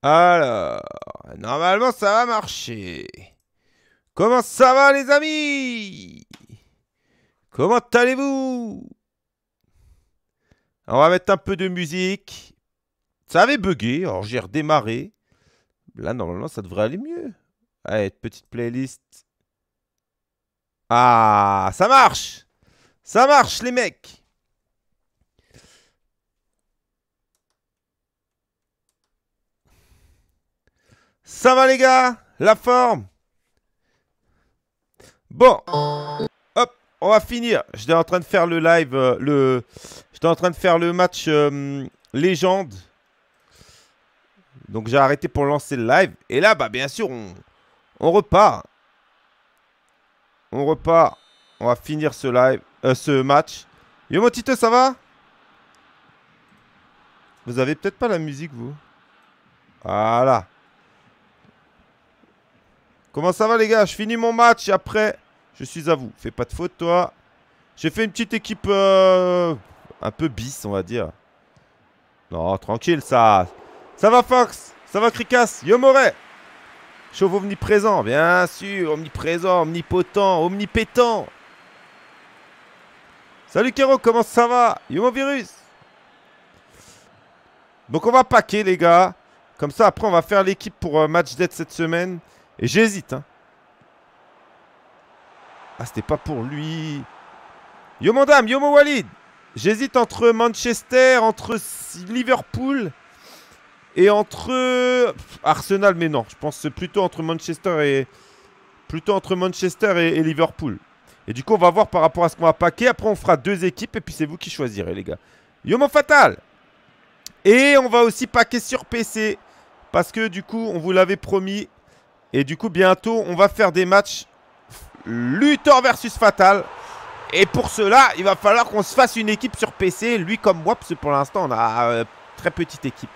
Alors, normalement ça va marcher. Comment ça va les amis? Comment allez-vous? On va mettre un peu de musique. Ça avait bugué, alors j'ai redémarré. Là normalement ça devrait aller mieux. Allez, petite playlist. Ah, ça marche! Ça marche les mecs! Ça va les gars? La forme? Bon, hop, on va finir. J'étais en train de faire le live, j'étais en train de faire le match légende. Donc j'ai arrêté pour lancer le live. Et là, bah bien sûr, on repart. On repart. On va finir ce live, ce match. Yo mon Tito, ça va? Vous avez peut-être pas la musique, vous? Voilà. Comment ça va les gars? Je finis mon match et après, je suis à vous. Fais pas de faute, toi. J'ai fait une petite équipe un peu bis, on va dire. Non, tranquille, ça. Ça va, Fox? Ça va, Cricas? Yo, Moret? Chauve omniprésent, bien sûr. Omniprésent, omnipotent, omnipétant. Salut, Kero, comment ça va? Yo, mon virus? Donc, on va packer, les gars. Comme ça, après, on va faire l'équipe pour match dead cette semaine. Et j'hésite, hein. Ah, c'était pas pour lui. Yo, mon dame, yo, mon Walid. J'hésite entre Manchester, entre Liverpool et entre Arsenal, mais non. Je pense que c'est plutôt entre Manchester et Liverpool. Et du coup, on va voir par rapport à ce qu'on va packer. Après, on fera deux équipes et puis c'est vous qui choisirez, les gars. Yo, mon Fatal. Et on va aussi packer sur PC parce que du coup, on vous l'avait promis. Et du coup, bientôt, on va faire des matchs Luthor versus Fatal. Et pour cela, il va falloir qu'on se fasse une équipe sur PC. Lui comme moi, parce que pour l'instant, on a très petite équipe.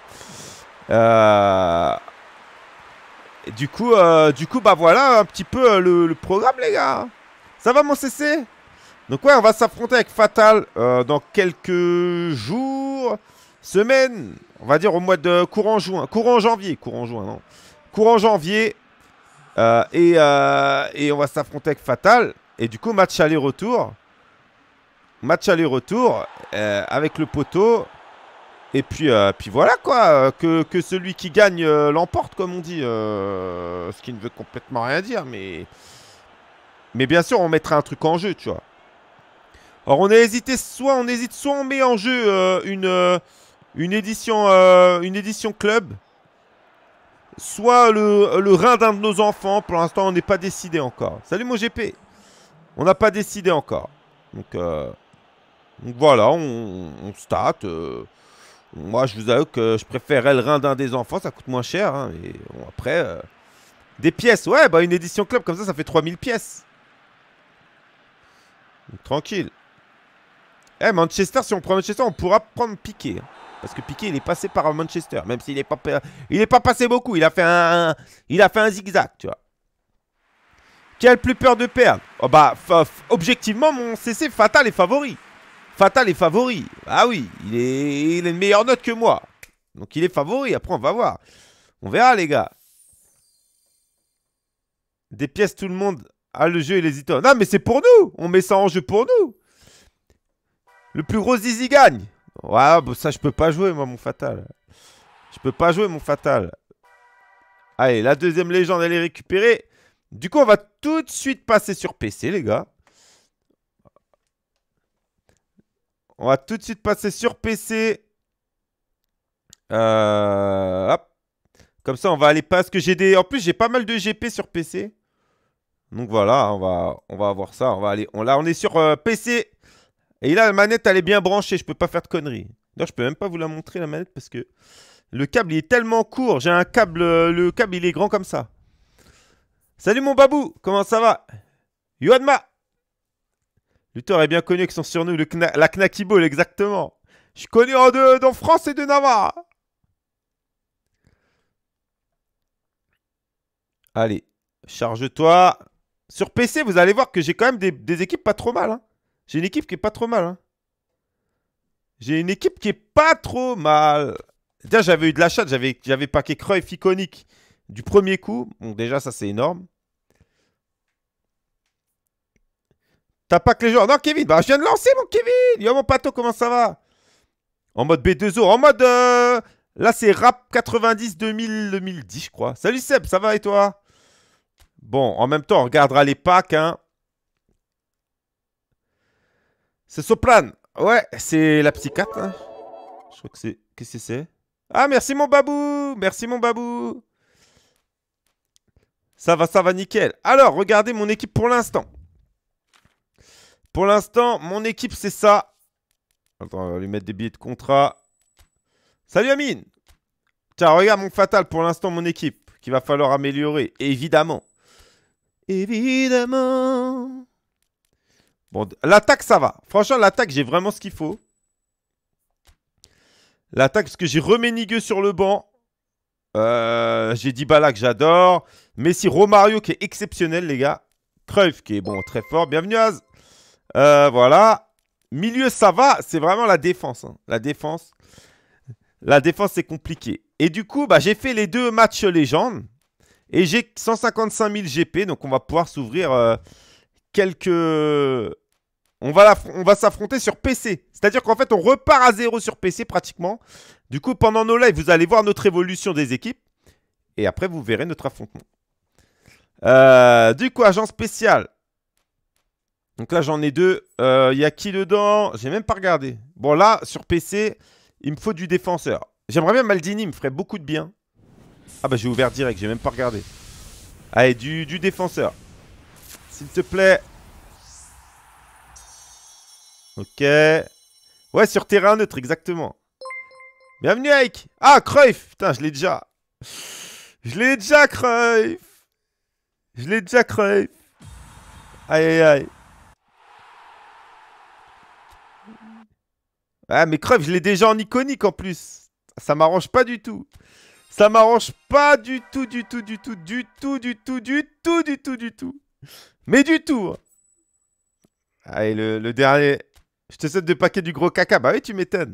Du coup, bah voilà un petit peu le programme, les gars. Ça va, mon CC? Donc ouais, on va s'affronter avec Fatal dans quelques jours, semaines. On va dire au mois de courant juin. Courant janvier. Courant juin, non. Courant janvier. Et on va s'affronter avec Fatal. Et du coup, match aller-retour. Match aller-retour avec le poteau. Et puis voilà quoi. Que celui qui gagne l'emporte, comme on dit. Ce qui ne veut complètement rien dire. Mais bien sûr, on mettra un truc en jeu, tu vois. Alors, on hésite soit on met en jeu une édition club. Soit le rein d'un de nos enfants. Pour l'instant, on n'est pas décidé encore. Salut, mon GP. On n'a pas décidé encore. Donc voilà, on stat. Moi, je vous avoue que je préférerais le rein d'un des enfants. Ça coûte moins cher. Hein, et bon, après, des pièces. Ouais, bah une édition club comme ça fait 3000 pièces. Donc, tranquille. Eh, Manchester, si on prend Manchester, on pourra prendre Piqué. Hein. Parce que Piqué, il est passé par Manchester. Même s'il n'est pas passé beaucoup. Il a fait un zigzag, tu vois. Qui a le plus peur de perdre? Oh bah, objectivement, mon CC, Fatal est favori. Fatal est favori. Ah oui, il a une meilleure note que moi. Donc il est favori. Après, on va voir. On verra, les gars. Des pièces, tout le monde a le jeu et les items. Non, mais c'est pour nous. On met ça en jeu pour nous. Le plus gros zizi gagne. Ouais, bah ça, je peux pas jouer, moi, mon Fatal. Je peux pas jouer, mon Fatal. Allez, la deuxième légende, elle est récupérée. Du coup, on va tout de suite passer sur PC, les gars. On va tout de suite passer sur PC. Hop. Comme ça, on va aller parce que j'ai des... En plus, j'ai pas mal de GP sur PC. Donc voilà, on va avoir ça. On va aller... Là, on est sur PC. Et là, la manette, elle est bien branchée. Je peux pas faire de conneries. D'ailleurs, je peux même pas vous la montrer, la manette, parce que le câble, il est tellement court. J'ai un câble... Le câble, il est grand comme ça. Salut, mon babou. Comment ça va? Yoanma. Luthor est bien connu avec son surnom, la Knacky Ball, exactement. Je suis connu en France et de Navarre. Allez, charge-toi. Sur PC, vous allez voir que j'ai quand même des équipes pas trop mal. Hein. J'ai une équipe qui est pas trop mal. Hein. J'ai une équipe qui est pas trop mal. Déjà, j'avais eu de la chatte. J'avais packé Cruyff iconique du premier coup. Donc déjà, ça, c'est énorme. T'as pas que les joueurs. Non, Kevin. Bah, je viens de lancer, mon Kevin. Yo, mon pato, comment ça va? En mode B2O. En mode... Là, c'est rap 90 2010, je crois. Salut Seb, ça va et toi? Bon, en même temps, on regardera les packs, hein. C'est Soprane. Ouais, c'est la psychiatre, hein. Je crois que c'est... Qu'est-ce que c'est? Ah, merci mon babou. Merci mon babou. Ça va, nickel. Alors, regardez mon équipe pour l'instant. Pour l'instant, mon équipe, c'est ça. Attends, on va lui mettre des billets de contrat. Salut Amine. Tiens, regarde mon fatal pour l'instant, mon équipe, qu'il va falloir améliorer, évidemment. Évidemment. Bon, l'attaque, ça va. Franchement, l'attaque, j'ai vraiment ce qu'il faut. L'attaque, parce que j'ai Reménigueux sur le banc. J'ai Dybala que j'adore. Messi, Romario qui est exceptionnel, les gars. Cruyff qui est bon, très fort. Bienvenue, Az. Voilà. Milieu, ça va. C'est vraiment la défense, hein. La défense. La défense, c'est compliqué. Et du coup, bah, j'ai fait les 2 matchs légendes. Et j'ai 155 000 GP. Donc, on va pouvoir s'ouvrir quelques... On va s'affronter sur PC. C'est-à-dire qu'en fait, on repart à 0 sur PC pratiquement. Du coup, pendant nos lives, vous allez voir notre évolution des équipes. Et après, vous verrez notre affrontement. Du coup, agent spécial. Donc là, j'en ai 2. Il y a qui dedans? J'ai même pas regardé. Bon, là, sur PC, il me faut du défenseur. J'aimerais bien Maldini, il me ferait beaucoup de bien. Ah bah, j'ai ouvert direct, j'ai même pas regardé. Allez, du défenseur. S'il te plaît. Ok. Ouais, sur terrain neutre, exactement. Bienvenue, Ike. Ah, Cruyff. Putain, je l'ai déjà. Je l'ai déjà, Cruyff. Je l'ai déjà, Cruyff. Aïe, aïe, aïe. Ah, mais Cruyff, je l'ai déjà en iconique en plus. Ça m'arrange pas du tout. Ça m'arrange pas du tout, du tout, du tout, du tout, du tout, du tout, du tout, du tout. Mais du tout. Allez, le dernier. Je te souhaite de paquet du gros caca. Bah oui, tu m'étonnes.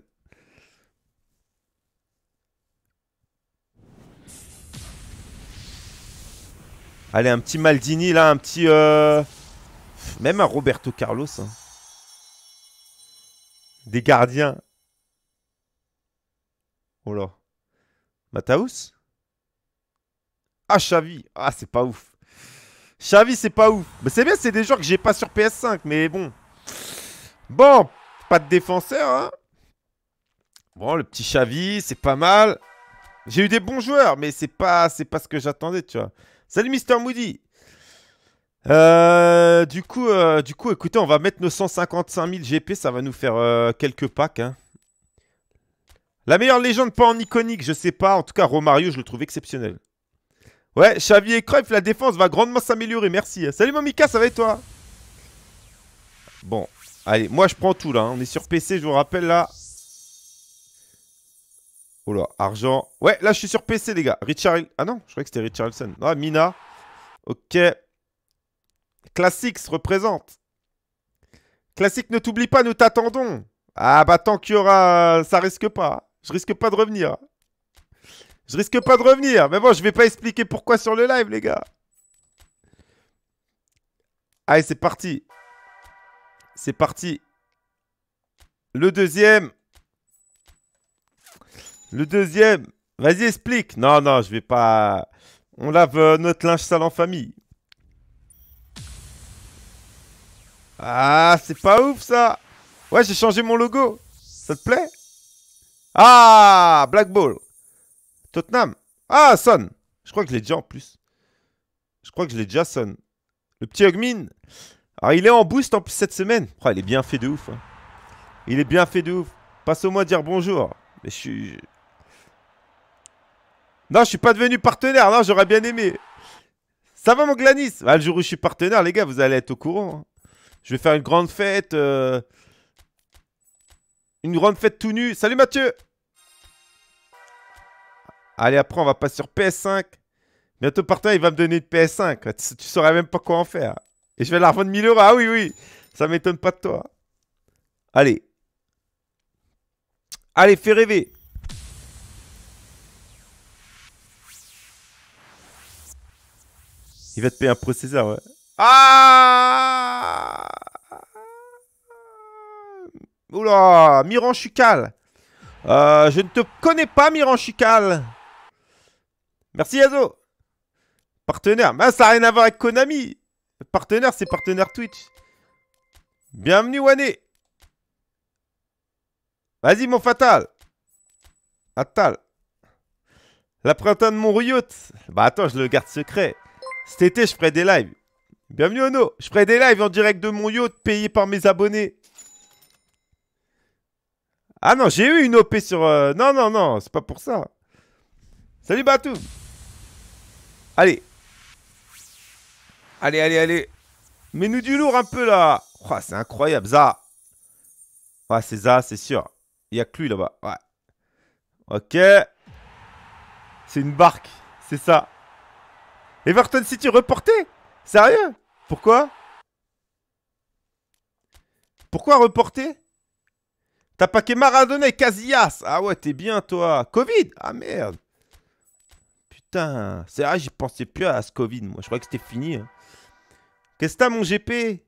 Allez, un petit Maldini là, un petit... Même un Roberto Carlos. Hein. Des gardiens. Oh là. Mataus? Ah, Xavi. Ah, c'est pas ouf. Xavi, c'est pas ouf. Mais c'est bien, c'est des joueurs que j'ai pas sur PS5, mais bon. Bon, pas de défenseur, hein. Bon, le petit Xavi, c'est pas mal. J'ai eu des bons joueurs, mais c'est pas ce que j'attendais, tu vois. Salut, Mister Moody. Du coup, écoutez, on va mettre nos 155 000 GP, ça va nous faire quelques packs, hein. La meilleure légende pas en iconique, je sais pas. En tout cas, Romario, je le trouve exceptionnel. Ouais, Xavi et Cruyff, la défense va grandement s'améliorer, merci. Salut mon Mika, ça va et toi? Bon, allez, moi je prends tout là, hein. On est sur PC, je vous rappelle là. Oh là, argent. Ouais, là je suis sur PC les gars. Richard... Ah non, je croyais que c'était Richarlison. Ah, Mina. Ok. Classics représente. Classique, ne t'oublie pas, nous t'attendons. Ah bah tant qu'il y aura... Ça risque pas. Je risque pas de revenir. Je risque pas de revenir. Mais bon, je vais pas expliquer pourquoi sur le live, les gars. Allez, c'est parti. C'est parti. Le deuxième. Le deuxième. Vas-y, explique. Non, non, je vais pas... On lave notre linge sale en famille. Ah, c'est pas ouf, ça. Ouais, j'ai changé mon logo. Ça te plaît? Ah, Black Ball. Tottenham. Ah, Son. Je crois que je l'ai déjà en plus. Je crois que je l'ai déjà, Son. Le petit Hugmin. Alors, il est en boost en plus cette semaine. Oh, il est bien fait de ouf. Hein. Il est bien fait de ouf. Passe-moi dire bonjour. Mais je suis... Non, je suis pas devenu partenaire. Non, j'aurais bien aimé. Ça va, mon Glanis? Ah, le jour où je suis partenaire, les gars, vous allez être au courant. Hein. Je vais faire une grande fête. Une grande fête tout nu. Salut, Mathieu. Allez, après, on va passer sur PS5. Bientôt, partenaire, il va me donner une PS5. Tu saurais même pas quoi en faire. Et je vais la revendre 1000 €. Ah oui, oui. Ça m'étonne pas de toi. Allez. Allez, fais rêver. Il va te payer un processeur, ouais. Ah! Oula, Miran Chucal. Je ne te connais pas, Miran Chucal. Merci, Yazo. Partenaire. Mais ça n'a rien à voir avec Konami. Partenaire, c'est partenaire Twitch. Bienvenue, Wané. Vas-y, mon Fatal. Fatal. La printemps de mon yacht. Bah attends, je le garde secret. Cet été, je ferai des lives. Bienvenue, Ono. Je ferai des lives en direct de mon yacht payé par mes abonnés. Ah non, j'ai eu une OP sur... Non, non, non, c'est pas pour ça. Salut, Batou. Allez. Allez, allez, allez. Mets-nous du lourd un peu, là. Oh, c'est incroyable, Ça. Ouais, c'est Ça, c'est sûr. Il y a que lui, là-bas. Ouais. Ok. C'est une barque. C'est ça. Everton City reporté? Sérieux? Pourquoi? Pourquoi reporter? T'as paqué Maradona et Casillas. Ah ouais, t'es bien, toi. Covid? Ah merde. Putain. C'est vrai, j'y pensais plus à ce Covid, moi. Je croyais que c'était fini. Hein. Qu'est-ce que t'as, mon GP?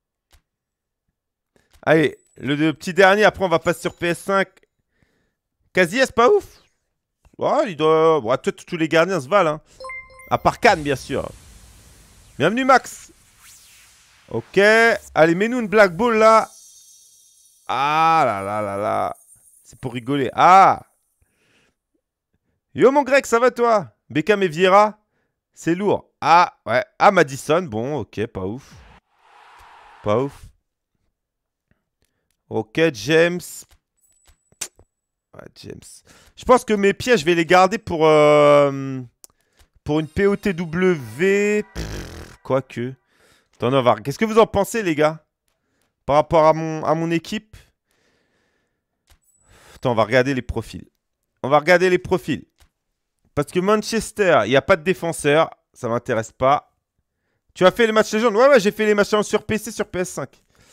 Allez, le petit dernier. Après, on va passer sur PS5. Casillas, pas ouf. Ouais, il doit... Ouais, tous les gardiens se valent. Hein. À part Cannes, bien sûr. Bienvenue, Max. Ok. Allez, mets-nous une Black Ball, là. Ah là là là là. C'est pour rigoler. Ah. Yo, mon Grec, ça va, toi? Beckham et Vieira? C'est lourd. Ah, ouais. Ah, Madison. Bon, ok, pas ouf. Pas ouf. Ok, James. Ouais, James. Je pense que mes pièges, je vais les garder pour une POTW. Quoique. Attends, on va... Qu'est-ce que vous en pensez, les gars? Par rapport à mon équipe? Attends, on va regarder les profils. On va regarder les profils. Parce que Manchester, il n'y a pas de défenseur. Ça m'intéresse pas. Tu as fait les matchs légendes? Ouais, ouais, j'ai fait les matchs sur PC, sur PS5.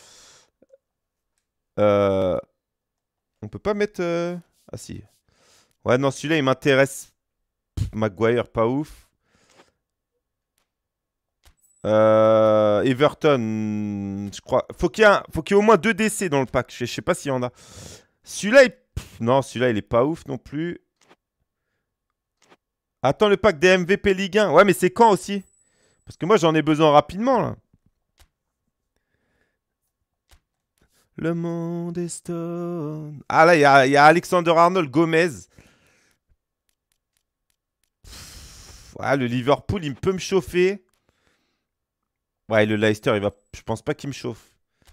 On peut pas mettre... Ah si. Ouais, non, celui-là, il m'intéresse. Maguire, pas ouf. Everton, je crois. Faut qu'il y ait au moins 2 décès dans le pack. Je sais pas s'il y en a. Celui-là, non, celui-là, il est pas ouf non plus. Attends, le pack des MVP Ligue 1. Ouais, mais c'est quand aussi? Parce que moi, j'en ai besoin rapidement, là. Le monde est stone. Ah, là, il y a Alexander-Arnold Gomez. Ouais, le Liverpool, il peut me chauffer. Ouais, le Leicester, il va... je pense pas qu'il me chauffe.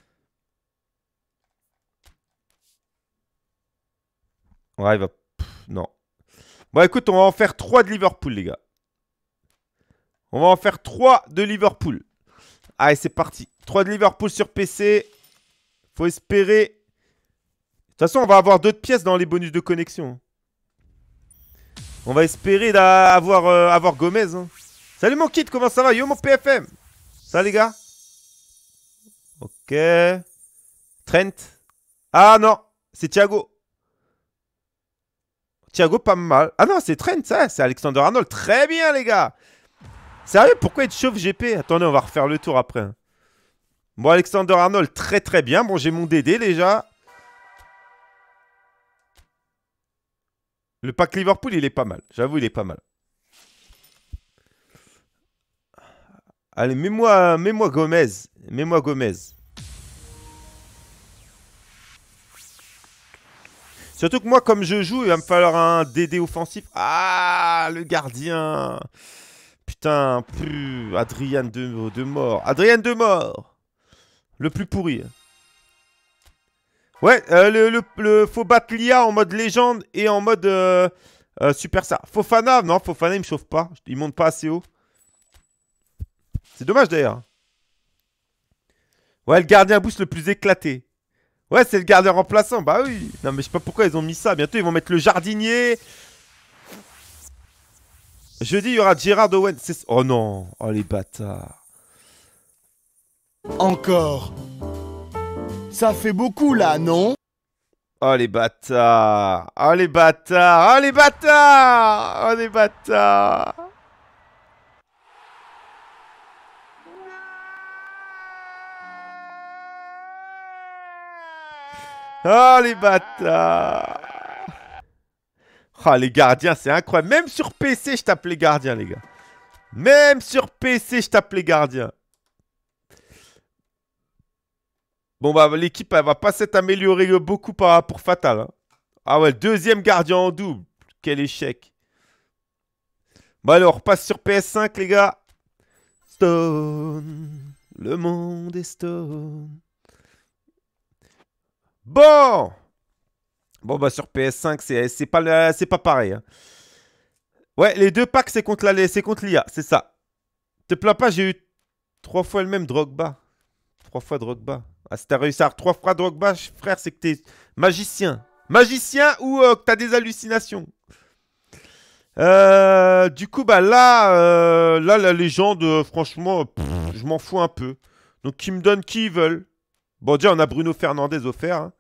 Ouais, il va... non. Bon, écoute, on va en faire 3 de Liverpool, les gars. On va en faire 3 de Liverpool. Allez, c'est parti. 3 de Liverpool sur PC. Faut espérer. De toute façon, on va avoir d'autres pièces dans les bonus de connexion. On va espérer avoir Gomez. Hein. Salut mon kid, comment ça va? Yo mon PFM. Ça les gars? Ok. Trent. Ah non, c'est Thiago. Thiago pas mal. Ah non, c'est Trent, ça. C'est Alexander Arnold. Très bien les gars. Sérieux, pourquoi il te chauffe GP? Attendez, on va refaire le tour après. Bon, Alexander Arnold, très très bien. Bon, j'ai mon DD déjà. Le pack Liverpool, il est pas mal. J'avoue, il est pas mal. Allez, mets-moi Gomez. Mets-moi Gomez. Surtout que moi, comme je joue, il va me falloir un DD offensif. Ah, le gardien. Putain, plus Adrien de mort. Adrien de mort. Le plus pourri. Ouais, faut battre l'IA en mode légende et en mode super ça. Fofana, non, Fofana il me chauffe pas. Il monte pas assez haut. C'est dommage d'ailleurs. Ouais, le gardien boost le plus éclaté. Ouais, c'est le gardien remplaçant. Bah oui. Non, mais je sais pas pourquoi ils ont mis ça. Bientôt, ils vont mettre le jardinier. Jeudi, il y aura Gérard Owen. Oh non. Oh les bâtards. Encore. Ça fait beaucoup là, non? Oh les bâtards. Oh les bâtards. Oh les bâtards. Oh les bâtards. Oh, les bâtards. Oh, les gardiens, c'est incroyable. Même sur PC, je tape les gardiens, les gars. Même sur PC, je tape les gardiens. Bon, bah, l'équipe, elle va pas s'être améliorée beaucoup pour Fatal. Hein. Ah ouais, le deuxième gardien en double. Quel échec. Bon, allez, on repasse sur PS5, les gars. Stone. Le monde est Stone. Bon. Bon, bah, sur PS5, c'est pas pareil. Hein. Ouais, les deux packs, c'est contre l'IA, c'est ça. Te plains pas, j'ai eu 3 fois le même Drogba. 3 fois Drogba. Ah, si t'as réussi à avoir 3 fois Drogba, frère, c'est que t'es magicien. Magicien ou que t'as des hallucinations. Du coup, bah là, la légende, franchement, je m'en fous un peu. Donc, ils me donnent qui ils veulent. Bon, déjà, on a Bruno Fernandes offert. Hein.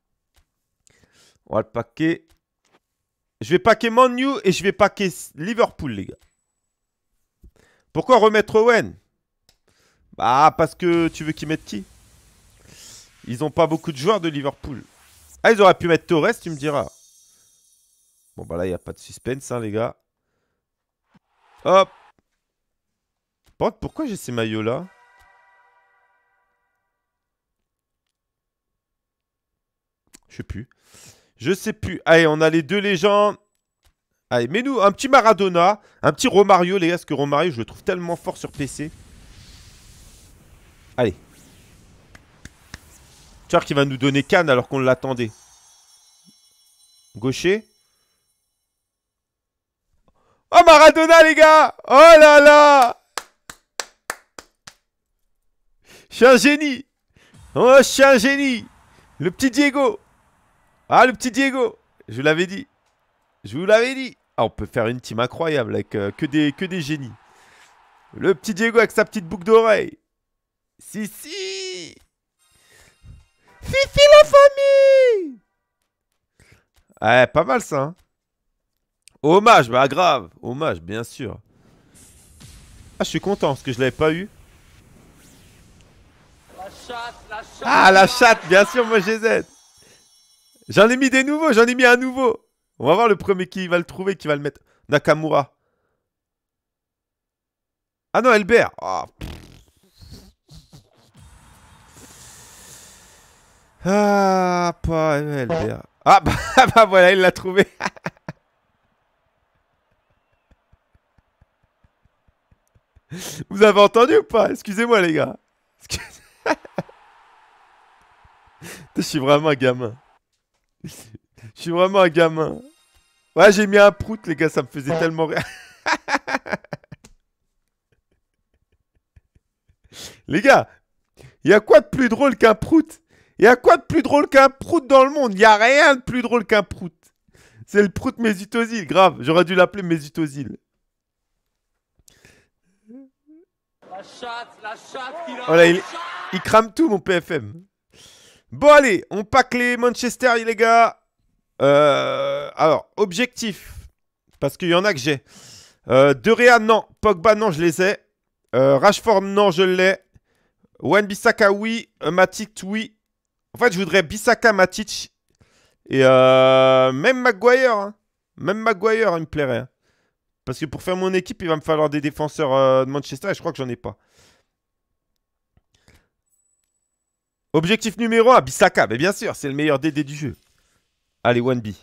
On va le paquer. Je vais paquer Man U et je vais paquer Liverpool, les gars. Pourquoi remettre Owen? Bah, parce que tu veux qu'ils mettent qui? Ils n'ont pas beaucoup de joueurs de Liverpool. Ah, ils auraient pu mettre Torres, tu me diras. Bon, bah là, il n'y a pas de suspense, hein, les gars. Hop. Par contre, pourquoi j'ai ces maillots-là? Je sais plus. Je sais plus. Allez, on a les deux légendes. Allez, mets-nous un petit Maradona, un petit Romario, les gars, parce que Romario, je le trouve tellement fort sur PC. Allez. Tu vois qu'il va nous donner Cannes alors qu'on l'attendait. Gaucher. Oh, Maradona, les gars! Oh là là! Je suis un génie! Oh, je suis un génie! Le petit Diego! Ah, le petit Diego! Je vous l'avais dit. Je vous l'avais dit. Ah, on peut faire une team incroyable avec que des génies. Le petit Diego avec sa petite boucle d'oreille. Si, si! Fifi la famille! Ouais, pas mal ça. Hein. Hommage, bah grave. Hommage, bien sûr. Ah, je suis content parce que je l'avais pas eu. La chatte, la chatte. Ah, la chatte, bien sûr, moi j'ai Z. J'en ai mis des nouveaux, j'en ai mis un nouveau. On va voir le premier qui va le trouver, qui va le mettre. Nakamura. Ah non, Elbert. Oh. Ah, pas Elbert. Ah, bah voilà, il l'a trouvé. Vous avez entendu ou pas? Excusez-moi, les gars. Je suis vraiment un gamin. Je suis vraiment un gamin. Ouais, j'ai mis un prout, les gars, ça me faisait tellement rire. Les gars, il y a quoi de plus drôle qu'un prout? Il y a quoi de plus drôle qu'un prout dans le monde? Il n'y a rien de plus drôle qu'un prout. C'est le prout Mesutozil, grave. J'aurais dû l'appeler Mesutozil. La chatte qui Voilà, il crame tout, mon PFM. Bon, allez, on pack les Manchester, les gars. Alors, objectif. Parce qu'il y en a que j'ai. De Réa, non. Pogba, non, je les ai. Rashford, non, je l'ai. Wan-Bissaka, oui. Matic, oui. En fait, je voudrais Bissaka, Matic. Et même Maguire. Hein. Même Maguire, il me plairait. Hein. Parce que pour faire mon équipe, il va me falloir des défenseurs de Manchester. Et je crois que j'en ai pas. Objectif numéro 1, Bissaka. Mais bien sûr, c'est le meilleur DD du jeu. Allez, 1B.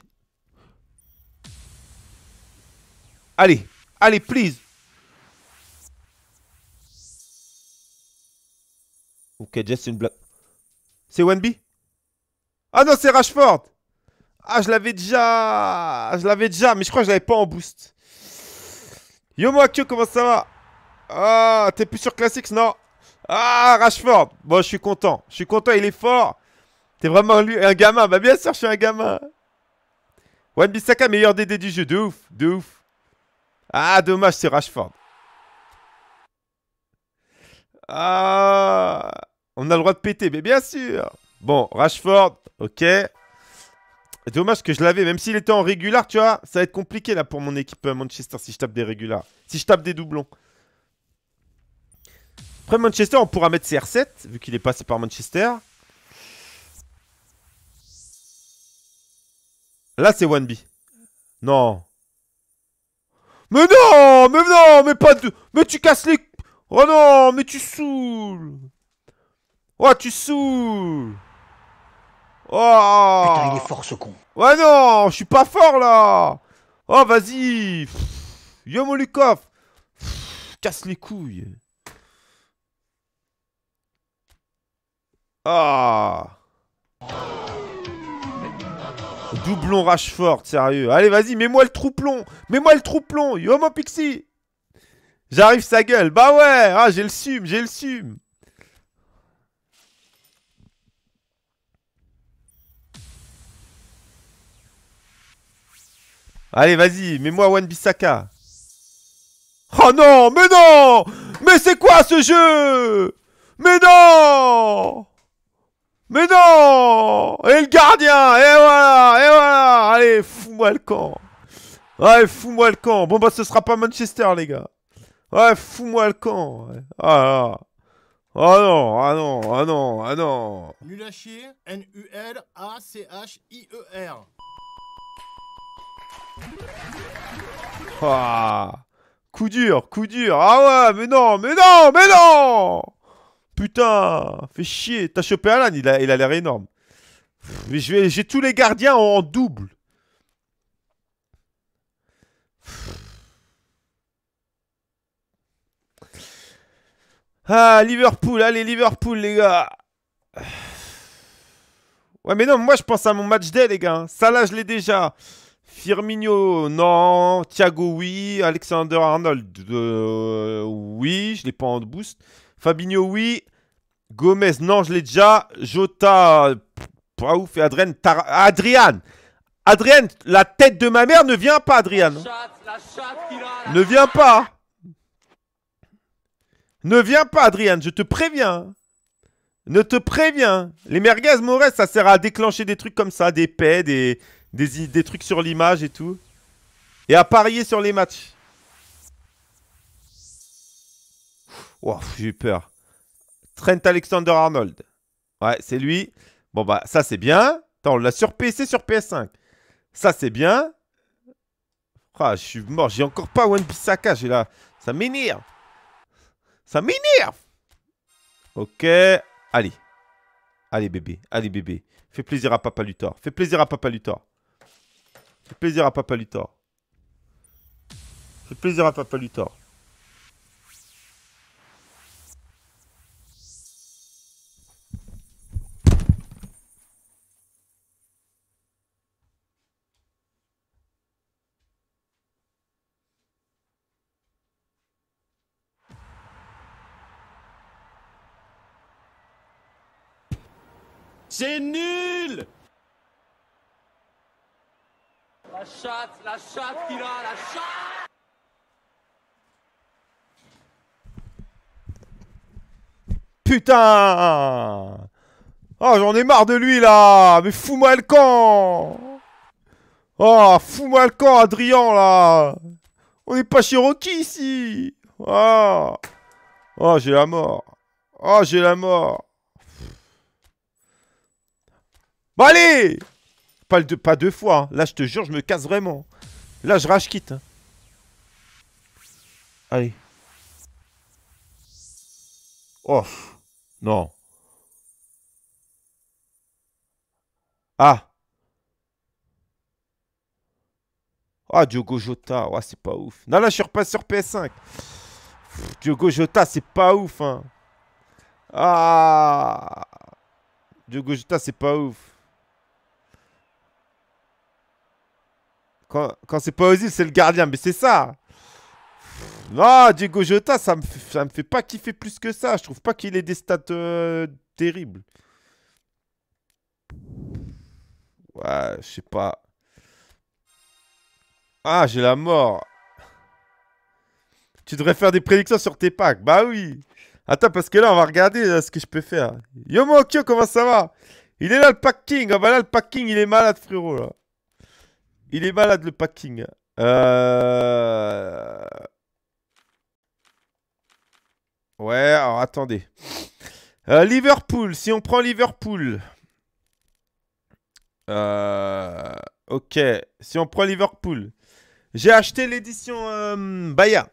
Allez, allez, please. Ok, Jess, c'est une blague. C'est 1B? Ah non, c'est Rashford. Ah, je l'avais déjà. Je l'avais déjà, mais je crois que je l'avais pas en boost. Yo, Moakio, comment ça va? Ah, t'es plus sur Classics, non? Ah, Rashford. Bon, je suis content. Je suis content, il est fort. T'es vraiment lui, un gamin. Bah, bien sûr, je suis un gamin. Wan-Bissaka, meilleur DD du jeu. De ouf, de ouf. Ah, dommage, c'est Rashford. Ah, on a le droit de péter, mais bien sûr. Bon, Rashford, ok. Dommage que je l'avais, même s'il était en régular, tu vois. Ça va être compliqué là pour mon équipe Manchester si je tape des régulars. Si je tape des doublons. Après Manchester, on pourra mettre CR7, vu qu'il est passé par Manchester. Là, c'est 1B. Non. Mais non! Mais non! Mais pas de... Mais tu casses les... Oh non! Mais tu saoules! Oh, tu saoules! Oh! Putain, il est fort ce con. Ouais, non! Je suis pas fort, là! Oh, vas-y! Yo, Molikov! Casse les couilles! Ah! Doublon Rashford, sérieux. Allez, vas-y, mets-moi le trouplon. Mets-moi le trouplon. Yo, mon Pixie. J'arrive sa gueule. Bah ouais. Ah, j'ai le sume, j'ai le sume. Allez, vas-y, mets-moi Wan-Bissaka. Oh non, mais non. Mais c'est quoi ce jeu? Mais non. Mais non! Et le gardien! Et voilà! Et voilà! Allez, fous-moi le camp! Ouais, fous-moi le camp! Bon, bah, ce sera pas Manchester, les gars! Ouais, fous-moi le camp! Ouais. Ah, là. Ah non! Ah non! Ah non! Ah non! Nul à chier, N-U-L-A-C-H-I-E-R. Ah! Coup dur! Coup dur! Ah ouais! Mais non! Mais non! Mais non! Putain! Fais chier! T'as chopé Alan, il a l'air énorme. Mais j'ai tous les gardiens en double. Ah, Liverpool, allez, Liverpool, les gars. Ouais, mais non, moi, je pense à mon match day, les gars. Ça, là, je l'ai déjà. Firmino, non. Thiago, oui. Alexander-Arnold, oui. Je l'ai pas en boost. Fabinho, oui. Gomez, non, je l'ai déjà. Jota, pas ouf. Et Adrien, Adrien, la tête de ma mère ne vient pas, Adrien. La chatte qu'il a. Ne viens pas. Ne viens pas, Adrien, je te préviens. Ne te préviens. Les merguez, Morez, ça sert à déclencher des trucs comme ça, des paix, des trucs sur l'image et tout. Et à parier sur les matchs. Oh, j'ai eu peur. Trent Alexander-Arnold. Ouais, c'est lui. Bon, bah, ça, c'est bien. Attends, on l'a sur PC, sur PS5. Ça, c'est bien. Ah, je suis mort. J'ai encore pas Wan-Bissaka. J'ai là. Ça m'énerve. Ça m'énerve. Ok. Allez. Allez, bébé. Allez, bébé. Fais plaisir à Papa Luthor. Fais plaisir à Papa Luthor. Fais plaisir à Papa Luthor. Fais plaisir à Papa Luthor. C'est nul! La chatte qu'il a, la chatte. Putain! Oh, j'en ai marre de lui, là! Mais fous-moi le camp! Oh, fous-moi le camp, Adrien, là! On n'est pas chez Rocky, ici! Oh, oh j'ai la mort! Oh, j'ai la mort! Bon, allez! Pas deux fois, hein. Là, je te jure, je me casse vraiment. Là, je rage quitte. Hein. Allez. Oh, non. Ah. Ah, Diogo Jota. Ouais, c'est pas ouf. Non, là, je suis repassé sur PS5. Diogo Jota, c'est pas ouf, hein. Ah. Diogo Jota, c'est pas ouf. Quand c'est pas Ozil, c'est le gardien. Mais c'est ça. Non, Diogo Jota, ça me fait pas kiffer plus que ça. Je trouve pas qu'il ait des stats terribles. Ouais, je sais pas. Ah, j'ai la mort. Tu devrais faire des prédictions sur tes packs. Bah oui. Attends, parce que là, on va regarder ce que je peux faire. Yo, Mokyo, comment ça va? Il est là, le pack king. Ah bah là, le pack king, il est malade, frérot, là. Il est malade, le pack king. Ouais, alors attendez. Liverpool, si on prend Liverpool. Ok. Si on prend Liverpool. J'ai acheté l'édition Bayern.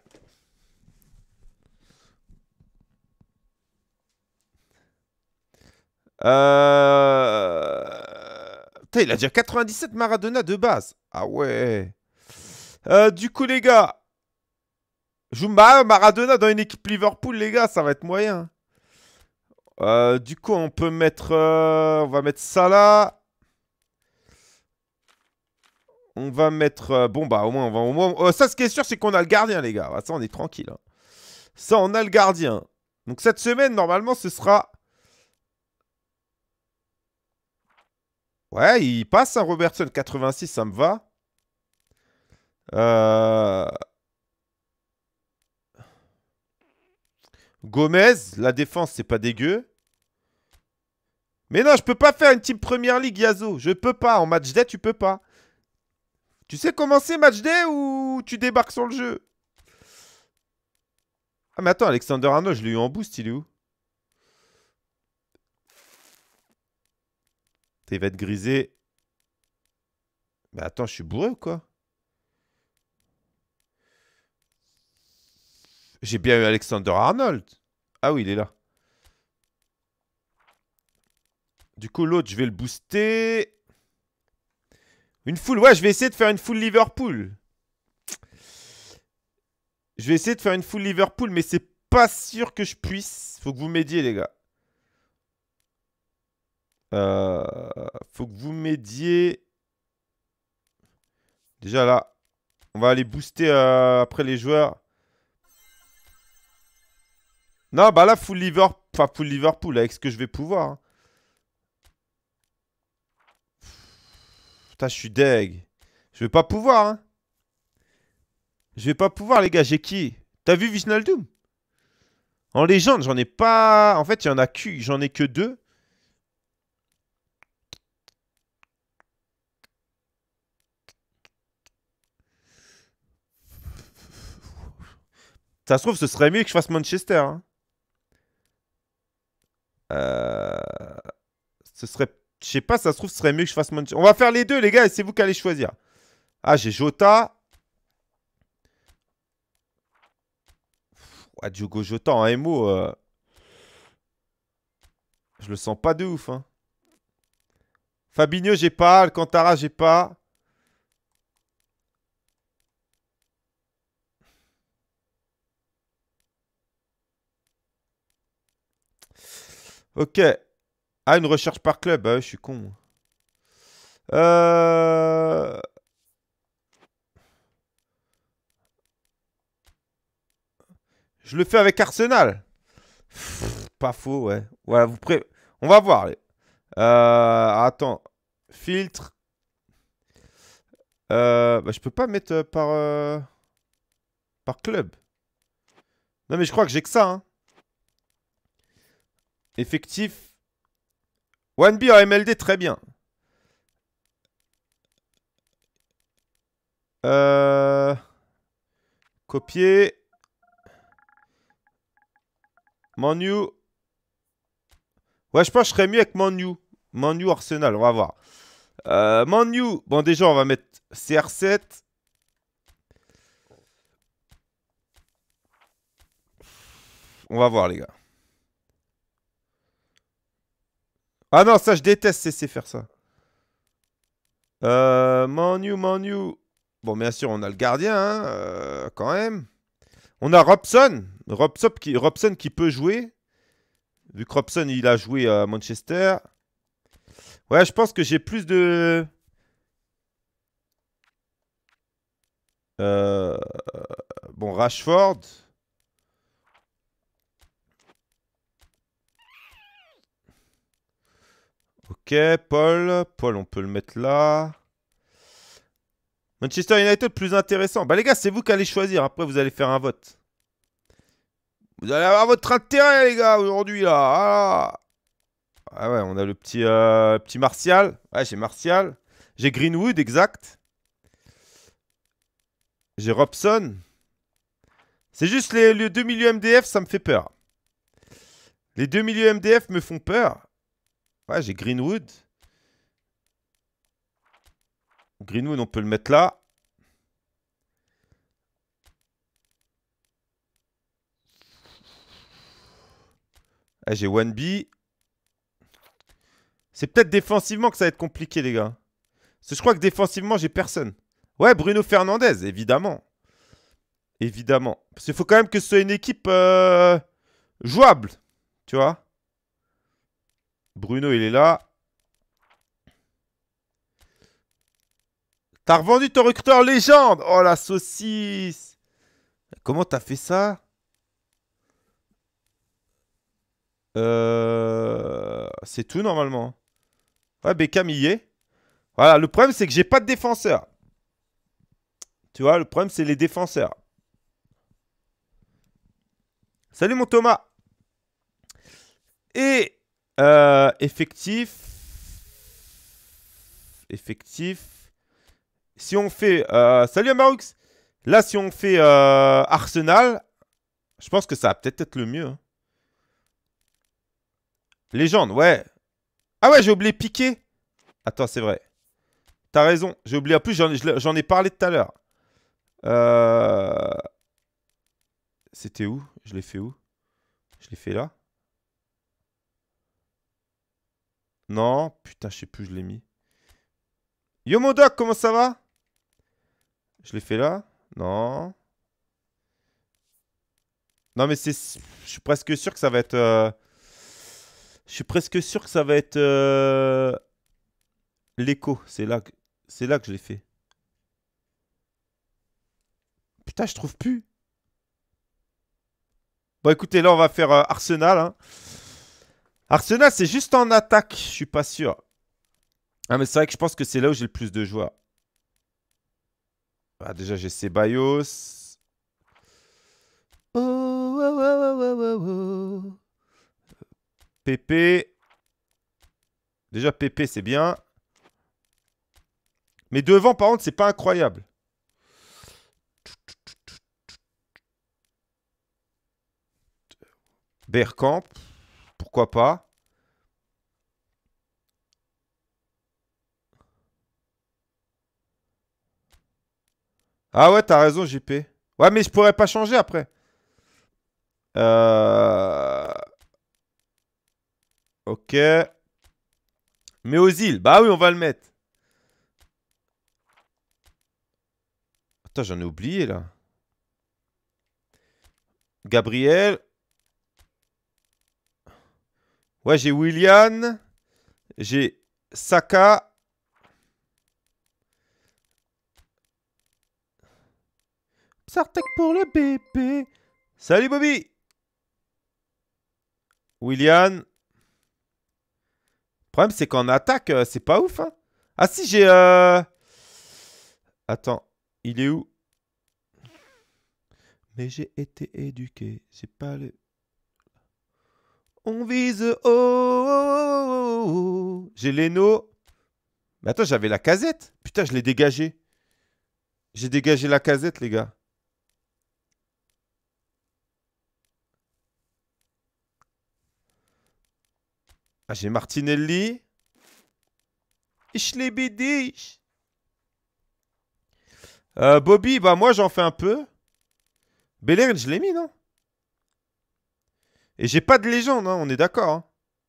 Putain, il a déjà 97 Maradona de base. Ah ouais. Du coup, les gars. Maradona dans une équipe Liverpool, les gars, ça va être moyen. Du coup, on peut mettre... on va mettre Salah. On va mettre... bon, bah, au moins, ça, ce qui est sûr, c'est qu'on a le gardien, les gars. Ça, on est tranquille. Hein. Ça, on a le gardien. Donc, cette semaine, normalement, ce sera... Ouais, il passe, hein, Robertson. 86, ça me va. Gomez, la défense, c'est pas dégueu. Mais non, je peux pas faire une team Première Ligue, Yazo. Je peux pas. En match day, tu peux pas. Tu sais commencer match day ou tu débarques sur le jeu? Ah, mais attends, Alexander-Arnold, je l'ai eu en boost, il est où? Il va être grisé. Mais attends, je suis bourré ou quoi? J'ai bien eu Alexander-Arnold. Ah oui, il est là. Du coup, l'autre, je vais le booster. Une full, ouais, je vais essayer de faire une full Liverpool. Je vais essayer de faire une full Liverpool, mais c'est pas sûr que je puisse. Faut que vous m'aidiez, les gars. Faut que vous m'aidiez. Déjà là, on va aller booster après les joueurs. Non, bah là, full Liverpool, enfin, full Liverpool avec ce que je vais pouvoir. Hein. Putain, je suis deg. Je vais pas pouvoir, hein. Je vais pas pouvoir, les gars. J'ai qui? T'as vu Wijnaldum? En légende, j'en ai pas... En fait, il y en a que... J'en ai que 2. Ça se trouve, ce serait mieux que je fasse Manchester. Hein. Euh... Ce serait... Je sais pas, ça se trouve, ce serait mieux que je fasse Manchester. On va faire les deux, les gars, et c'est vous qui allez choisir. Ah, j'ai Jota. Ah, Diogo Jota en MO, je le sens pas de ouf. Hein. Fabinho, j'ai pas. Alcantara, j'ai pas. Ok. Ah, une recherche par club. Bah, ouais, je suis con. Euh... Je le fais avec Arsenal. Pas faux, ouais. Voilà, on va voir. Attends. Filtre. Bah, je peux pas mettre par club. Non, mais je crois que j'ai que ça. Hein. Effectif. 1B en MLD, très bien. Copier. Manu. Ouais, je pense que je serais mieux avec Manu. Manu Arsenal, on va voir. Manu. Bon, déjà, on va mettre CR7. On va voir, les gars. Ah non, ça, je déteste cesser faire ça. Manu. Bon, bien sûr, on a le gardien, hein, quand même. On a Robson. Robson qui peut jouer. Vu que Robson, il a joué à Manchester. Ouais, je pense que j'ai plus de... Bon, Rashford. Ok, Paul. Paul, on peut le mettre là. Manchester United, plus intéressant. Bah les gars, c'est vous qui allez choisir. Après, vous allez faire un vote. Vous allez avoir votre intérêt, les gars, aujourd'hui, là. Ah, ah ouais, on a le petit Martial. Ouais, j'ai Martial. J'ai Greenwood, exact. J'ai Robson. C'est juste les 2 milieux MDF, ça me fait peur. Les 2 milieux MDF me font peur. Ouais, j'ai Greenwood. Greenwood, on peut le mettre là. Ah, j'ai Wanby. C'est peut-être défensivement que ça va être compliqué, les gars. Parce que je crois que défensivement, j'ai personne. Ouais, Bruno Fernandes, évidemment. Évidemment. Parce qu'il faut quand même que ce soit une équipe jouable. Tu vois. Bruno, il est là. T'as revendu ton recruteur légende. Oh, la saucisse. Comment t'as fait ça? C'est tout, normalement. Ouais, Beckham y est. Voilà, le problème, c'est que j'ai pas de défenseur. Tu vois, le problème, c'est les défenseurs. Salut, mon Thomas. Et effectif. Effectif. Si on fait... salut, Amarux. Là, si on fait Arsenal, je pense que ça va peut-être être le mieux. Hein. Légende, ouais. Ah ouais, j'ai oublié Piqué. Attends, c'est vrai. T'as raison. J'ai oublié. En plus, j'en ai parlé tout à l'heure. C'était où? Je l'ai fait où? Je l'ai fait là? Non. Putain, je sais plus où je l'ai mis. Yo, Modoc, comment ça va? Je l'ai fait là? Non. Non, mais c'est... Je suis presque sûr que ça va être... Je suis presque sûr que ça va être... L'écho. C'est là que je l'ai fait. Putain, je trouve plus. Bon, écoutez, là, on va faire Arsenal. Hein. Arsenal, c'est juste en attaque. Je suis pas sûr. Ah, mais c'est vrai que je pense que c'est là où j'ai le plus de joueurs. Ah, déjà, j'ai Ceballos. Oh, oh, oh, oh, oh, oh. Pépé. Déjà, Pépé, c'est bien. Mais devant, par contre, c'est pas incroyable. Bergkamp. Pourquoi pas? Ah ouais, t'as raison, JP. Ouais, mais je pourrais pas changer après. Ok. Mais Ozil. Bah oui, on va le mettre. Attends, j'en ai oublié, là. Gabriel. Ouais, j'ai Willian. J'ai Saka. Sartek pour le bébé. Salut, Bobby. Willian. Le problème, c'est qu'en attaque, c'est pas ouf. Hein. Ah si, j'ai... Attends, il est où? Mais j'ai été éduqué. J'ai pas le... On vise haut. Oh, oh. J'ai Leno. Mais attends, j'avais la casette. Putain, je l'ai dégagé. J'ai dégagé la casette, les gars. Ah, j'ai Martinelli. Ichlebidish. Bobby, bah moi j'en fais un peu. Bellerin, je l'ai mis, non? Et j'ai pas de légende, hein, on est d'accord. Hein.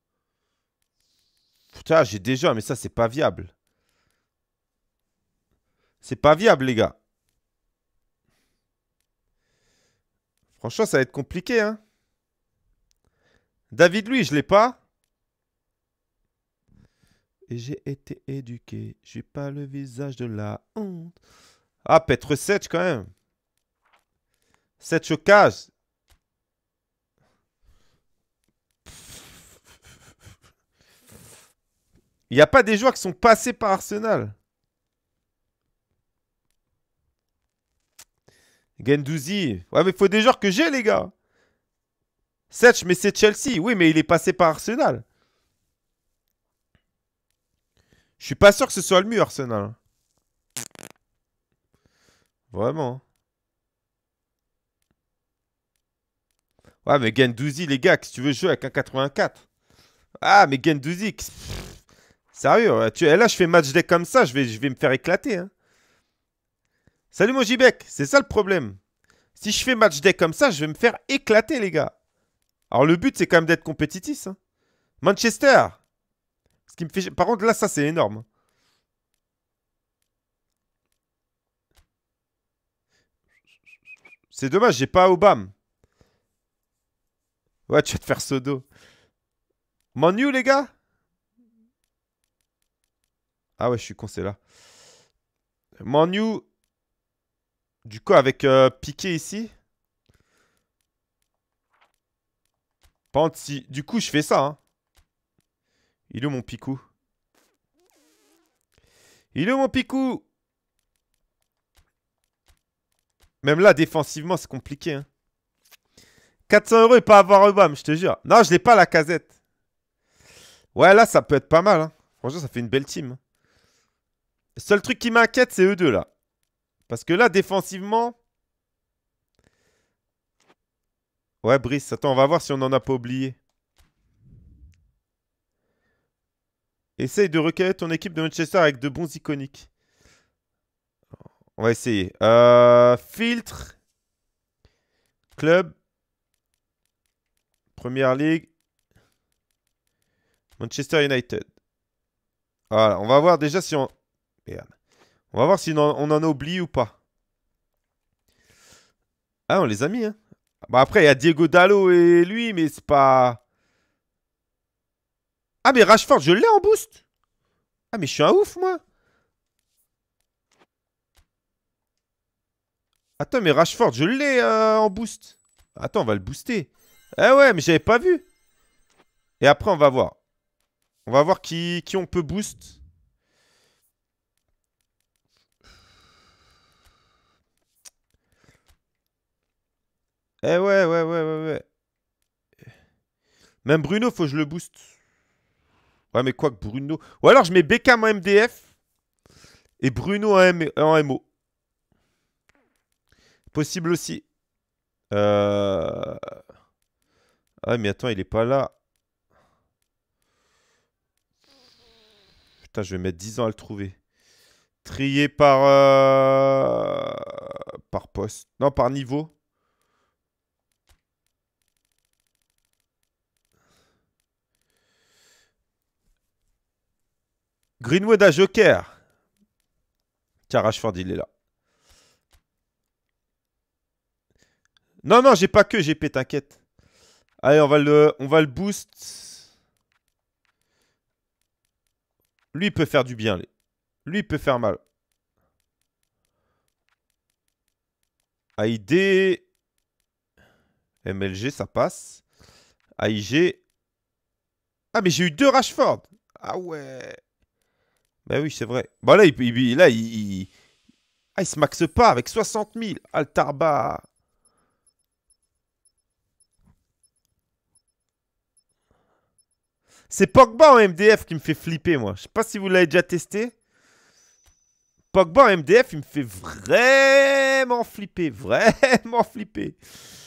Putain, j'ai déjà, mais ça c'est pas viable. C'est pas viable, les gars. Franchement, ça va être compliqué, hein. David, lui, je l'ai pas. Et j'ai été éduqué. J'ai pas le visage de la honte. Ah, Petre 7 quand même. 7 chocages. Il n'y a pas des joueurs qui sont passés par Arsenal. Gendouzi. Ouais, mais il faut des joueurs que j'ai, les gars. Setch, mais c'est Chelsea. Oui, mais il est passé par Arsenal. Je suis pas sûr que ce soit le mieux, Arsenal. Vraiment. Ouais, mais Gendouzi, les gars, si tu veux jouer avec un 84. Ah, mais Gendouzi, Sérieux, ouais, là, je fais match deck comme ça, je vais me faire éclater. Hein. Salut mon Jibek, c'est ça le problème. Si je fais match deck comme ça, je vais me faire éclater, les gars. Alors, le but, c'est quand même d'être compétitif. Hein. Manchester. Ce qui me fait... Par contre, là, ça, c'est énorme. C'est dommage, j'ai pas Obama. Ouais, tu vas te faire Sodo. Manu, les gars? Ah ouais, je suis con, c'est là. Manu. Du coup, avec Piqué ici. Par contre, si... Du coup, je fais ça. Hein. Il est où mon Picou? Il est où mon Picou? Même là, défensivement, c'est compliqué. Hein. 400 € et pas avoir Obama, je te jure. Non, je l'ai pas, la casette. Ouais, là, ça peut être pas mal. Hein. Franchement, ça fait une belle team. Hein. Le seul truc qui m'inquiète, c'est eux deux, là. Parce que là, défensivement... Ouais, Brice, attends, on va voir si on n'en a pas oublié. Essaye de recaler ton équipe de Manchester avec de bons iconiques. On va essayer. Filtre. Club. Première Ligue. Manchester United. Voilà, on va voir déjà si on... Merde. On va voir si on en a oublié ou pas. Ah, on les a mis, hein. Bah après, il y a Diego Dallo et lui, mais c'est pas... Ah, mais Rashford, je l'ai en boost. Ah, mais je suis un ouf, moi. Attends, mais Rashford, je l'ai en boost. Attends, on va le booster. Eh ouais, mais j'avais pas vu. Et après, on va voir. On va voir qui on peut boost. Eh ouais. Même Bruno, faut que je le booste. Ouais, mais quoi que Bruno... Ou alors, je mets Beckham en MDF. Et Bruno en MO. Possible aussi. Ah, mais attends, il est pas là. Putain, je vais mettre 10 ans à le trouver. Trié par poste. Non, par niveau. Greenwood à Joker. Tiens, Rashford, il est là. Non, j'ai pas que GP, t'inquiète. Allez, on va le boost. Lui, il peut faire du bien. Lui, il peut faire mal. AID. MLG, ça passe. AIG. Ah, mais j'ai eu 2 Rashford. Ah ouais. Bah oui, c'est vrai. Bah là, ah, il se maxe pas avec 60 000. Altarba. C'est Pogba en MDF qui me fait flipper, moi. Je sais pas si vous l'avez déjà testé. Pogba en MDF, il me fait vraiment flipper. Vraiment flipper.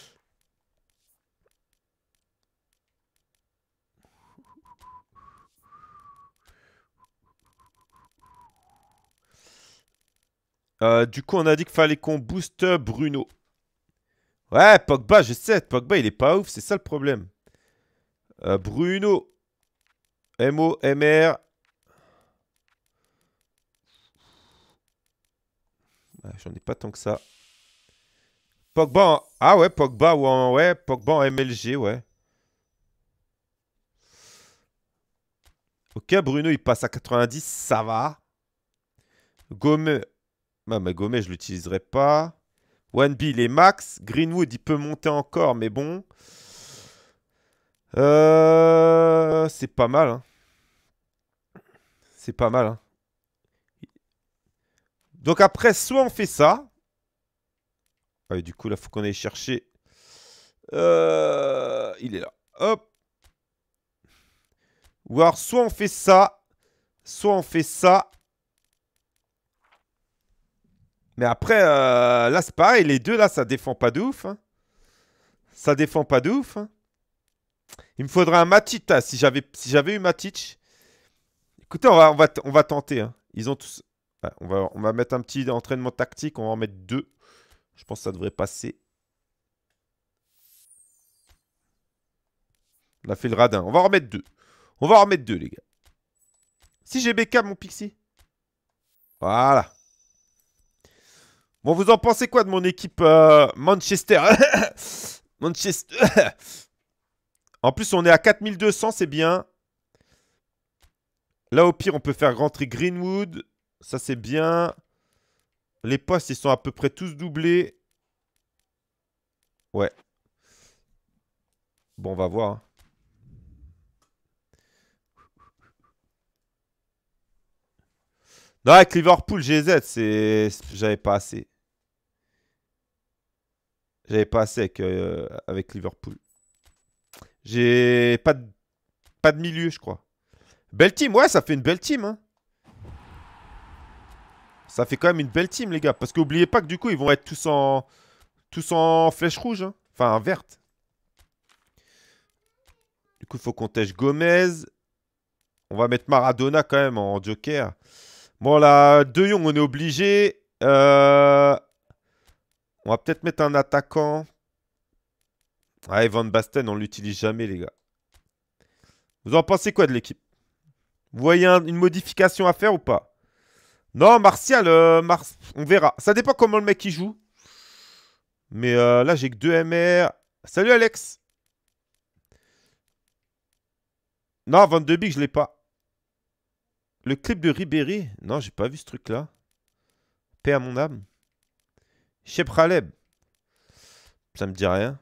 Du coup, on a dit qu'il fallait qu'on booste Bruno. Ouais, Pogba, je sais. Pogba, il est pas ouf. C'est ça le problème. Bruno. MO, MR. J'en ai pas tant que ça. Pogba en... Ah ouais, Pogba ou en... Ouais, Pogba en MLG, ouais. Ok, Bruno, il passe à 90, ça va. Gomez... Ah, mais Gomez, je l'utiliserai pas. Wanby, il est max. Greenwood, il peut monter encore, mais bon. C'est pas mal, hein. C'est pas mal, hein. Donc après, soit on fait ça. Ah, et du coup, là, faut qu'on aille chercher. Il est là. Hop. Ou alors, soit on fait ça. Soit on fait ça. Mais après, là, c'est pareil. Les deux, là, ça défend pas de ouf. Hein. Ça défend pas de ouf. Hein. Il me faudrait un Matic. Si j'avais eu Matic. Écoutez, on va tenter. Hein. Ils ont tous... Ouais, on va mettre un petit entraînement tactique. On va en mettre 2. Je pense que ça devrait passer. On a fait le radin. On va en remettre 2. On va en remettre 2, les gars. Si j'ai Beckham, mon Pixie. Voilà. Bon, vous en pensez quoi de mon équipe Manchester? Manchester. En plus, on est à 4200, c'est bien. Là, au pire, on peut faire rentrer Greenwood. Ça, c'est bien. Les postes, ils sont à peu près tous doublés. Ouais. Bon, on va voir. Hein. Non, avec Liverpool, GZ, c'est... J'avais pas assez. J'avais pas assez avec Liverpool. J'ai pas de milieu, je crois. Belle team, ouais, ça fait une belle team. Hein. Ça fait quand même une belle team, les gars. Parce qu'oubliez pas que du coup, ils vont être tous en flèche rouge. Hein. Enfin, verte. Du coup, il faut qu'on tèche Gomez. On va mettre Maradona quand même en joker. Bon, là, De Jong, on est obligé. On va peut-être mettre un attaquant. Ouais, Van Basten, on l'utilise jamais, les gars. Vous en pensez quoi de l'équipe? Vous voyez une modification à faire ou pas? Non, Martial, on verra. Ça dépend comment le mec il joue. Mais là, j'ai que 2 MR. Salut, Alex. Non, Van de Beek, je l'ai pas. Le clip de Ribéry? Non, j'ai pas vu ce truc-là. Paix à mon âme. Cheb Khaleb. Ça me dit rien.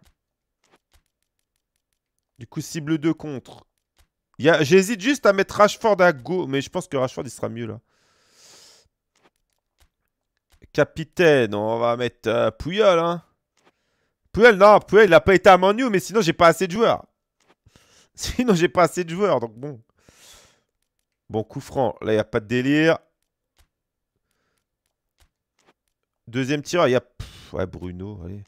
Du coup, cible 2 contre. J'hésite juste à mettre Rashford à go, mais je pense que Rashford, il sera mieux là. Capitaine, on va mettre Puyol. Hein. Puyol, non, Puyol, il n'a pas été à Manu, mais sinon, j'ai pas assez de joueurs. Sinon, j'ai pas assez de joueurs, donc bon. Bon, coup franc. Là, il n'y a pas de délire. Deuxième tireur, il y a... ouais, Bruno, allez.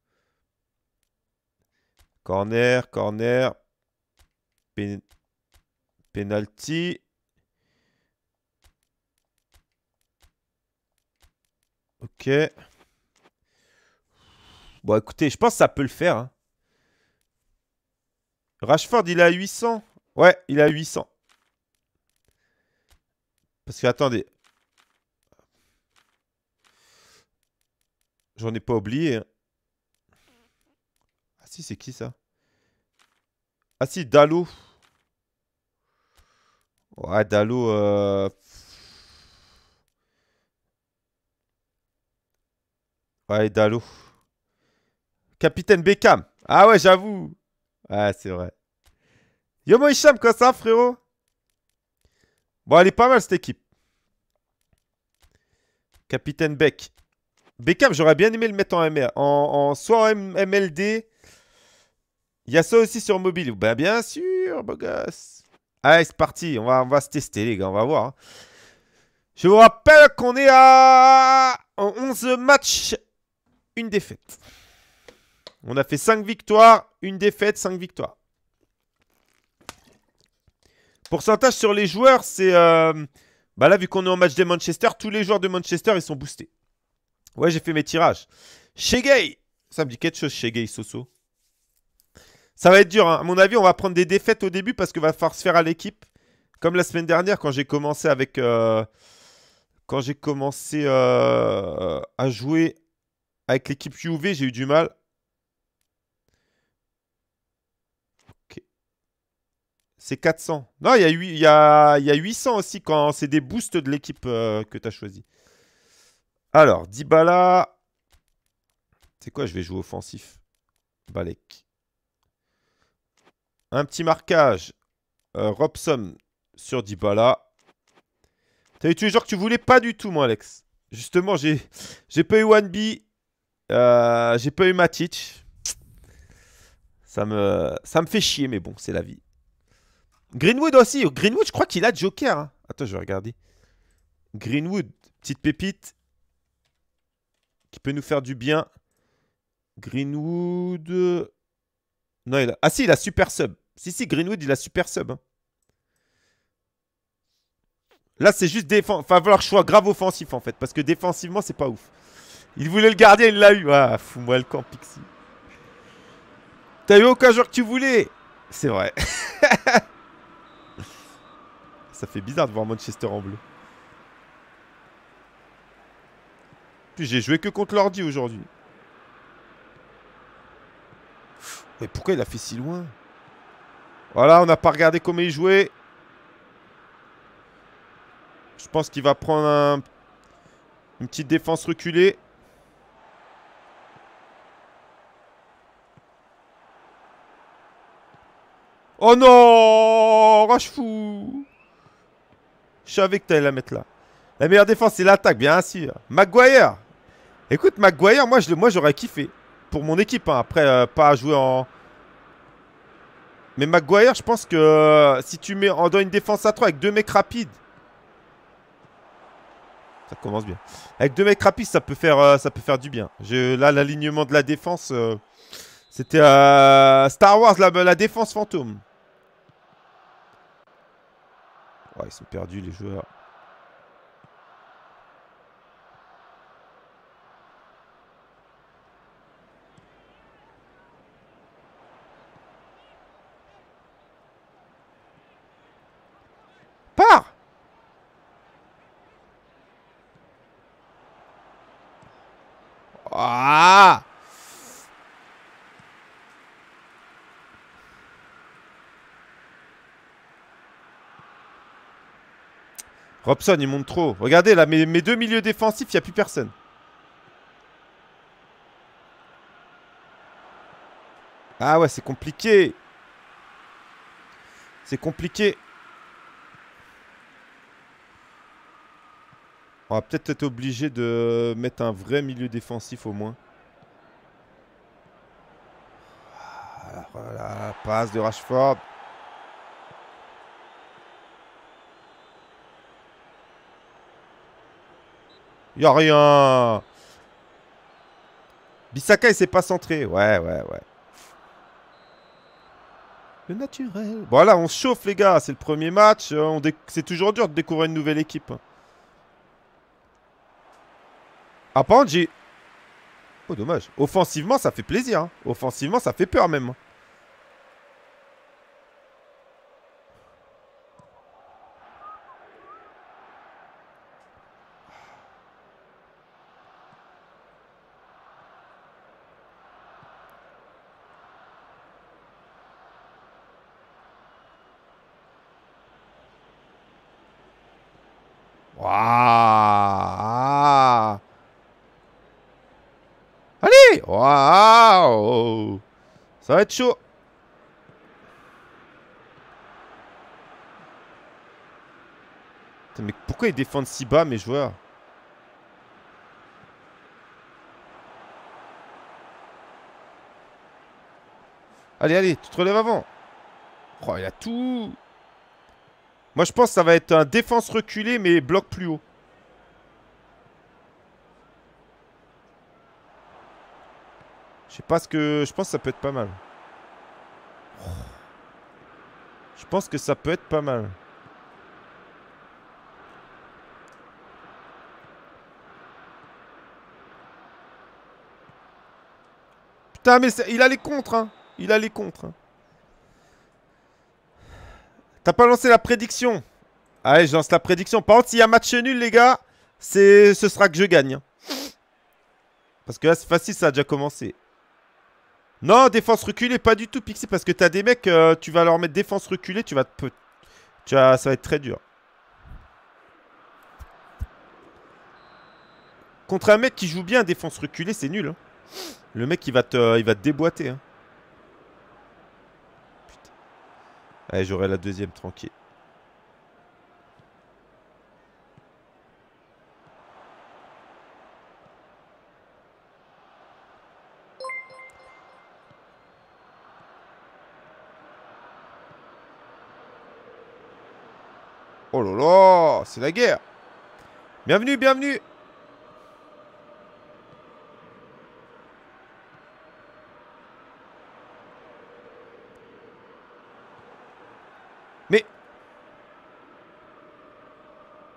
Corner, corner. Penalty. Ok. Bon, écoutez, je pense que ça peut le faire. Hein. Rashford, il est à 800. Ouais, il est à 800. Parce que, attendez. J'en ai pas oublié. Hein. Ah si, c'est qui ça? Ah si, Dalot. Ouais, Dalot. Ouais, Dalot. Capitaine Beckham. Ah ouais, j'avoue. Ouais, c'est vrai. Yo, moi, Hicham, quoi ça, frérot? Bon, elle est pas mal, cette équipe. Capitaine Beck. Beckham, j'aurais bien aimé le mettre en MR. Soit en MLD. Il y a ça aussi sur mobile. Ben, bien sûr, beau gosse. Allez, c'est parti. On va se tester, les gars. On va voir. Hein. Je vous rappelle qu'on est à 11 matchs, une défaite. On a fait 5 victoires, une défaite, 5 victoires. Pourcentage sur les joueurs, c'est... bah là, vu qu'on est en match de Manchester, tous les joueurs de Manchester, ils sont boostés. Ouais, j'ai fait mes tirages. Shegay. Ça me dit quelque chose, Shegay, Soso. Ça va être dur. Hein. À mon avis, on va prendre des défaites au début parce qu'il va falloir se faire à l'équipe. Comme la semaine dernière, quand j'ai commencé avec... quand j'ai commencé à jouer avec l'équipe UV, j'ai eu du mal. Ok. C'est 400. Non, il y a 800 aussi quand c'est des boosts de l'équipe que tu as choisi. Alors, Dybala. C'est quoi, je vais jouer offensif. Balek. Un petit marquage. Robson sur Dybala. T'as eu tous les joueurs que tu voulais? Pas du tout, moi, Alex. Justement, j'ai pas eu Wanby. J'ai pas eu Matic. Ça me fait chier, mais bon, c'est la vie. Greenwood aussi. Greenwood, je crois qu'il a Joker. Hein. Attends, je vais regarder. Greenwood, petite pépite. Qui peut nous faire du bien. Greenwood. Non, il a... Ah si, il a super sub. Si, Greenwood, il a super sub. Hein. Là, c'est juste défense. Enfin, falloir que je sois grave offensif en fait. Parce que défensivement, c'est pas ouf. Il voulait le gardien, il l'a eu. Ah, fous-moi le camp, Pixie. T'as eu aucun joueur que tu voulais. C'est vrai. Ça fait bizarre de voir Manchester en bleu. Puis j'ai joué que contre l'ordi aujourd'hui. Mais pourquoi il a fait si loin? Voilà, on n'a pas regardé comment il jouait. Je pense qu'il va prendre une petite défense reculée. Oh non, Rashford. Je savais que t'allais la mettre là. La meilleure défense, c'est l'attaque, bien sûr. Maguire. Écoute, Maguire, moi j'aurais kiffé. Pour mon équipe, hein. Après, pas jouer en... Mais Maguire, je pense que si tu mets dans une défense à 3 avec 2 mecs rapides... Ça commence bien. Avec 2 mecs rapides, ça peut faire du bien. Là, l'alignement de la défense... C'était Star Wars, la défense fantôme. Oh, ils sont perdus, les joueurs. Pars! Ah! Robson, il monte trop. Regardez, là, mes 2 milieux défensifs, il n'y a plus personne. Ah ouais, c'est compliqué. C'est compliqué. On va peut-être être obligé de mettre un vrai milieu défensif au moins. Voilà, passe de Rashford. Y'a rien. Bissaka, il s'est pas centré. Ouais. Le naturel. Voilà, on se chauffe, les gars. C'est le premier match. C'est toujours dur de découvrir une nouvelle équipe. Ah, par contre, j'ai... Oh, dommage. Offensivement, ça fait plaisir. Hein. Offensivement, ça fait peur, même. Waouh! Allez! Waouh! Ça va être chaud. Putain, mais pourquoi ils défendent si bas, mes joueurs? Allez, tu te relèves avant. Oh, il a tout. Moi, je pense que ça va être un défense reculée, mais bloc plus haut. Je sais pas ce que... Je pense que ça peut être pas mal. Je pense que ça peut être pas mal. Putain, mais il a les contres, hein. Il a les contres. Hein. T'as pas lancé la prédiction? Allez, je lance la prédiction. Par contre, s'il y a match nul, les gars, ce sera que je gagne. Hein. Parce que là, c'est facile, ça a déjà commencé. Non, défense reculée, pas du tout, Pixie, parce que t'as des mecs, tu vas leur mettre défense reculée, ça va être très dur. Contre un mec qui joue bien défense reculée, c'est nul. Hein. Le mec, il va te déboîter. Hein. Putain. Allez, j'aurai la deuxième, tranquille. Oh là là, c'est la guerre. Bienvenue. Mais...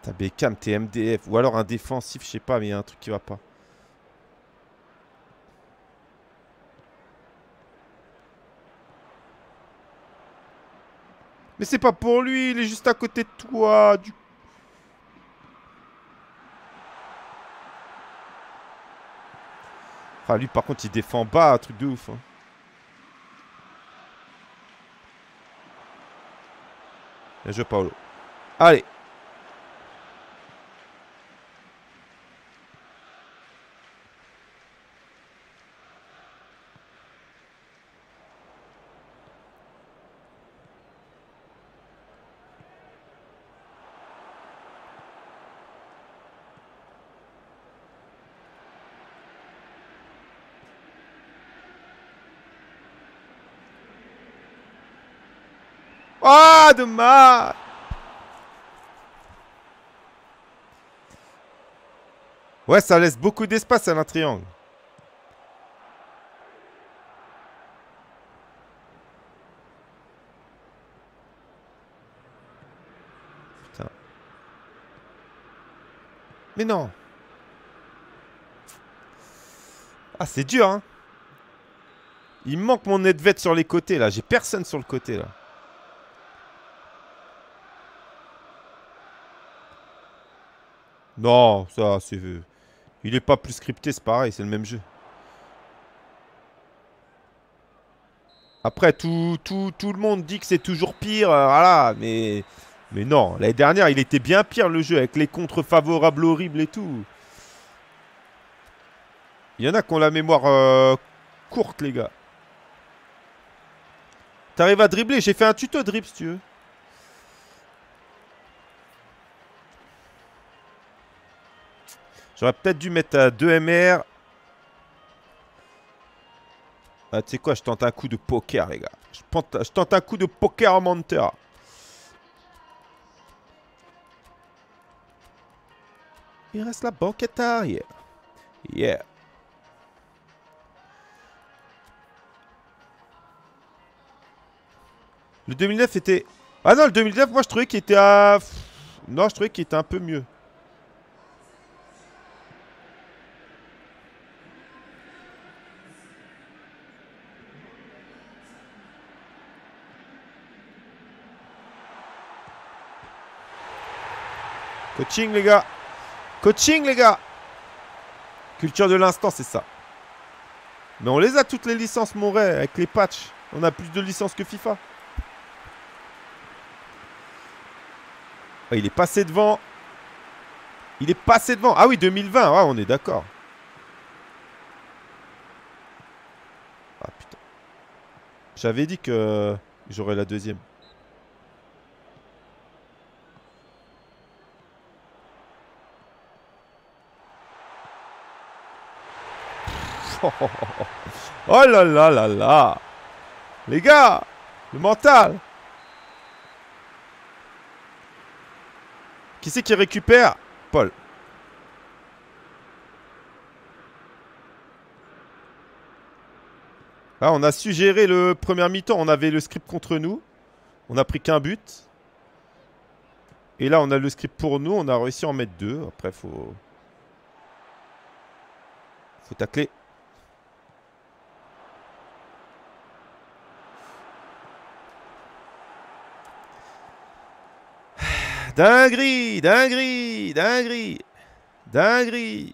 Putain, Beckham, t'es MDF. Ou alors un défensif, je sais pas, mais il y a un truc qui va pas. Mais c'est pas pour lui, il est juste à côté de toi. Ah, lui, par contre, il défend bas, un truc de ouf. Hein. Bien joué, Paolo. Allez. Ah, dommage. Ouais, ça laisse beaucoup d'espace à un triangle. Putain. Mais non. Ah, c'est dur, hein. Il me manque mon Nedved sur les côtés, là. J'ai personne sur le côté, là. Non, ça, c'est... Il est pas plus scripté, c'est pareil, c'est le même jeu. Après, tout le monde dit que c'est toujours pire, voilà, mais non. L'année dernière, il était bien pire, le jeu, avec les contres favorables horribles et tout. Il y en a qui ont la mémoire courte, les gars. T'arrives à dribbler? J'ai fait un tuto dribble, si tu veux. J'aurais peut-être dû mettre à 2 MR. Ah, tu sais quoi, je tente un coup de poker, les gars. Je tente un coup de poker en menteur. Il reste la banquette arrière. Yeah. Le 2009 était... Ah non, le 2009, moi, je trouvais qu'il était à... Non, je trouvais qu'il était un peu mieux. Coaching, les gars. Coaching, les gars. Culture de l'instant, c'est ça. Mais on les a toutes les licences, mon ré, avec les patchs. On a plus de licences que FIFA. Oh, il est passé devant. Il est passé devant. Ah oui, 2020. Ouais, on est d'accord. Ah putain. J'avais dit que j'aurais la deuxième. Oh là là là là. Les gars, le mental. Qui c'est qui récupère? Paul. Ah, on a su gérer le premier mi-temps. On avait le script contre nous. On a pris qu'un but. Et là, on a le script pour nous. On a réussi à en mettre 2. Après, faut tacler. Dinguerie, dinguerie, dinguerie, dinguerie.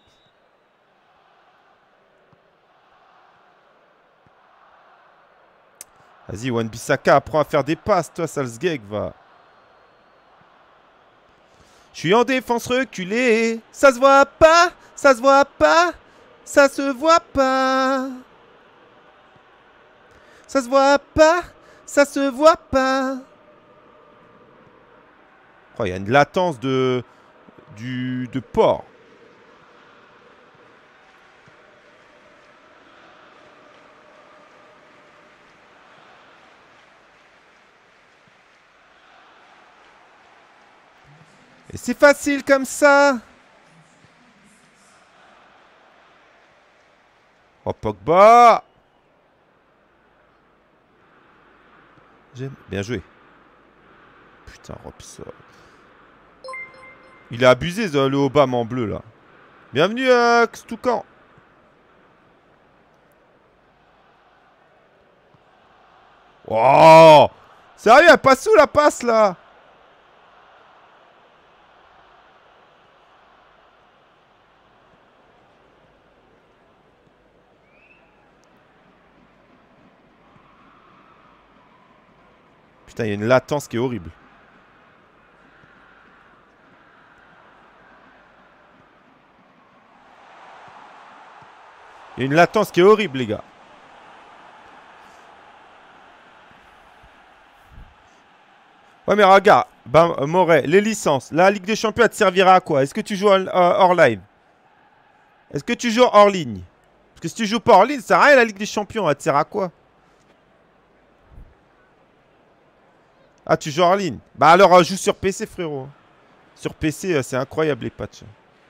Vas-y, Wan-Bissaka, apprends à faire des passes, toi, Salzgeg, va. Je suis en défense reculée. Ça se voit pas, ça se voit pas, ça se voit pas. Ça se voit pas, ça se voit pas. Oh, il y a une latence de port. Et c'est facile comme ça. Oh, Pogba. J'aime. Bien joué. Putain, Robson. Il a abusé, le Obama en bleu, là. Bienvenue, Stoukan. Oh! Sérieux, elle passe où la passe, là? Putain, il y a une latence qui est horrible. Il y a une latence qui est horrible, les gars. Ouais, mais regarde, ben, Moret, les licences. La Ligue des Champions, elle te servira à quoi? Est-ce que tu joues hors live? Est-ce que tu joues hors ligne? Parce que si tu joues pas hors ligne, ça sert à rien la Ligue des Champions. Elle te sert à quoi? Ah, tu joues hors ligne? Bah alors, joue sur PC, frérot. Sur PC, c'est incroyable les patchs.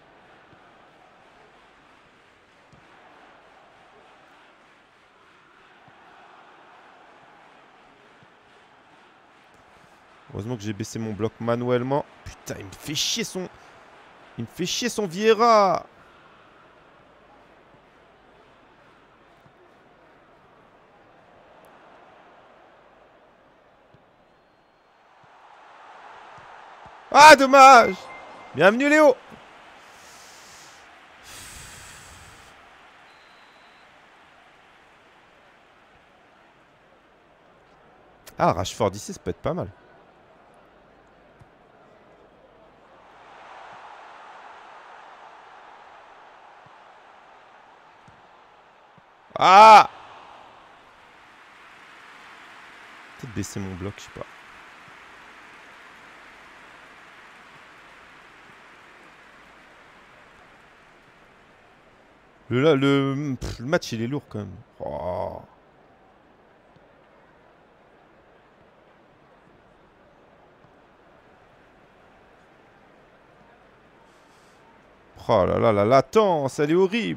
Heureusement que j'ai baissé mon bloc manuellement. Putain, il me fait chier son... Il me fait chier son Vieira. Ah, dommage. Bienvenue, Léo. Ah, Rashford ici, ça peut être pas mal. Ah! Peut-être baisser mon bloc, je sais pas. Le match, il est lourd quand même. Oh. Oh là là, la latence, elle est horrible.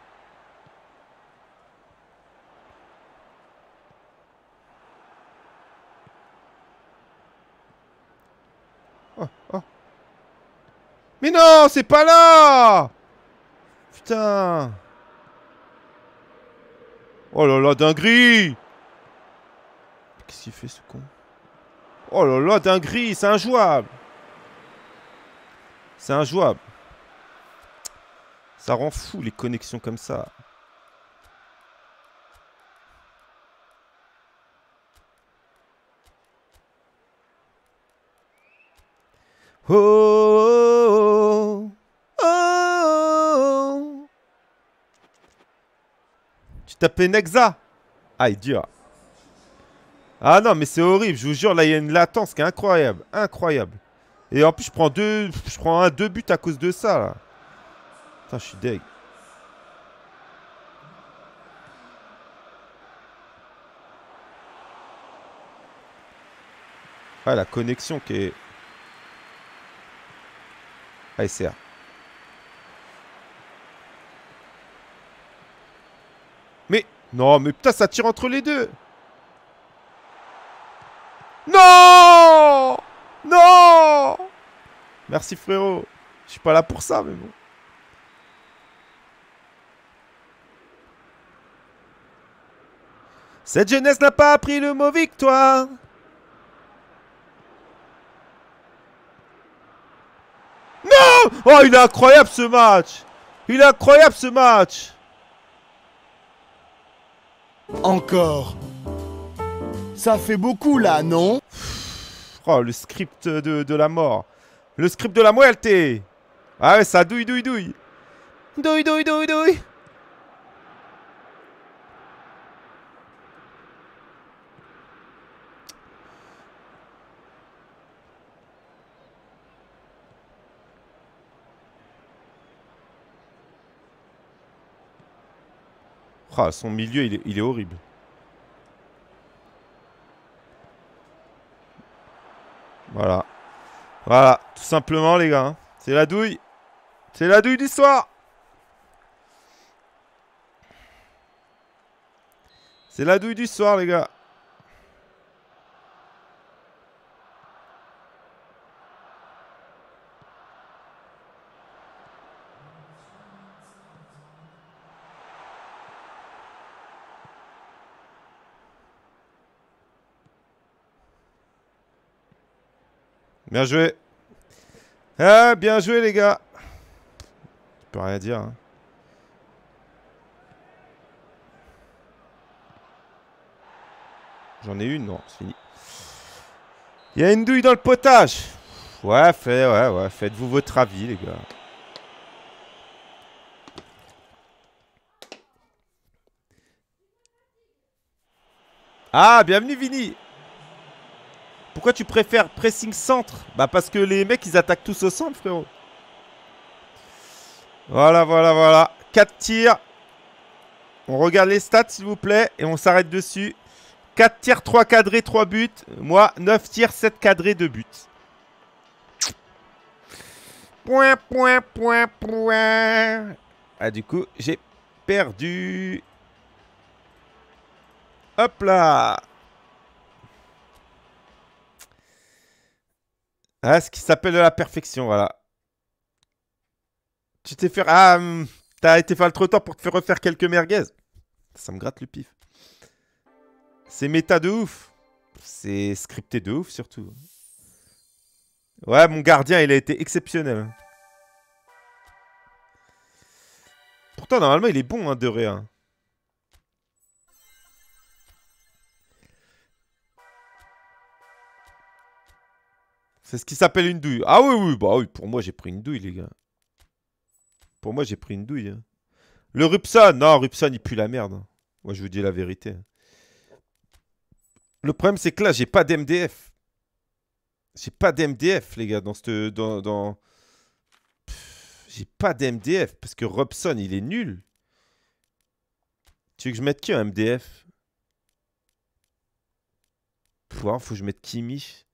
Oh, oh. Mais non, c'est pas là! Putain. Oh là là, dinguerie! Qu'est-ce qu'il fait ce con? Oh là là, dinguerie, c'est injouable! C'est injouable. Ça rend fou les connexions comme ça. Oh, oh, oh. Tu tapais Nexa? Ah, il est dur. Ah non, mais c'est horrible, je vous jure, là, il y a une latence qui est incroyable. Incroyable. Et en plus, je prends deux buts à cause de ça, là. Putain, je suis deg. Ah, la connexion qui est... Ah, SR. Mais... Non, mais putain, ça tire entre les deux. Non! Non! Merci, frérot. Je suis pas là pour ça, mais bon. Cette jeunesse n'a pas appris le mot victoire. Non! Oh, il est incroyable ce match. Il est incroyable ce match. Encore. Ça fait beaucoup là, non? Oh, le script de la mort. Le script de la moelle. Ah ouais, ça douille, douille, douille. Douille, douille, douille, douille. Oh, son milieu, il est horrible. Voilà. Voilà, tout simplement, les gars. Hein. C'est la douille. C'est la douille du soir. C'est la douille du soir, les gars. Bien joué. Ah, bien joué, les gars. Je peux rien dire. Hein. J'en ai une, non, c'est fini. Il y a une douille dans le potage. Ouais, faites-vous votre avis, les gars. Ah, bienvenue, Vini. Pourquoi tu préfères pressing centre? Bah, parce que les mecs, ils attaquent tous au centre, frérot. Voilà. 4 tirs. On regarde les stats, s'il vous plaît, et on s'arrête dessus. 4 tirs, 3 cadrés, 3 buts. Moi, 9 tirs, 7 cadrés, 2 buts. Point. Ah, du coup, j'ai perdu. Hop là. Ah, ce qui s'appelle de la perfection, voilà. Tu t'es fait... Ah, t'as été faire le trottoir pour te faire refaire quelques merguez. Ça me gratte le pif. C'est méta de ouf. C'est scripté de ouf, surtout. Ouais, mon gardien, il a été exceptionnel. Pourtant, normalement, il est bon, hein, de rien. C'est ce qui s'appelle une douille. Ah oui, bah oui, pour moi, j'ai pris une douille, les gars. Pour moi, j'ai pris une douille. Hein. Le Rupson, non, Rupson, il pue la merde. Hein. Moi, je vous dis la vérité. Le problème, c'est que là, j'ai pas d'MDF. J'ai pas d'MDF, les gars, dans cette... J'ai pas d'MDF, parce que Robson, il est nul. Tu veux que je mette qui en MDF? Faut que je mette Kimi.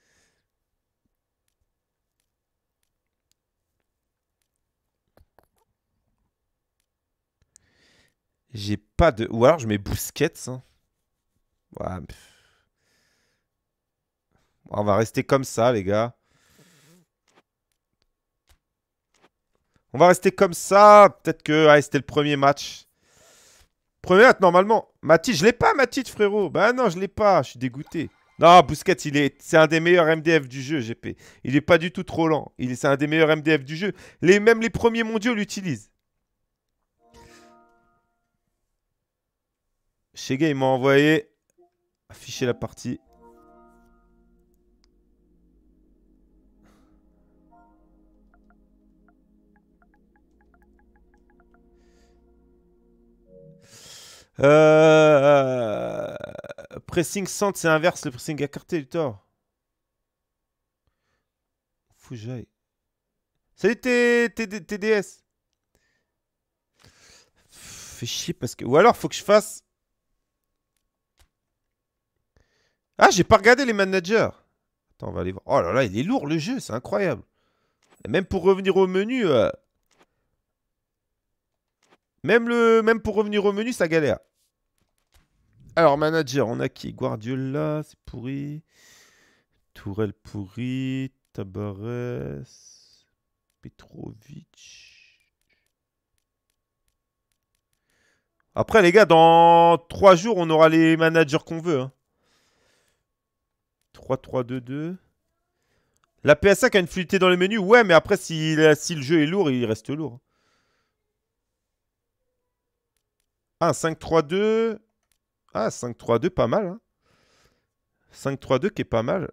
J'ai pas de... Ou alors je mets Busquets. Hein. Ouais, on va rester comme ça, les gars. On va rester comme ça. Peut-être que ah, c'était le premier match. Premier match, normalement. Matit, je l'ai pas, Matit, frérot. Bah non, je l'ai pas. Je suis dégoûté. Non, Busquets, c'est un des meilleurs MDF du jeu, GP. Il est pas du tout trop lent. C'est un des meilleurs MDF du jeu. Même les premiers mondiaux l'utilisent. Shega, il m'a envoyé afficher la partie. Pressing centre, c'est inverse le pressing écarté, Luthor. Faut que j'aille. Salut TDS. Fais chier parce que... Ou alors, faut que je fasse... Ah, j'ai pas regardé les managers. Attends, on va aller voir. Oh là là, il est lourd le jeu, c'est incroyable. Et même pour revenir au menu... Même pour revenir au menu, ça galère. Alors, manager, on a qui? Guardiola, c'est pourri. Tourelle pourri. Tabarès. Petrovic. Après, les gars, dans 3 jours, on aura les managers qu'on veut. Hein. 3-3-2-2. La PS5 a une fluidité dans les menus. Ouais, mais après, si le jeu est lourd, il reste lourd. Ah, 5-3-2. Ah, 5-3-2, pas mal. Hein. 5-3-2 qui est pas mal.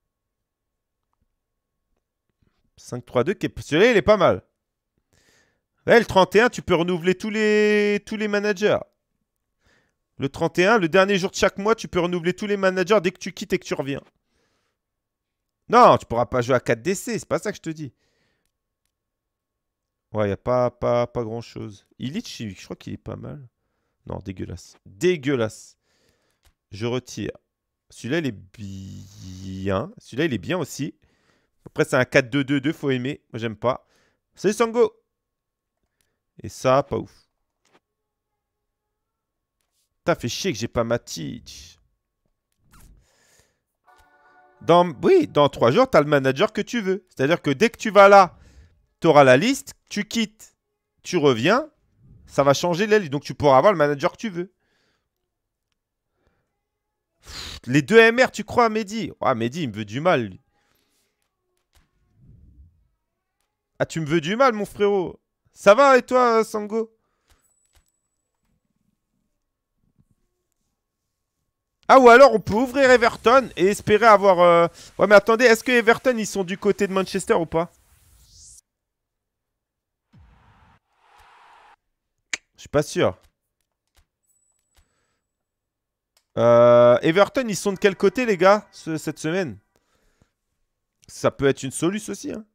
5-3-2 qui est... Celui-là, il est pas mal. Ouais, le 31, tu peux renouveler tous les managers. Le 31, le dernier jour de chaque mois, tu peux renouveler tous les managers dès que tu quittes et que tu reviens. Non, tu pourras pas jouer à 4 DC, c'est pas ça que je te dis. Ouais, il n'y a pas grand-chose. Illich, je crois qu'il est pas mal. Non, dégueulasse. Dégueulasse. Je retire. Celui-là, il est bien. Celui-là, il est bien aussi. Après, c'est un 4-2-2-2, faut aimer. Moi, j'aime pas. Salut Sango. Et ça, pas ouf. T'as fait chier que j'ai pas ma teach. Oui, dans 3 jours, t'as le manager que tu veux. C'est-à-dire que dès que tu vas là, tu auras la liste, tu quittes, tu reviens, ça va changer la liste. Donc, tu pourras avoir le manager que tu veux. Les 2 MR, tu crois, Mehdi? Ah, Mehdi, il me veut du mal, lui. Ah, tu me veux du mal, mon frérot. Ça va et toi, Sango? Ah, ou alors on peut ouvrir Everton et espérer avoir... Ouais, mais attendez, est-ce que Everton, ils sont du côté de Manchester ou pas? Je suis pas sûr. Everton, ils sont de quel côté, les gars, cette semaine? Ça peut être une solution aussi, hein.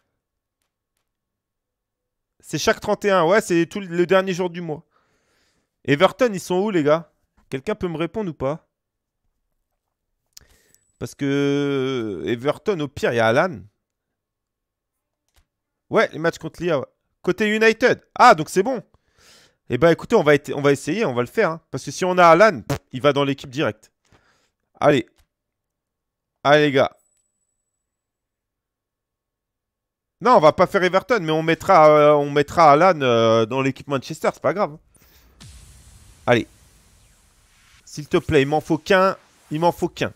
C'est chaque 31, ouais, c'est tout le dernier jour du mois. Everton, ils sont où, les gars? Quelqu'un peut me répondre ou pas? Parce que Everton, au pire, il y a Alan. Ouais, les matchs contre l'IA, ouais. Côté United. Ah, donc c'est bon. Eh ben, écoutez, on va essayer, on va le faire, hein. Parce que si on a Alan, il va dans l'équipe directe. Allez. Allez, les gars. Non, on va pas faire Everton, mais on mettra Alan dans l'équipe Manchester, c'est pas grave. Allez. S'il te plaît, il m'en faut qu'un. Il m'en faut qu'un.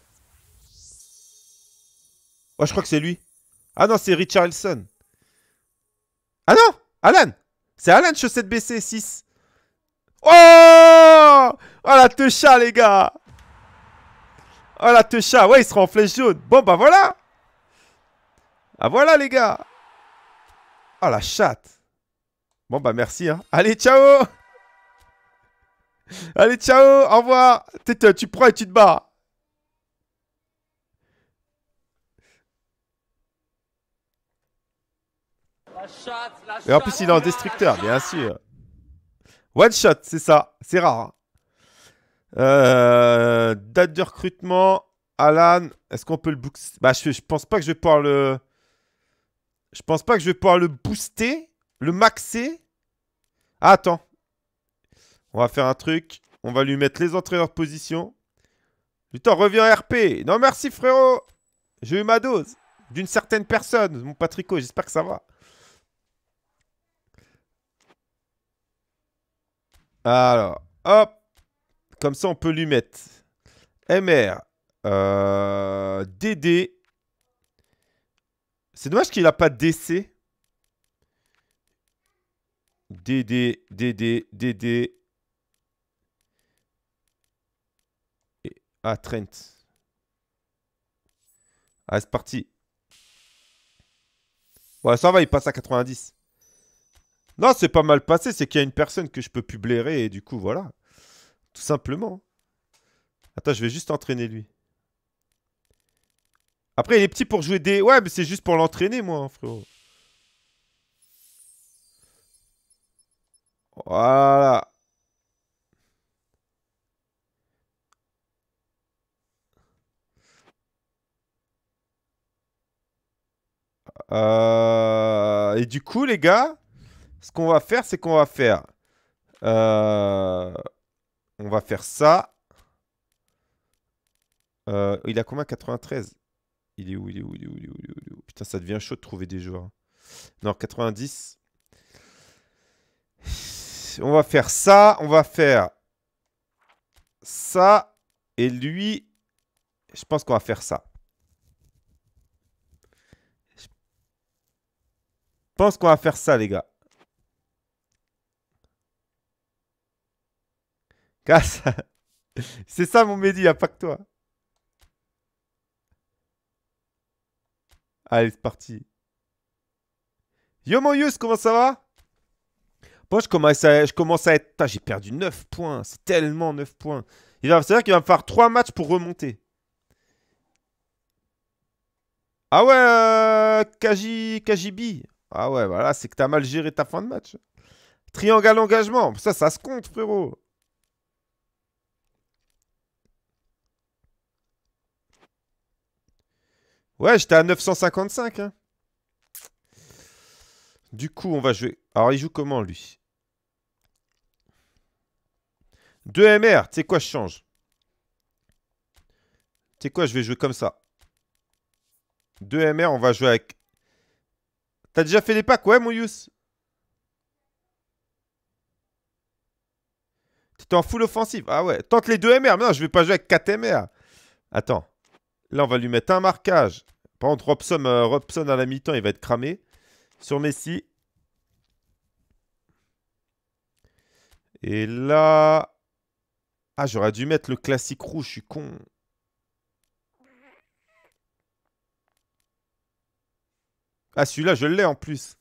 Oh, je crois que c'est lui. Ah non, c'est Richarlison. Ah non, Alan. C'est Alan, chaussette BC 6. Oh! Oh la techa, les gars. Oh la techa. Ouais, il sera en flèche jaune. Bon, bah voilà. Ah voilà, les gars. Oh la chatte. Bon, bah merci, hein. Allez, ciao. Allez, ciao. Au revoir. Tu prends et tu te barres. La chatte, la chatte. Et en plus, il est en destructeur, bien sûr. One shot, c'est ça. C'est rare, hein. Date de recrutement. Alan, est-ce qu'on peut le booster? Bah, je pense pas que je vais pouvoir le... Je pense pas que je vais pouvoir le booster. Le maxer. Ah, attends. On va faire un truc. On va lui mettre les entraîneurs de position. Putain, reviens RP. Non, merci, frérot. J'ai eu ma dose. D'une certaine personne. Mon Patrico, j'espère que ça va. Alors, hop. Comme ça, on peut lui mettre MR, DD. C'est dommage qu'il n'a pas DC. DD. Ah, Trent. Ah, c'est parti. Ouais, ça va, il passe à 90. Non, c'est pas mal passé, c'est qu'il y a une personne que je peux plus blairer et du coup, voilà. Tout simplement. Attends, je vais juste entraîner lui. Après, il est petit pour jouer des... Ouais, mais c'est juste pour l'entraîner, moi, hein, frérot. Voilà. Et du coup, les gars, ce qu'on va faire, c'est qu'on va faire... on va faire ça. Il a combien? 93. Il est où? Putain, ça devient chaud de trouver des joueurs. Non, 90. On va faire ça. On va faire ça. Et lui, je pense qu'on va faire ça. Je pense qu'on va faire ça, les gars. Casse. C'est ça, mon Mehdi, y'a pas que toi. Allez, c'est parti. Yo, mon Yus, comment ça va? Bon, je commence à être... Putain, j'ai perdu 9 points. C'est tellement 9 points. C'est-à-dire qu'il va me faire 3 matchs pour remonter. Ah ouais, KJB. Ah ouais, voilà, c'est que t'as mal géré ta fin de match. Triangle à l'engagement. Ça se compte, frérot. Ouais, j'étais à 955, hein. Du coup, on va jouer... Alors, il joue comment, lui? 2 MR. Tu sais quoi, je change. Tu sais quoi, je vais jouer comme ça. 2 MR, on va jouer avec... T'as déjà fait les packs? Ouais, Mouyous. T'étais en full offensive. Ah ouais. Tente les 2 MR. Mais non, je vais pas jouer avec 4 MR. Attends. Là, on va lui mettre un marquage. Par contre, Robson à la mi-temps, il va être cramé. sur Messi. Et là... Ah, j'aurais dû mettre le classique rouge, je suis con. Ah, celui-là, je l'ai en plus.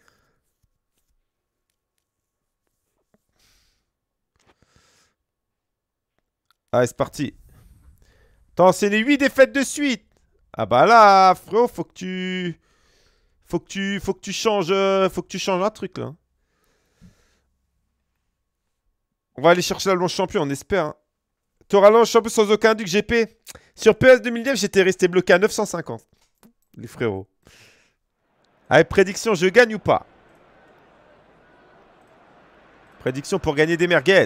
Allez, c'est parti. Attends, c'est les 8 défaites de suite. Ah bah là, frérot, faut que tu... Faut que tu changes... faut que tu changes un truc, là. On va aller chercher la longe champion, on espère. Hein. T'auras la longe champion sans aucun duc GP. Sur PS 2009, j'étais resté bloqué à 950. Les frérots. Allez, prédiction, je gagne ou pas? Prédiction pour gagner des merguez.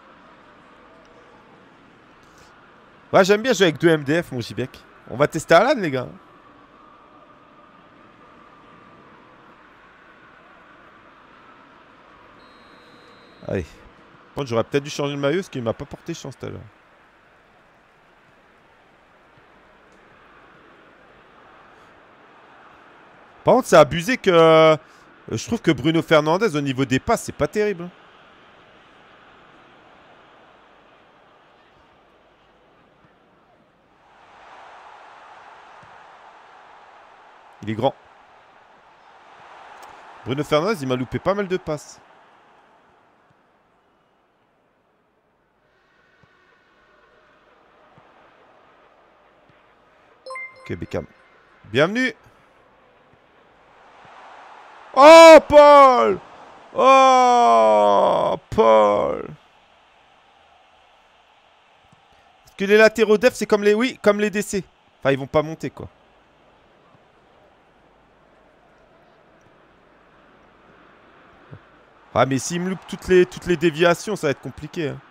Ouais, j'aime bien jouer avec 2 MDF, mon JBEC. On va tester Alan, les gars. Allez. Par contre, j'aurais peut-être dû changer le maillot parce qu'il m'a pas porté chance tout à l'heure. Par contre, c'est abusé que... je trouve que Bruno Fernandes, au niveau des passes, c'est pas terrible. Hein. Il est grand. Bruno Fernandes, il m'a loupé pas mal de passes. Ok, Beckham. Bienvenue. Oh, Paul! Oh, Paul! Parce que les latéraux def, c'est comme les... Oui, comme les DC. Enfin, ils vont pas monter, quoi. Ah, mais s'il me loupe toutes les déviations, ça va être compliqué. Hein.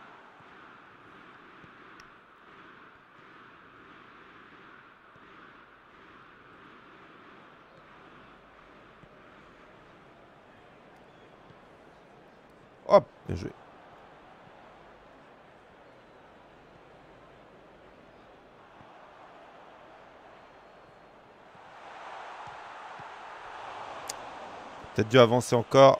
Hop, bien joué. Peut-être dû avancer encore.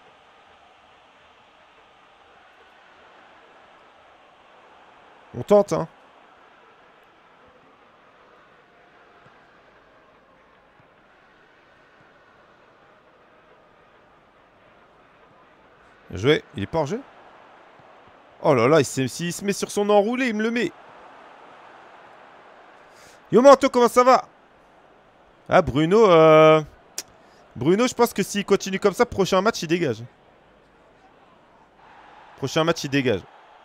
On tente, hein. Bien joué. Il est pas hors jeu? Oh là là, s'il se met sur son enroulé, il me le met. Yo, Manto, comment ça va? Ah, Bruno, Bruno, je pense que s'il continue comme ça, prochain match, il dégage. Prochain match, il dégage.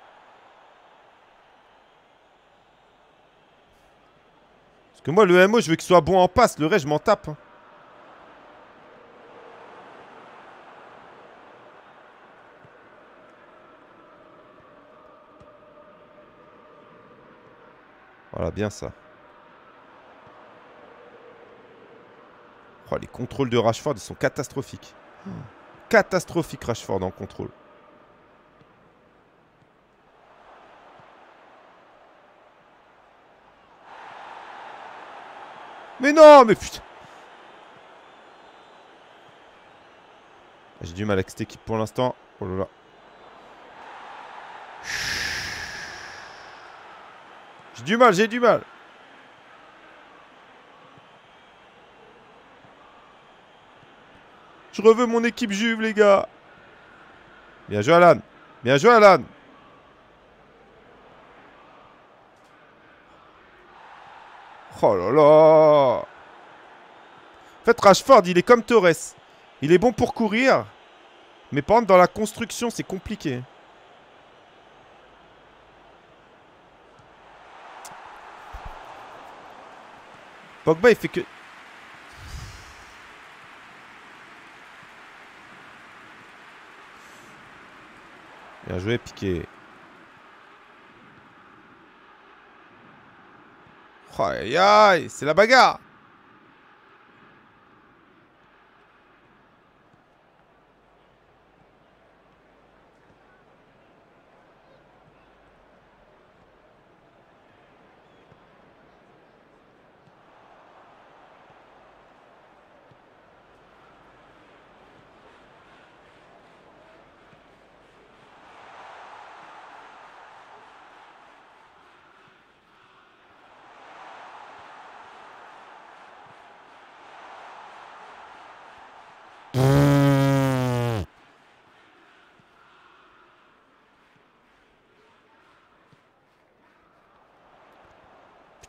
Parce que moi, le MO, je veux qu'il soit bon en passe. Le reste, je m'en tape. Hein. Voilà, bien ça. Oh, les contrôles de Rashford, ils sont catastrophiques. Catastrophique, Rashford en contrôle. Mais non, mais putain. J'ai du mal avec cette équipe pour l'instant. Oh là là. J'ai du mal, j'ai du mal. Je reveux mon équipe Juve, les gars. Bien joué, Alan. Bien joué, Alan. Oh là là. En fait, Rashford, il est comme Torres. Il est bon pour courir. Mais par contre, dans la construction, c'est compliqué. Pogba, il fait que... Bien joué, Piqué. Oh, aïe aïe, c'est la bagarre.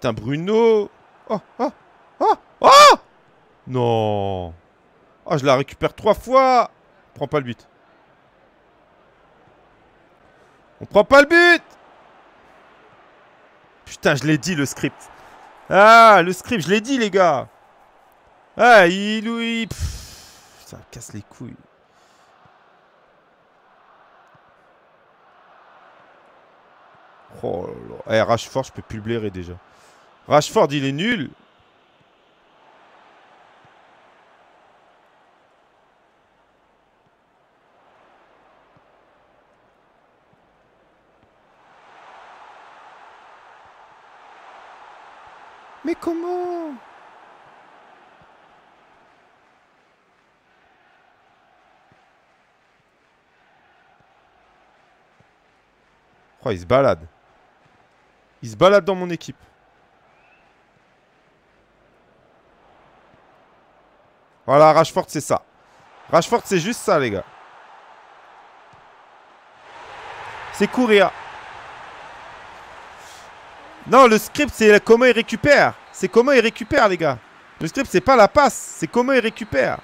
Putain, Bruno. Oh, oh, oh, oh. Non. Oh, je la récupère 3 fois. On prend pas le but. On prend pas le but. Putain, je l'ai dit, le script. Ah, le script, je l'ai dit, les gars. Ah, ça casse les couilles. Oh là là. Eh, Rashford, je peux plus le blairer déjà. Rashford, il est nul. Mais comment? Oh, il se balade. Il se balade dans mon équipe. Voilà, Rashford, c'est ça. Rashford, c'est juste ça, les gars. C'est courir. Non, le script, c'est comment il récupère. C'est comment il récupère, les gars. Le script, c'est pas la passe. C'est comment il récupère.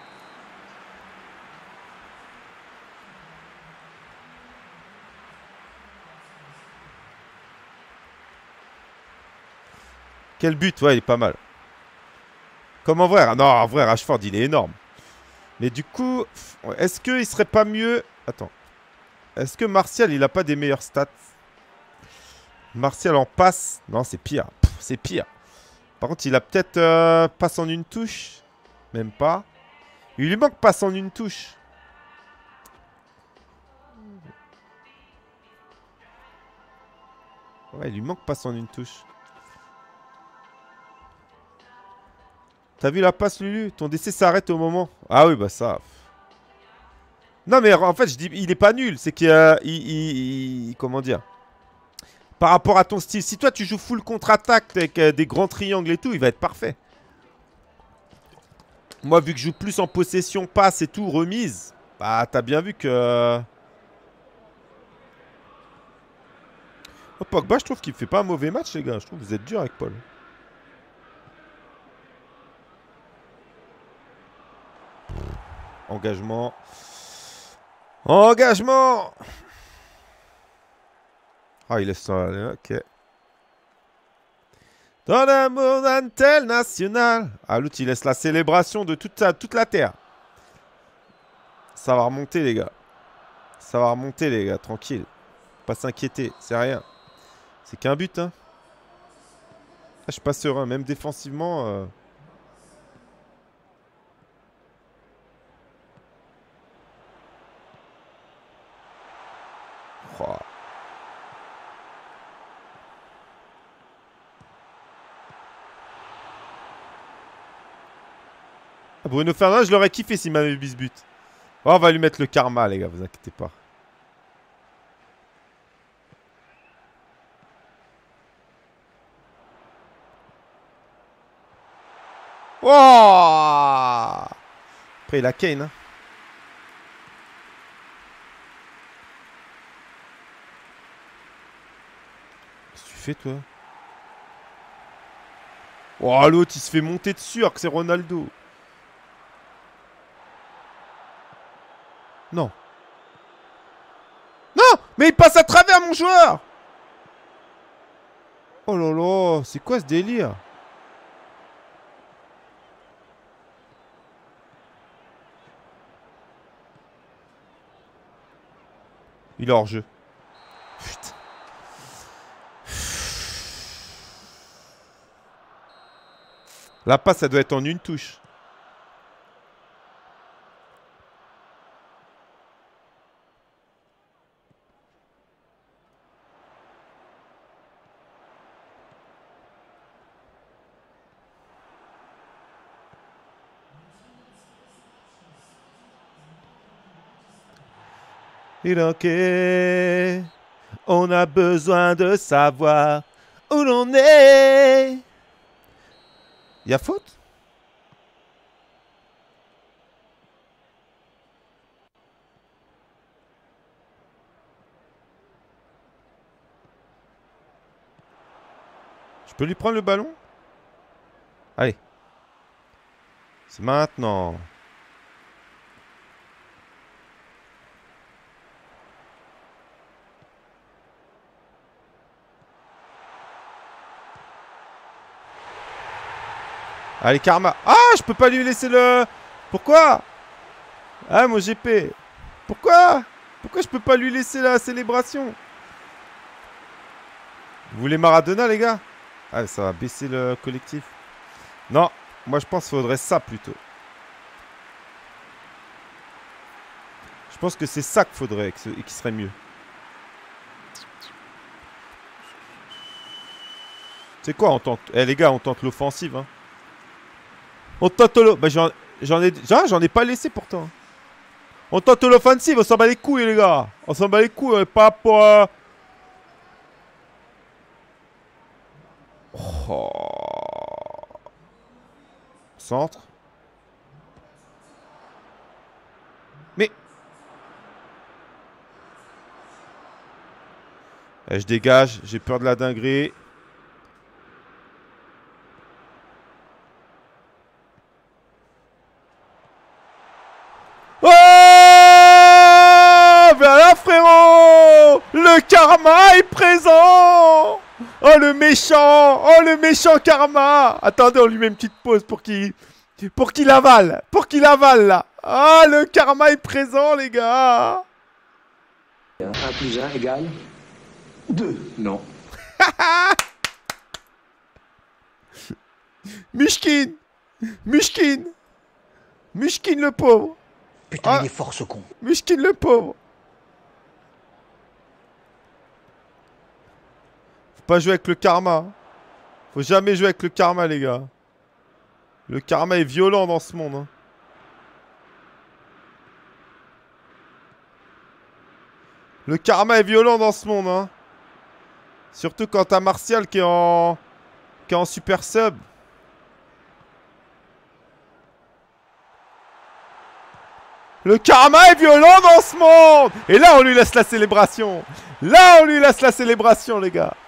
Quel but? Ouais, il est pas mal. Comme en vrai. Non, en vrai, Rashford, il est énorme. Mais du coup, est-ce qu'il serait pas mieux... Attends. Est-ce que Martial, il a pas des meilleures stats? Martial en passe. Non, c'est pire. C'est pire. Par contre, il a peut-être passe en une touche. Même pas. Il lui manque passe en une touche. Ouais, il lui manque passe en une touche. T'as vu la passe, Lulu? Ton décès s'arrête au moment. Ah oui, bah ça. Non, mais en fait, je dis, il est pas nul. C'est qu'il... comment dire? Par rapport à ton style. Si toi, tu joues full contre-attaque avec des grands triangles et tout, il va être parfait. Moi, vu que je joue plus en possession, passe et tout, remise, bah, t'as bien vu que... Oh, Pogba, je trouve qu'il fait pas un mauvais match, les gars. Je trouve que vous êtes dur avec Paul. Engagement. Engagement. Ah, il laisse ça aller, ok. Dans l'amour d'un tel national. Ah, l'autre, il laisse la célébration de toute la terre. Ça va remonter, les gars. Ça va remonter, les gars, tranquille. Pas s'inquiéter, c'est rien. C'est qu'un but, hein. Ah, je suis pas serein, même défensivement... Oh. Bruno Fernandes, je l'aurais kiffé s'il m'avait mis ce but. Oh, on va lui mettre le karma, les gars, vous inquiétez pas. Oh. Après, il a Kane, hein. Qu'est-ce que tu fais, toi? Oh, l'autre, il se fait monter dessus alors que c'est Ronaldo. Non. Non, mais il passe à travers mon joueur. Oh là là, c'est quoi ce délire? Il est hors jeu. Putain. La passe, ça doit être en une touche. Il est ok. On a besoin de savoir où l'on est. Y a faute? Je peux lui prendre le ballon? Allez. C'est maintenant. Allez, Karma. Ah, je peux pas lui laisser le... Pourquoi? Ah, mon GP. Pourquoi? Pourquoi je peux pas lui laisser la célébration? Vous voulez Maradona, les gars? Ah, ça va baisser le collectif. Non, moi je pense qu'il faudrait ça plutôt. Je pense que c'est ça qu'il faudrait et qui serait mieux. C'est quoi on tente? Eh les gars, on tente l'offensive, hein. On tente bah j'en ai pas laissé pourtant. On tente l'offensive, on s'en bat les couilles les gars. On s'en bat les couilles, on est pas pour... Oh. Centre. Mais... je dégage, j'ai peur de la dinguerie. Oh, voilà frérot. Le karma est présent. Oh le méchant. Oh le méchant karma. Attendez, on lui met une petite pause pour qu'il avale. Pour qu'il avale là. Ah, le karma est présent les gars. 1 plus 1 égale 2. Non. Mishkin. Mishkin. Mishkin le pauvre. Putain, Ah. il est fort ce con. Mishkin le pauvre. Faut pas jouer avec le karma. Faut jamais jouer avec le karma les gars. Le karma est violent dans ce monde. Hein. Le karma est violent dans ce monde. Hein. Surtout quand t'as Martial qui est en super sub. Le karma est violent dans ce monde. Et là, on lui laisse la célébration. Là, on lui laisse la célébration, les gars.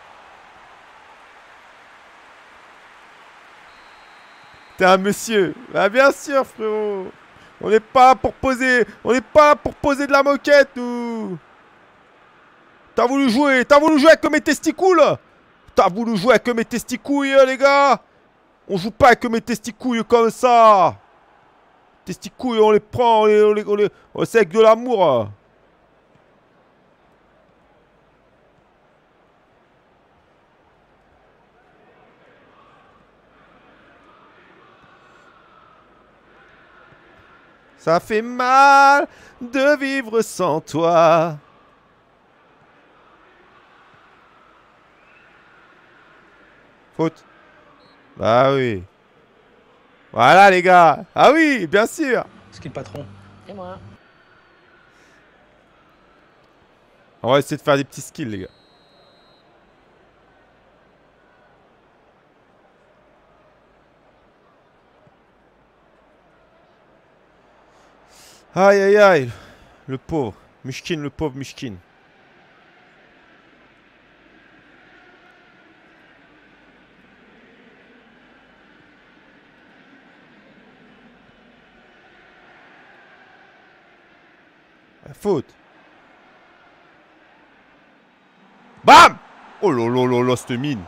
T'es un monsieur. Bah, bien sûr, frérot. On n'est pas pour poser... On n'est pas pour poser de la moquette, nous. T'as voulu jouer avec mes testicules. T'as voulu jouer avec mes testicules, les gars. On joue pas avec mes testicules comme ça. Testicouilles, on les prend, c'est avec de l'amour. Ça fait mal de vivre sans toi. Faute. Bah oui. Voilà les gars. Ah oui, bien sûr. C'est qui le patron? C'est moi. On va essayer de faire des petits skills les gars. Aïe aïe aïe. Le pauvre. Mishkin, le pauvre Mishkin. Faute. Bam. Oh là là là là, cette mine.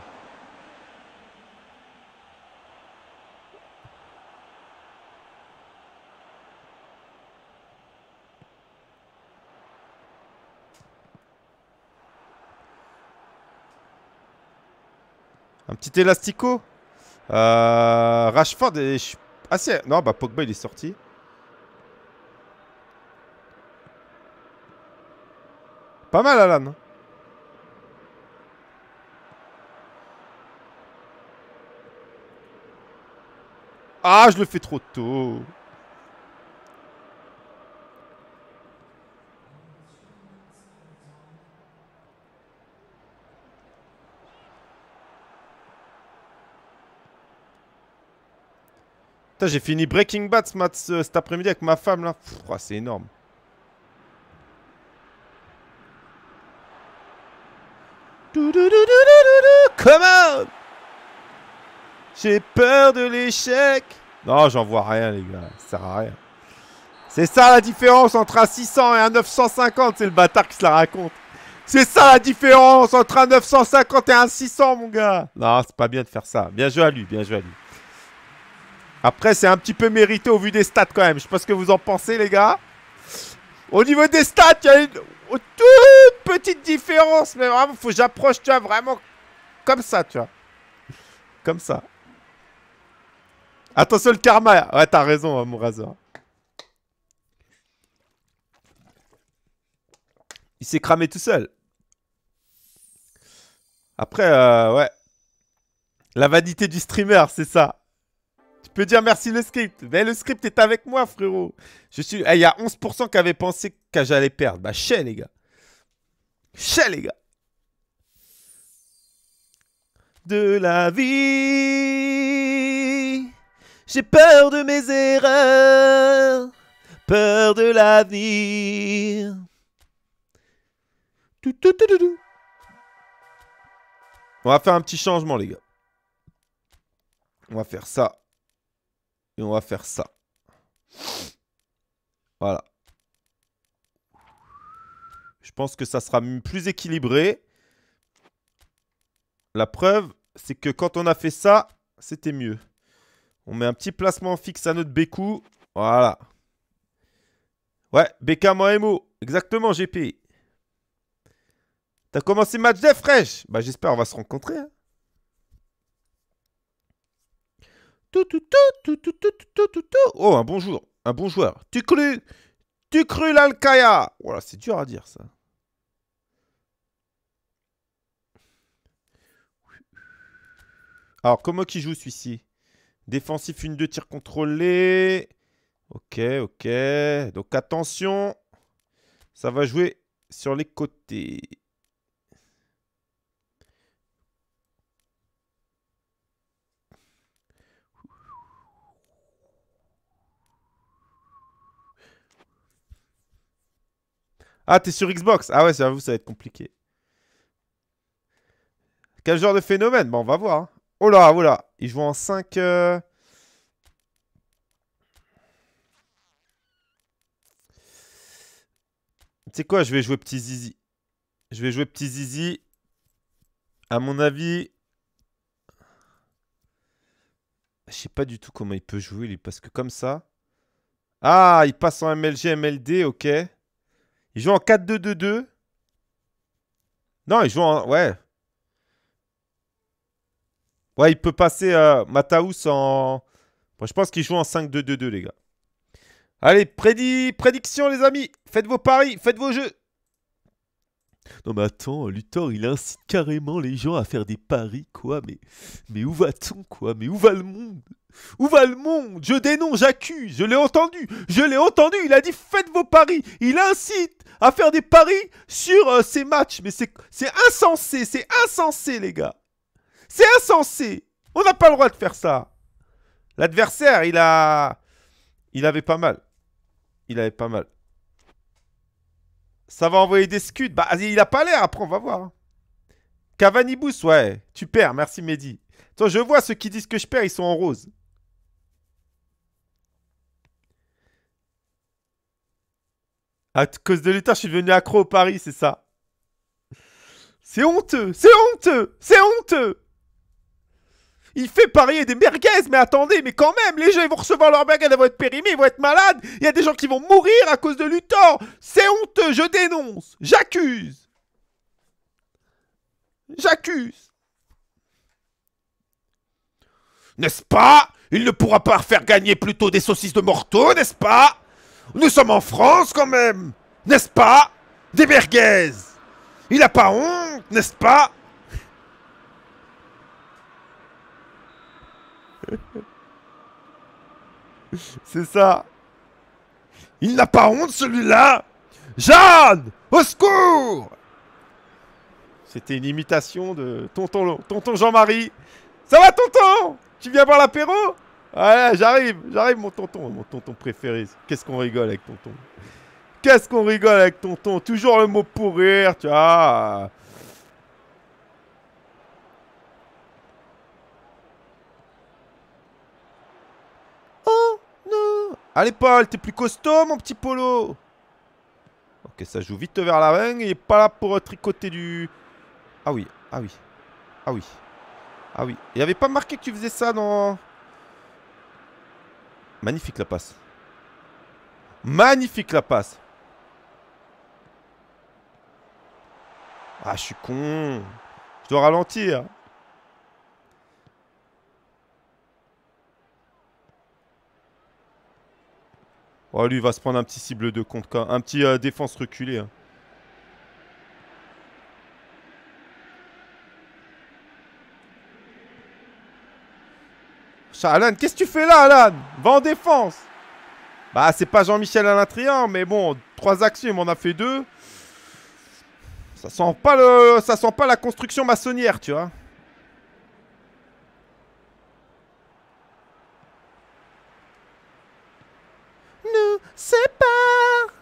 Un petit élastico. Rashford est... Ah si, non, bah Pogba il est sorti. Pas mal, Alan. Ah, je le fais trop tôt. Putain, j'ai fini Breaking Bad cet après-midi avec ma femme, là. Pff, oh, c'est énorme. Come on! J'ai peur de l'échec. Non, j'en vois rien, les gars. Ça sert à rien. C'est ça la différence entre un 600 et un 950. C'est le bâtard qui se la raconte. C'est ça la différence entre un 950 et un 600, mon gars. Non, c'est pas bien de faire ça. Bien joué à lui, bien joué à lui. Après, c'est un petit peu mérité au vu des stats quand même. Je sais pas ce que vous en pensez, les gars. Au niveau des stats, il y a une toute petite différence. Mais vraiment, faut que j'approche, tu vois, vraiment comme ça, tu vois. Comme ça. Attention le karma. Ouais, t'as raison, mon Razor. Il s'est cramé tout seul. Après, ouais. La vanité du streamer, c'est ça. Tu peux dire merci le script. Mais le script est avec moi, frérot. Il y a 11% qui avaient pensé que j'allais perdre. Bah, chais, les gars. Chais, les gars. De la vie. J'ai peur de mes erreurs. Peur de l'avenir. On va faire un petit changement, les gars. On va faire ça. Et on va faire ça. Voilà. Je pense que ça sera plus équilibré. La preuve, c'est que quand on a fait ça, c'était mieux. On met un petit placement fixe à notre Bécou. Voilà. Ouais, BK Moemo. Exactement, GP. T'as commencé match des fraîche. Bah, j'espère on va se rencontrer. Hein. Oh, un bon jour. Un bon joueur. Tu crus l'Alkaya. Voilà, c'est dur à dire, ça. Alors, comment qui joue celui-ci? Défensif, 1-2, tir contrôlé. Ok, ok. Donc, attention. Ça va jouer sur les côtés. Ah, t'es sur Xbox. Ah ouais, j'avoue, ça va être compliqué. Quel genre de phénomène? Bon, on va voir. Hein. Oh là, oh là. Il joue en 5... Tu sais quoi, je vais jouer petit zizi. Je vais jouer petit zizi. À mon avis... Je sais pas du tout comment il peut jouer, lui, parce que comme ça... Ah, il passe en MLG, MLD, ok. Il joue en 4-2-2-2. Non, il joue en... Ouais. Ouais, il peut passer Mataus en... Bon, je pense qu'il joue en 5-2-2-2, les gars. Allez, prédiction, les amis. Faites vos paris, faites vos jeux. Non, mais attends, Luthor, il incite carrément les gens à faire des paris, quoi. Mais où va-t-on, quoi? Mais où va le monde? Où va le monde? Je dénonce, j'accuse, je l'ai entendu. Il a dit faites vos paris. Il incite à faire des paris sur ces matchs. Mais c'est insensé, les gars. C'est insensé. On n'a pas le droit de faire ça. L'adversaire, il avait pas mal. Ça va envoyer des scuds. Bah, il a pas l'air. Après, on va voir. Hein. Cavani boost, ouais. Tu perds. Merci, Mehdi. Attends, je vois ceux qui disent que je perds, ils sont en rose. À cause de l'État, je suis devenu accro au Paris, c'est ça. C'est honteux. Il fait parier des merguez, mais attendez, mais quand même, les gens ils vont recevoir leur merguez, elles vont être périmées, ils vont être malades. Il y a des gens qui vont mourir à cause de Luthor. C'est honteux, je dénonce, j'accuse. N'est-ce pas? Il ne pourra pas faire gagner plutôt des saucisses de morteau, n'est-ce pas? Nous sommes en France quand même, n'est-ce pas? Des merguez. Il n'a pas honte, n'est-ce pas? C'est ça. Il n'a pas honte, celui-là. Jeanne, au secours. C'était une imitation de tonton Jean-Marie. Ça va, tonton? Tu viens boire l'apéro? Ouais, j'arrive, mon tonton préféré. Qu'est-ce qu'on rigole avec tonton? Toujours le mot pour rire, tu vois. Allez, Paul, t'es plus costaud, mon petit Polo. Ok, ça joue vite vers la main. Il est pas là pour tricoter du... Ah oui, ah oui, ah oui, ah oui. Il avait pas marqué que tu faisais ça dans... Magnifique la passe. Magnifique la passe. Ah, je suis con. Je dois ralentir. Oh, lui, il va se prendre un petit cible de compte. Un petit défense reculée. Hein. Alan, qu'est-ce que tu fais là, Alan? Va en défense. Bah, c'est pas Jean-Michel Alain Trian, mais bon, 3 actions, il m'en a fait 2. Ça sent pas ça sent pas la construction maçonnière, tu vois. Nous sépare.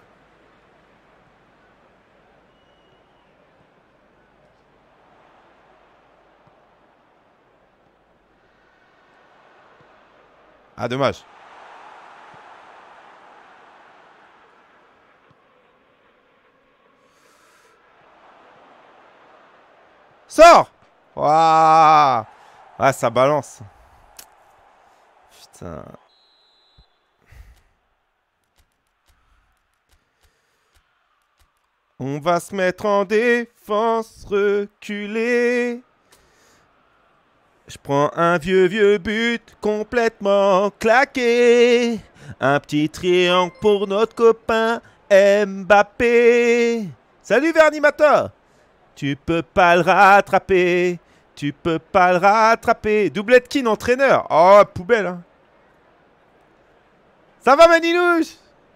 Ah, dommage. Sors! Waouh! Ah, ça balance. Putain. On va se mettre en défense reculée. Je prends un vieux but complètement claqué. Un petit triangle pour notre copain Mbappé. Salut Vernimator! Tu peux pas le rattraper. Tu peux pas le rattraper. Doubletkin, entraîneur. Oh, poubelle. Hein. Ça va, Manilouche?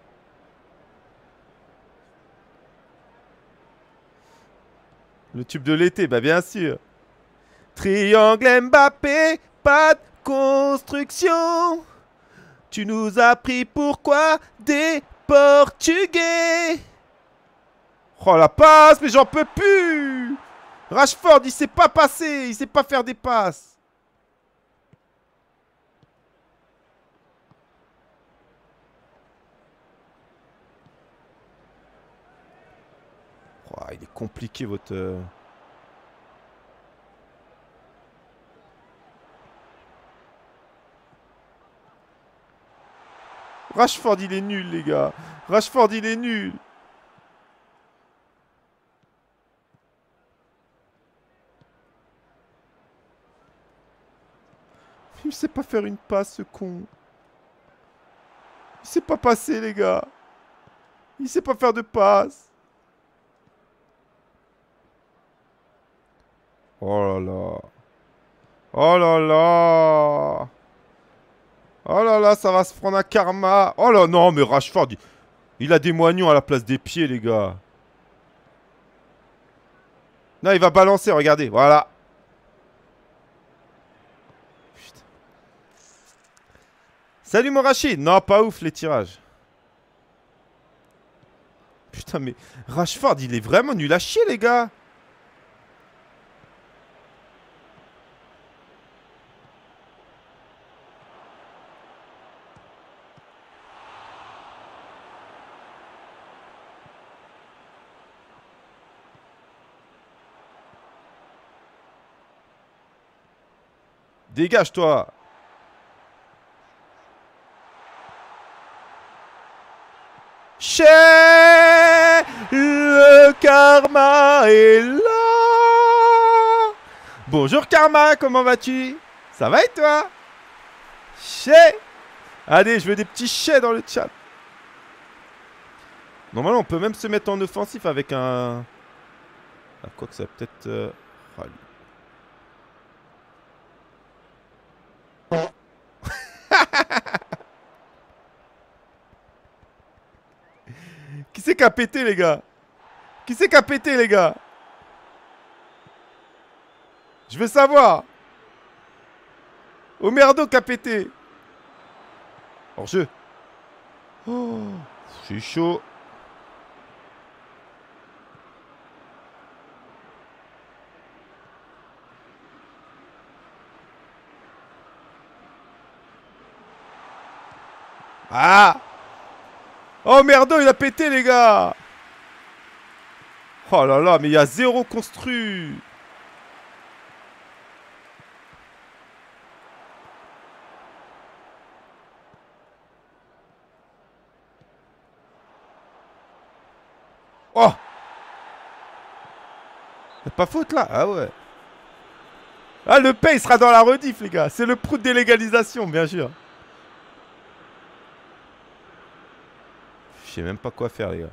Le tube de l'été, bah bien sûr. Triangle Mbappé, pas de construction. Tu nous as pris pourquoi des Portugais. Oh la passe, mais j'en peux plus. Rashford, il sait pas passer, il sait pas faire des passes. Oh, il est compliqué votre... Rashford, il est nul, les gars. Rashford, il est nul. Il sait pas faire une passe, ce con. Il sait pas passer, les gars. Il sait pas faire de passe. Oh là là. Oh là là. Oh là là, ça va se prendre un karma. Oh là non, mais Rashford, il a des moignons à la place des pieds, les gars. Non, il va balancer, regardez, voilà. Putain. Salut mon Rachid. Non, pas ouf les tirages. Putain, mais Rashford, il est vraiment nul à chier, les gars. Dégage-toi. Chez le karma est là. Bonjour karma, comment vas-tu? Ça va et toi? Chez. Allez, je veux des petits chais dans le chat. Normalement, on peut même se mettre en offensif avec un... Ah, quoi que ça peut-être... Qui c'est qui a pété, les gars? Qui c'est qui a pété, les gars? Je veux savoir. Omerdo qui a pété. Hors jeu. Oh, je suis chaud. Ah! Oh merdo, il a pété les gars. Oh là là, mais il y a zéro construit. Oh. Y'a pas faute là. Ah ouais. Ah le pain il sera dans la rediff les gars. C'est le prout des légalisations bien sûr. Je sais même pas quoi faire les gars.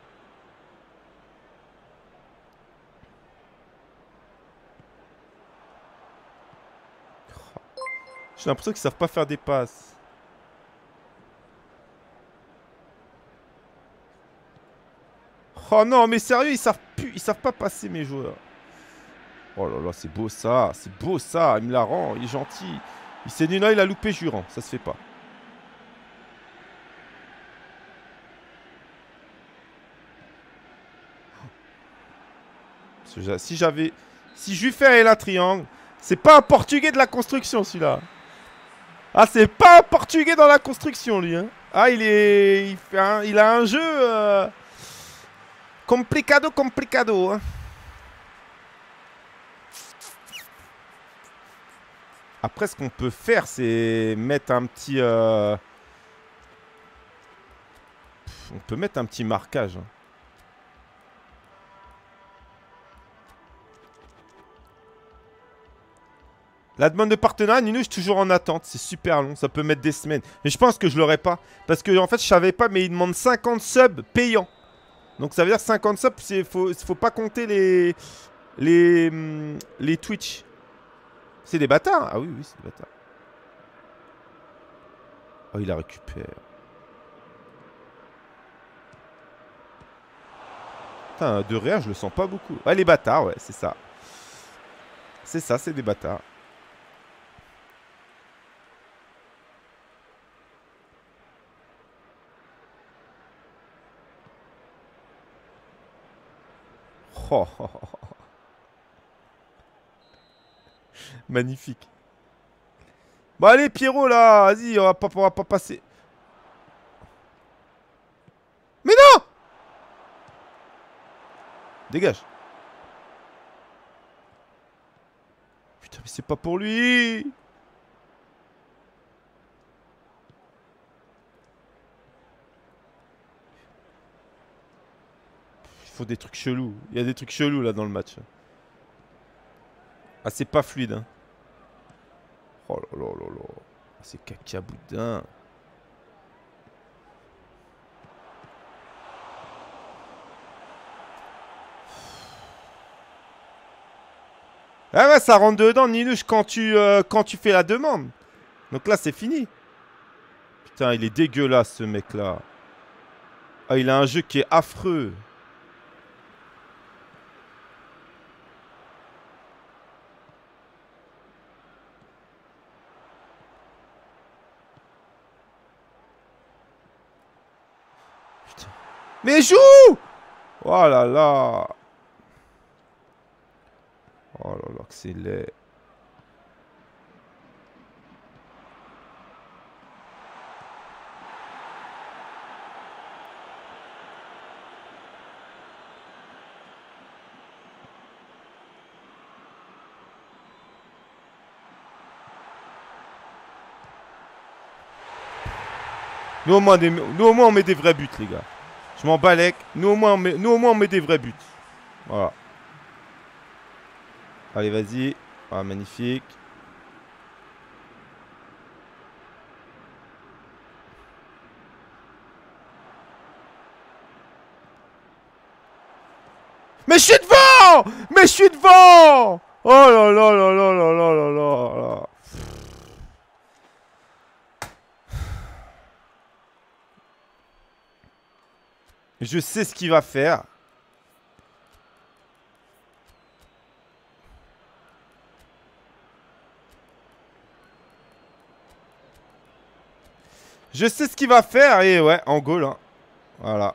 J'ai l'impression qu'ils savent pas faire des passes. Oh non, mais sérieux, ils savent pas passer mes joueurs. Oh là là, c'est beau ça, il me la rend, il est gentil. Il s'est dit non, il a loupé jurant, ça se fait pas. Si je lui fais la triangle, c'est pas un portugais de la construction celui-là. Ah, c'est pas un portugais dans la construction lui. Hein. Ah, il a un jeu complicado. Hein. Après, ce qu'on peut faire, c'est mettre un petit... On peut mettre un petit marquage. Hein. La demande de partenariat, Nino, je suis toujours en attente. C'est super long, ça peut mettre des semaines. Mais je pense que je l'aurai pas. Parce que, en fait, je savais pas, mais il demande 50 subs payants. Donc, ça veut dire 50 subs, faut pas compter les Twitch. C'est des bâtards. Ah oui, c'est des bâtards. Oh, il la récupère. Putain, de réa, je le sens pas beaucoup. Ah, les bâtards, ouais, c'est ça. C'est ça, c'est des bâtards. Oh, oh, oh. Magnifique. Bon allez Pierrot là, vas-y, on va pas passer. Mais non! Dégage. Putain mais c'est pas pour lui. Il faut des trucs chelous. Il y a des trucs chelous là dans le match. Ah c'est pas fluide hein. Oh là là là là. C'est caca boudin. Ah ouais, ça rentre dedans, Ninouche, quand tu fais la demande. Donc là, c'est fini. Putain, il est dégueulasse, ce mec-là. Ah, il a un jeu qui est affreux. Mais joue! Oh là là! Oh là là, que c'est laid. Nous au moins, on met des vrais buts, les gars. Je m'en balèque. Nous au moins, on met des vrais buts. Voilà. Allez, vas-y. Ah, magnifique. Mais je suis devant! Mais je suis devant! Oh là là là là là là là là là. Je sais ce qu'il va faire. Je sais ce qu'il va faire et ouais, en goal. Hein. Voilà.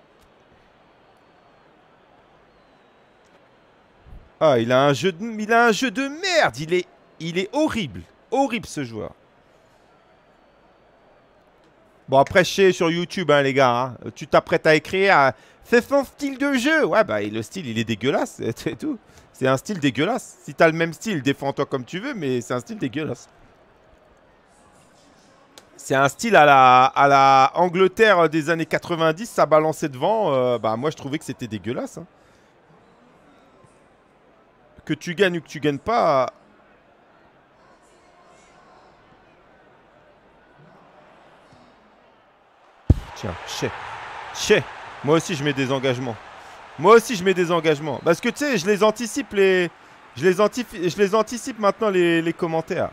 Ah, il a un jeu de merde. Il est horrible. Horrible ce joueur. Bon, après, je sais sur YouTube, hein, les gars. Hein, tu t'apprêtes à écrire. C'est son style de jeu. Ouais, bah, le style, il est dégueulasse. C'est tout. C'est un style dégueulasse. Si t'as le même style, défends-toi comme tu veux, mais c'est un style dégueulasse. C'est un style à la Angleterre des années 90, ça balançait devant. Bah, moi, je trouvais que c'était dégueulasse. Hein. Que tu gagnes ou que tu gagnes pas. Tiens, chais. Moi aussi, je mets des engagements. Moi aussi, je mets des engagements. Parce que tu sais, je les anticipe je les anticipe maintenant les commentaires.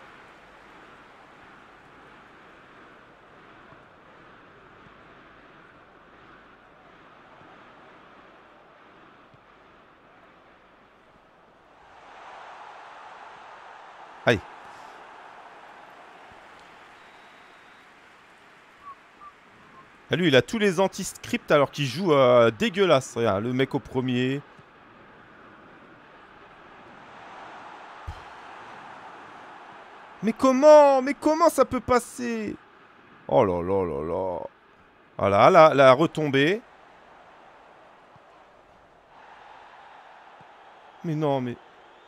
Aïe. Ah, lui, il a tous les anti-scripts alors qu'il joue dégueulasse. Regarde, le mec au premier. Mais comment? Mais comment ça peut passer? Oh là là là là. Voilà, la retombée. Mais non, mais...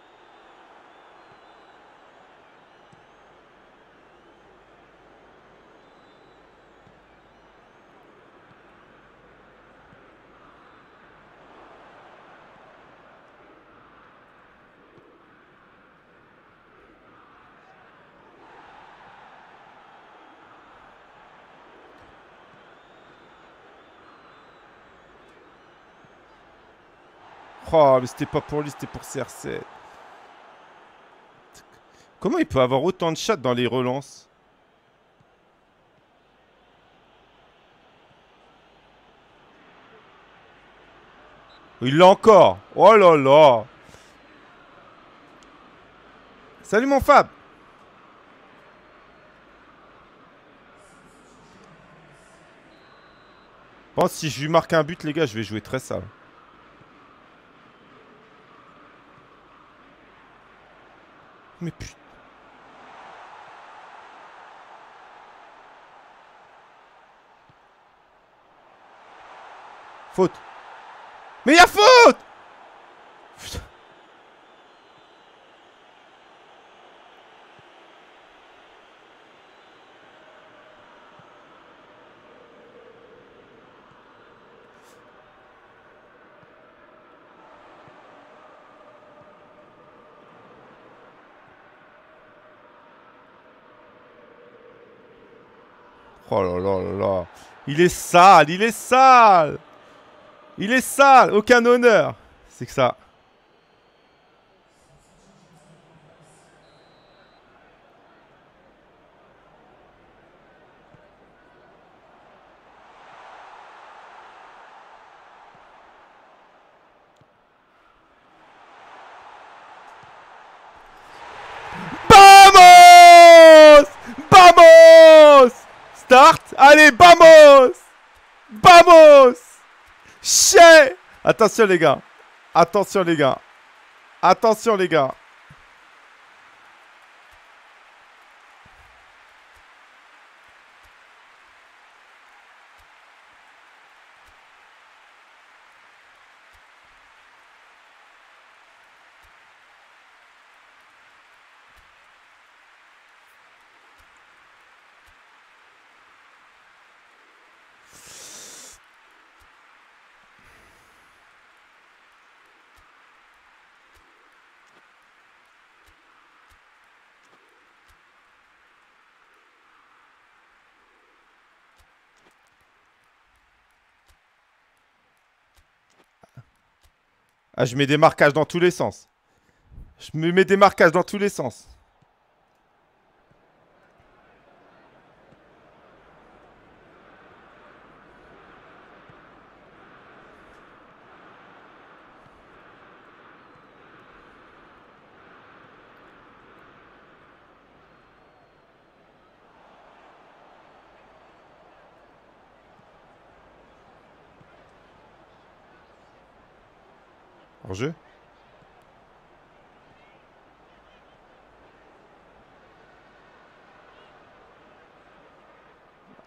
Oh, mais c'était pas pour lui, c'était pour CR7. Comment il peut avoir autant de chats dans les relances? Il l'a encore. Oh là là. Salut mon Fab. Je pense que si je lui marque un but, les gars, je vais jouer très sale. Mais putain. Faute. Mais il y a faute! Putain. Oh là là là là. Il est sale, il est sale. Il est sale, aucun honneur. C'est que ça. Vamos! Vamos! Start. Allez, vamos! Vamos! Chais! Attention les gars. Attention les gars. Attention les gars. Ah, je mets des marquages dans tous les sens. Je me mets des marquages dans tous les sens. Hors-jeu.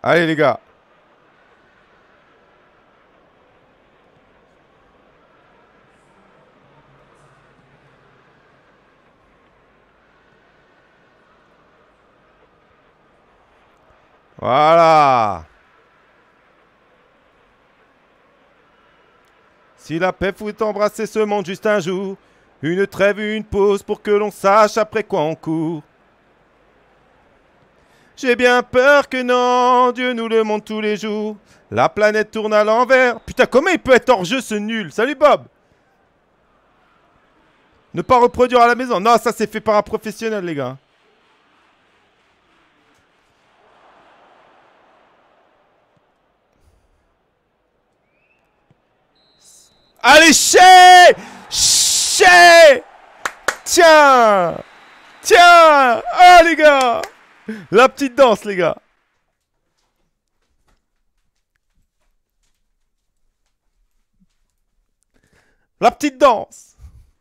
Allez, les gars. Voilà. Si la paix pouvait embrasser ce monde juste un jour, une trêve, une pause pour que l'on sache après quoi on court. J'ai bien peur que non, Dieu nous le montre tous les jours. La planète tourne à l'envers. Putain, comment il peut être hors jeu ce nul? Salut Bob. Ne pas reproduire à la maison. Non, ça c'est fait par un professionnel, les gars. Allez, Chez! Chez! Tiens! Tiens! Ah, les gars! La petite danse, les gars! La petite danse!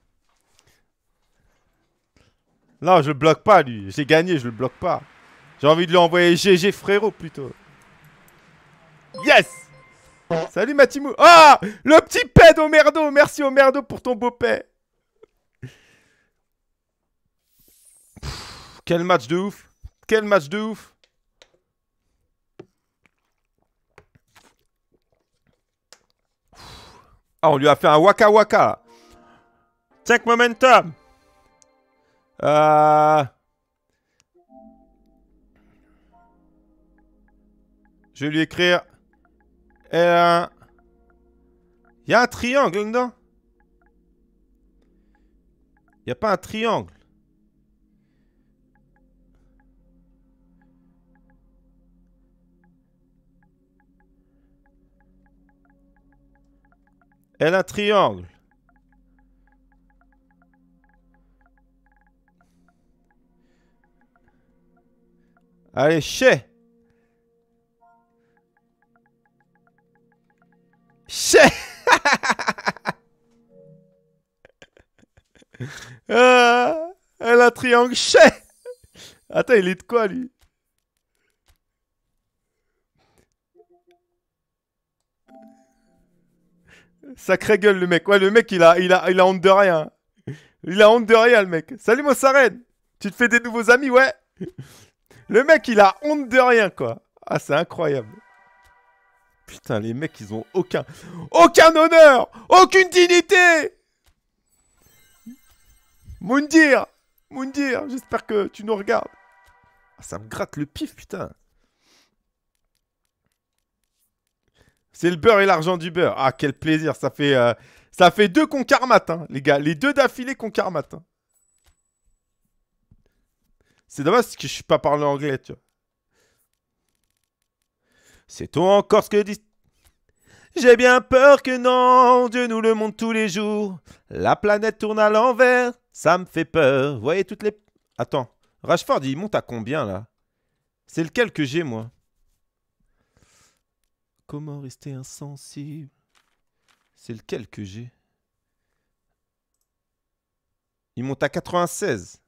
Non, je le bloque pas, lui. J'ai gagné, je le bloque pas. J'ai envie de lui envoyer GG, frérot, plutôt. Yes! Salut Matimou. Ah! Le petit pet d'Omerdo. Merci Omerdo pour ton beau pet. Quel match de ouf. Quel match de ouf. Ah, on lui a fait un waka waka. Check momentum. Je vais lui écrire. Il y a un triangle dedans. Il n'y a pas un triangle. Elle a un triangle. Allez, Chez. Chez. Elle a un triangle. Chez. Attends, il est de quoi, lui? Sacré gueule, le mec. Ouais, le mec, il a honte de rien. Il a honte de rien, le mec. Salut, Mossaren. Tu te fais des nouveaux amis, ouais? Le mec, il a honte de rien, quoi. Ah, c'est incroyable. Putain, les mecs, ils ont aucun honneur, aucune dignité. Moundir, j'espère que tu nous regardes. Ah, ça me gratte le pif, putain. C'est le beurre et l'argent du beurre. Ah, quel plaisir. Ça fait 2 concarmat, hein, les gars. Les 2 d'affilée concarmat. Hein. C'est dommage que je suis pas parlé anglais, tu vois. C'est toi encore ce que dit... J'ai bien peur que non, Dieu nous le montre tous les jours. La planète tourne à l'envers, ça me fait peur. Vous voyez toutes les... Attends, Rashford, il monte à combien, là? C'est lequel que j'ai, moi? Comment rester insensible? C'est lequel que j'ai? Il monte à 96.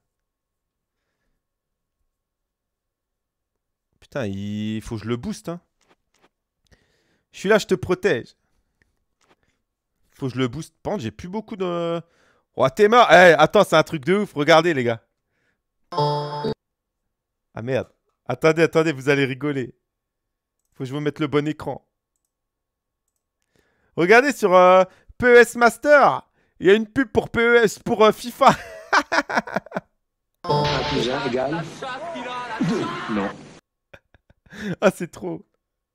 Putain, il faut que je le booste, hein. Je suis là, je te protège. Faut que je le booste. Par contre, j'ai plus beaucoup de... Oh, t'es mort. Eh, attends, c'est un truc de ouf. Regardez, les gars. Ah, merde. Attendez, vous allez rigoler. Faut que je vous mette le bon écran. Regardez sur PES Master. Il y a une pub pour PES, pour FIFA. 1 plus 1 égale 2. Non. Ah, c'est trop.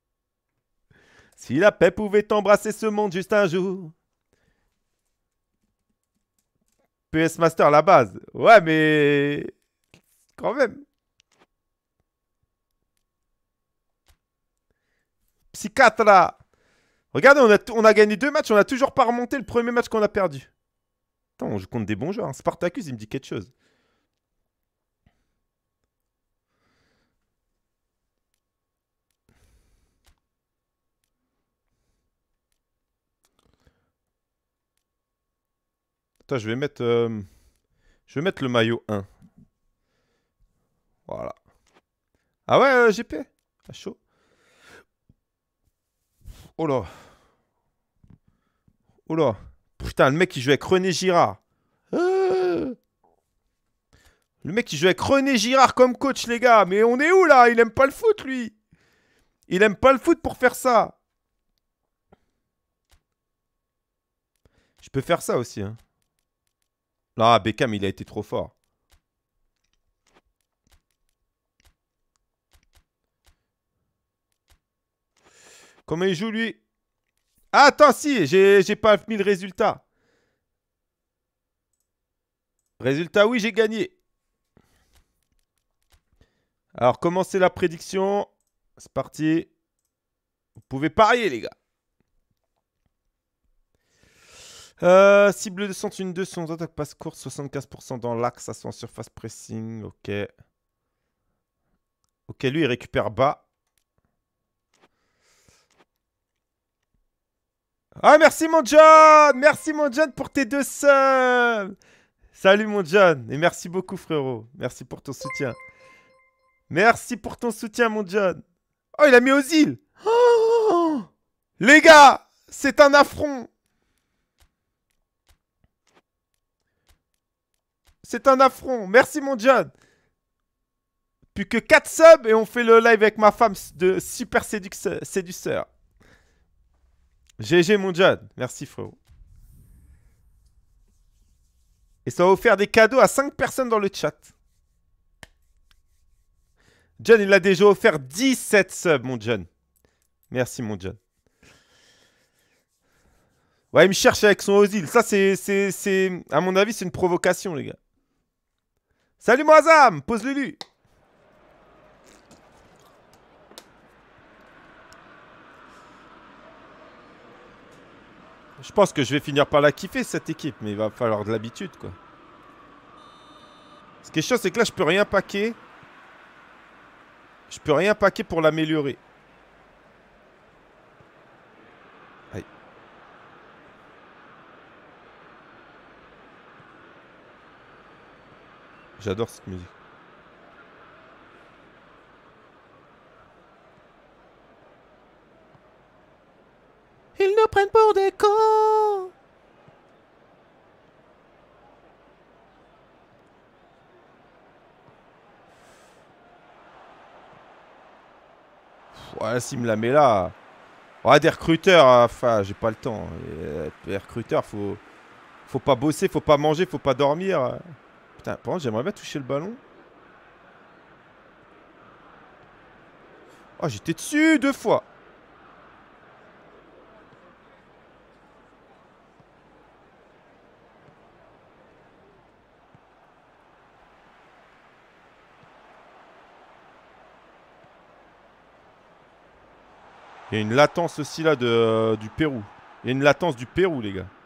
Si la paix pouvait embrasser ce monde juste un jour. PS Master, la base. Ouais, mais... Quand même. Psychiatre, là. Regardez, on a gagné 2 matchs. On a toujours pas remonté le premier match qu'on a perdu. Attends, je compte des bons joueurs. Hein. Spartacus, il me dit quelque chose. Attends, je vais mettre le maillot 1. Voilà. Ah ouais, GP. Ah, chaud. Oh là. Oh là. Putain, le mec qui joue avec René Girard. Le mec qui joue avec René Girard comme coach, les gars. Mais on est où là? Il aime pas le foot, lui. Il aime pas le foot pour faire ça. Je peux faire ça aussi. Hein. Là, Beckham, il a été trop fort. Comment il joue, lui? Ah, attends, si, j'ai pas mis le résultat. Résultat, oui, j'ai gagné. Alors, commencez la prédiction. C'est parti. Vous pouvez parier, les gars. Cible de centre, une 2, son attaque passe courte, 75% dans l'axe, à son surface pressing. Ok. Ok, lui, il récupère bas. Ah, merci, mon John! Merci, mon John, pour tes 2 subs! Salut, mon John. Et merci beaucoup, frérot. Merci pour ton soutien. Merci pour ton soutien, mon John. Oh, il a mis aux îles. Oh, les gars, c'est un affront. C'est un affront. Merci, mon John. Plus que 4 subs et on fait le live avec ma femme de super séducteur. GG, mon John. Merci, frérot. Et ça va offrir des cadeaux à 5 personnes dans le chat. John, il a déjà offert 17 subs, mon John. Merci, mon John. Ouais, il me cherche avec son Ozil. Ça, c'est... À mon avis, c'est une provocation, les gars. Salut, Moazam. Pose Lulu. Je pense que je vais finir par la kiffer, cette équipe. Mais il va falloir de l'habitude, quoi. Ce qui est chiant, c'est que là, je peux rien paquer. Je peux rien paquer pour l'améliorer. Aïe. J'adore cette musique. Ils nous prennent pour des cons. Ouais, s'il me la met là. Ouais, des recruteurs, enfin, j'ai pas le temps. Les recruteurs, faut pas bosser, faut pas manger, faut pas dormir. Putain, par contre, j'aimerais bien toucher le ballon. Oh, j'étais dessus 2 fois. Il y a une latence aussi là du Pérou. Il y a une latence du Pérou, les gars.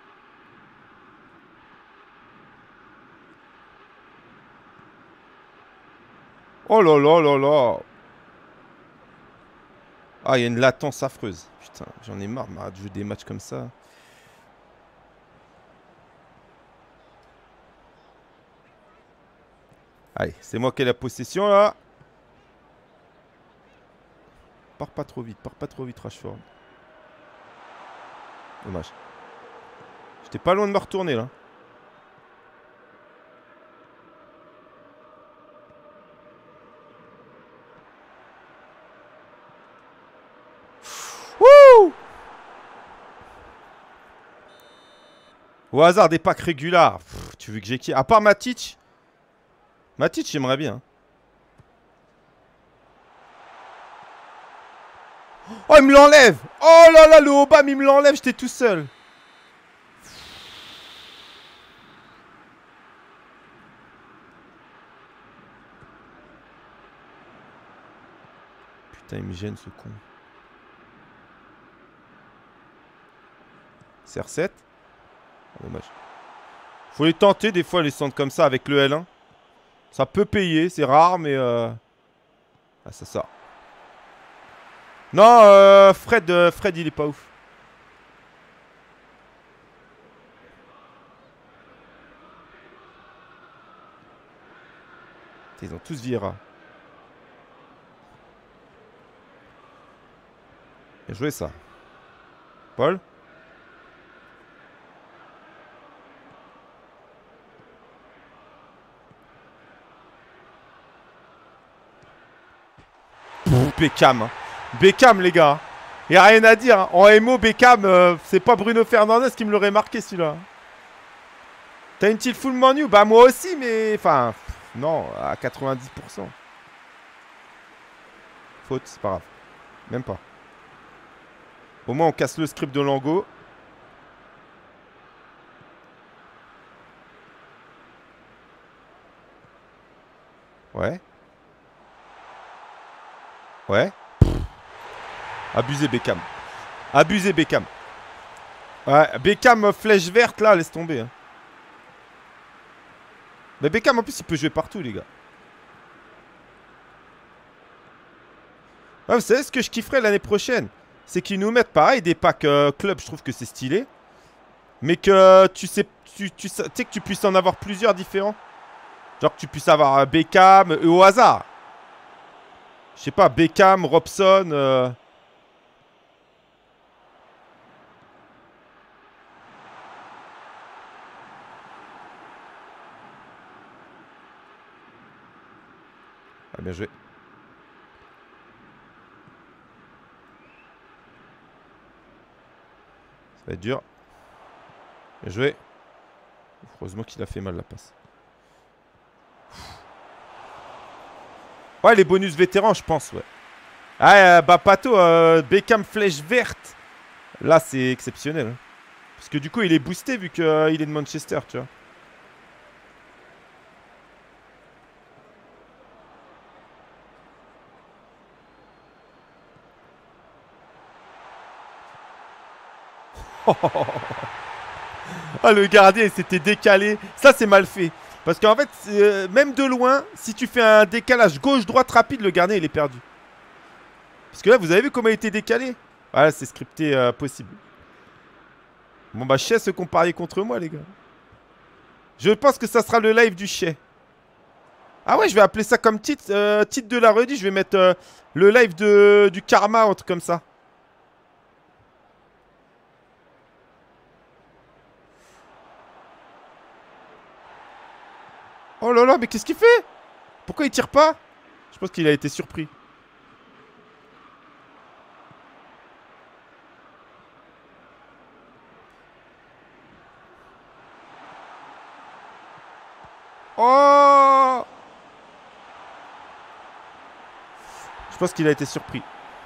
Oh là là là là. Ah, il y a une latence affreuse. Putain, j'en ai marre de jouer des matchs comme ça. Allez, c'est moi qui ai la possession là. Pars pas trop vite, Rashford. Dommage. J'étais pas loin de me retourner là. Wouh! Au hasard des packs réguliers. Tu veux que j'ai qui? À part Matic. Matic, j'aimerais bien. Oh, il me l'enlève! Oh là là, le Obama, il me l'enlève, j'étais tout seul. Putain, il me gêne ce con. CR7. Dommage. Faut les tenter des fois, les centres comme ça avec le L1. Ça peut payer, c'est rare, mais... Ah, ça sort. Non, Fred, il est pas ouf. Ils ont tous Vieira. Bien joué ça. Paul. Beckham. Hein. Beckham, les gars. Y a rien à dire. Hein. En MO, Beckham, c'est pas Bruno Fernandes qui me l'aurait marqué, celui-là. T'as une petite full menu? Bah, moi aussi, mais... Enfin, non, à 90%. Faute, c'est pas grave. Même pas. Au moins, on casse le script de Lango. Ouais. Ouais. Abusé Beckham. Abusé Beckham. Ouais, Beckham flèche verte là, laisse tomber. Hein. Mais Beckham en plus il peut jouer partout les gars. Ouais, vous savez ce que je kifferais l'année prochaine? C'est qu'ils nous mettent pareil des packs club, je trouve que c'est stylé. Mais que tu sais que tu puisses en avoir plusieurs différents. Genre que tu puisses avoir Beckham au hasard. Je sais pas, Beckham, Robson. Ah, bien joué. Ça va être dur. Bien joué. Heureusement qu'il a fait mal la passe. Ouais, les bonus vétérans, je pense, ouais. Ah, bah, Pato, Beckham flèche verte. Là, c'est exceptionnel. Hein. Parce que du coup, il est boosté vu qu'il est de Manchester, tu vois. Ah, le gardien, il s'était décalé. Ça, c'est mal fait. Parce qu'en fait, même de loin, si tu fais un décalage gauche-droite rapide, le gardien, il est perdu. Parce que là, vous avez vu comment il était décalé? Voilà, c'est scripté possible. Bon, bah, Shea se comparer contre moi, les gars. Je pense que ça sera le live du Shea. Ah ouais, je vais appeler ça comme titre. Titre de la redit, je vais mettre le live du Karma, un truc comme ça. Oh là là, mais qu'est-ce qu'il fait? Pourquoi il tire pas? Je pense qu'il a été surpris. Oh! Je pense qu'il a été surpris.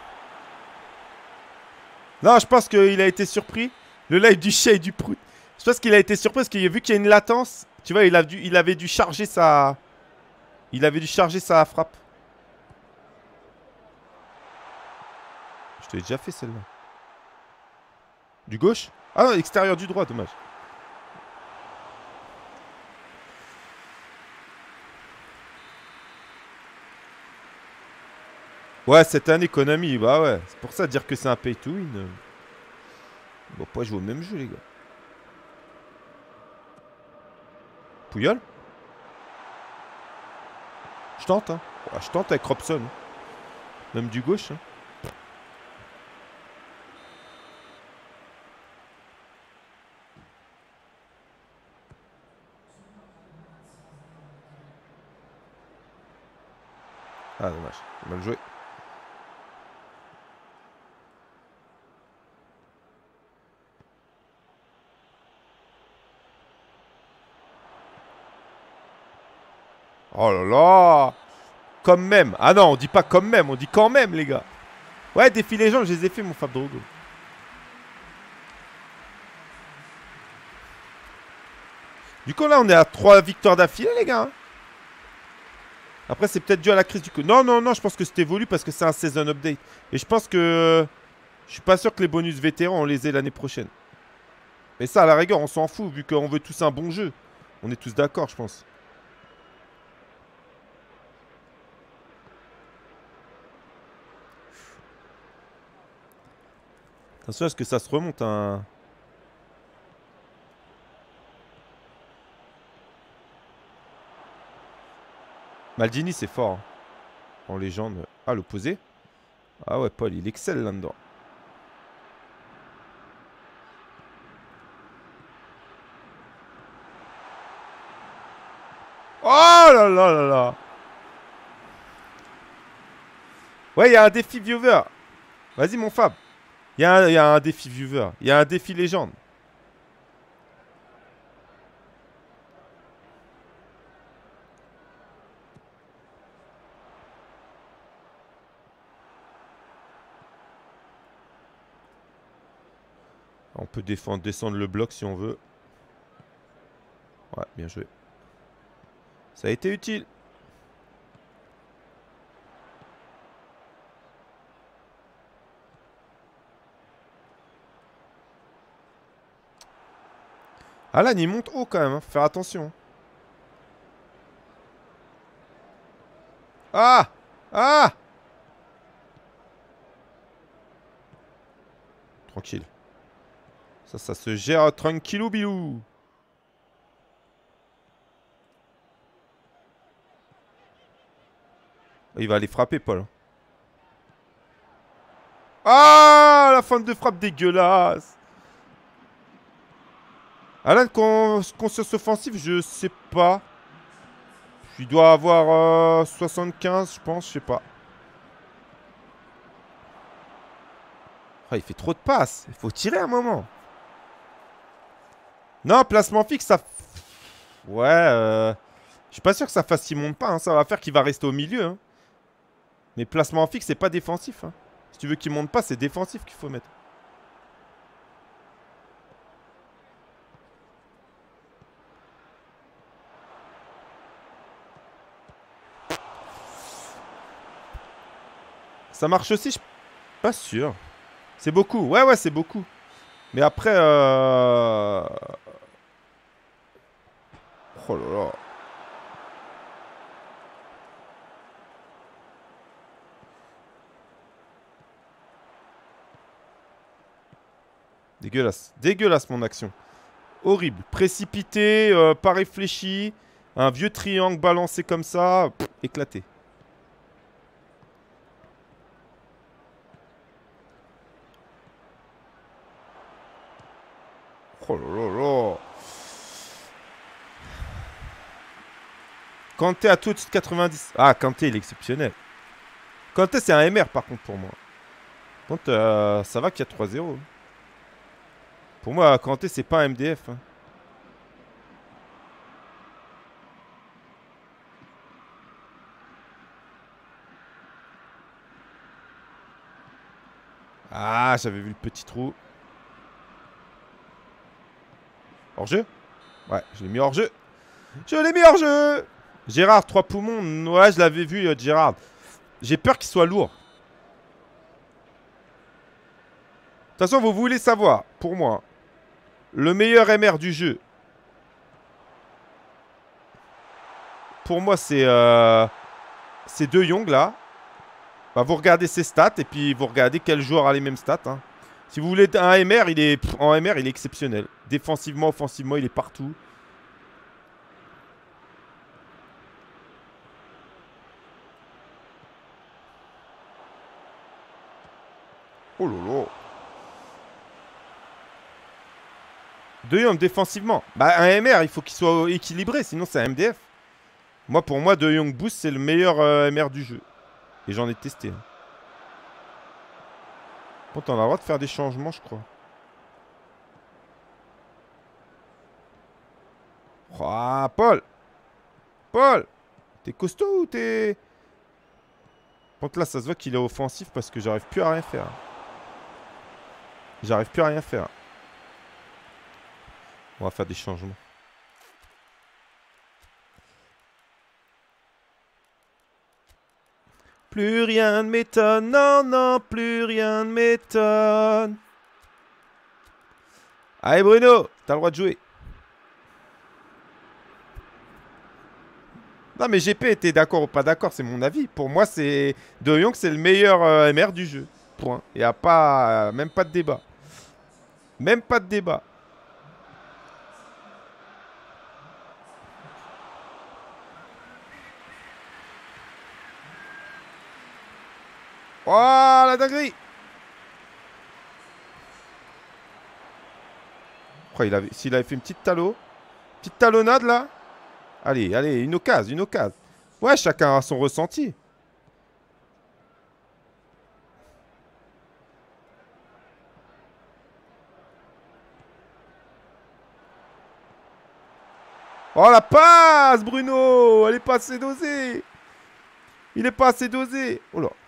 Non, je pense qu'il a été surpris. Le live du Shea et du Prout. Je pense qu'il a été surpris parce qu'il a vu qu'il y a une latence. Tu vois, il avait dû charger sa... Il avait dû charger sa frappe. Je te l'ai déjà fait celle-là. Du gauche? Ah non, extérieur du droit, dommage. Ouais, cette année, Konami, bah ouais. C'est pour ça dire que c'est un pay to win. Bon, pas jouer au même jeu, les gars. Pouyol? Je tente, hein. Ouais, je tente avec Robson. Même du gauche, hein. Ah, dommage. Mal joué. Oh là là! Comme même. Ah non, on dit pas comme même, on dit quand même, les gars. Ouais, défi légende, je les ai fait, mon Fab Drogo. Du coup, là, on est à 3 victoires d'affilée, les gars. Après, c'est peut-être dû à la crise du coup. Non, non, non, je pense que c'est évolué parce que c'est un season update. Et je pense que... Je suis pas sûr que les bonus vétérans, on les ait l'année prochaine. Mais ça, à la rigueur, on s'en fout, vu qu'on veut tous un bon jeu. On est tous d'accord, je pense. Attention à ce que ça se remonte, hein. Maldini, c'est fort. Hein. En légende. Ah, l'opposé. Ah ouais, Paul, il excelle là-dedans. Oh là là là là. Ouais, il y a un défi viewer. Vas-y, mon Fab. Il y a un défi viewer. Il y a un défi légende. On peut descendre le bloc si on veut. Ouais, bien joué. Ça a été utile. Alan, il monte haut quand même. Hein. Faut faire attention. Ah! Ah! Tranquille. Ça se gère tranquillou bilou. Il va aller frapper, Paul. Ah! La fin de frappe dégueulasse. Alan, conscience offensive, je sais pas. Il doit avoir 75, je pense, je sais pas. Oh, il fait trop de passes. Il faut tirer un moment. Non, placement fixe, ça... Ouais, je suis pas sûr que ça fasse qu'il monte pas. Hein. Ça va faire qu'il va rester au milieu. Hein. Mais placement fixe, c'est pas défensif. Hein. Si tu veux qu'il monte pas, c'est défensif qu'il faut mettre. Ça marche aussi, je suis pas sûr. C'est beaucoup. Ouais, ouais, c'est beaucoup. Mais après... Oh là là. Dégueulasse. Dégueulasse, mon action. Horrible. Précipité, pas réfléchi. Un vieux triangle balancé comme ça. Pff, éclaté. Oh là là là. Kanté à tout au-dessus de 90. Ah, Kanté, il est exceptionnel. Kanté, c'est un MR par contre pour moi. Par contre, ça va qu'il y a 3-0. Pour moi, Kanté, c'est pas un MDF. Hein. Ah, j'avais vu le petit trou. Hors-jeu? Ouais, je l'ai mis hors-jeu. Je l'ai mis hors-jeu. Gérard, 3 poumons. Ouais, je l'avais vu, Gérard. J'ai peur qu'il soit lourd. De toute façon, vous voulez savoir, pour moi, le meilleur MR du jeu. Pour moi, c'est De Jong, là. Bah, vous regardez ses stats et puis vous regardez quel joueur a les mêmes stats. Hein. Si vous voulez un MR, en MR, il est exceptionnel. Défensivement, offensivement, il est partout. Oh là là. De Jong, défensivement. Bah, un MR, il faut qu'il soit équilibré, sinon c'est un MDF. Moi, pour moi, De Jong Boost, c'est le meilleur MR du jeu. Et j'en ai testé. Hein. Bon, t'en as le droit de faire des changements, je crois. Oh, Paul! Paul! T'es costaud ou t'es... Par contre, là, ça se voit qu'il est offensif parce que j'arrive plus à rien faire. J'arrive plus à rien faire. On va faire des changements. Plus rien ne m'étonne, non, non, plus rien ne m'étonne. Allez Bruno, t'as le droit de jouer. Non mais GP était d'accord ou pas d'accord, c'est mon avis. Pour moi, c'est De Jong, c'est le meilleur MR du jeu. Point. Il n'y a pas, même pas de débat. Même pas de débat. Oh, la dinguerie! Oh, s'il avait fait une petite talonnade là. Allez, allez, une occasion, une occasion. Ouais, chacun a son ressenti. Oh, la passe, Bruno! Elle est pas assez dosée. Il est pas assez dosé. Oh là.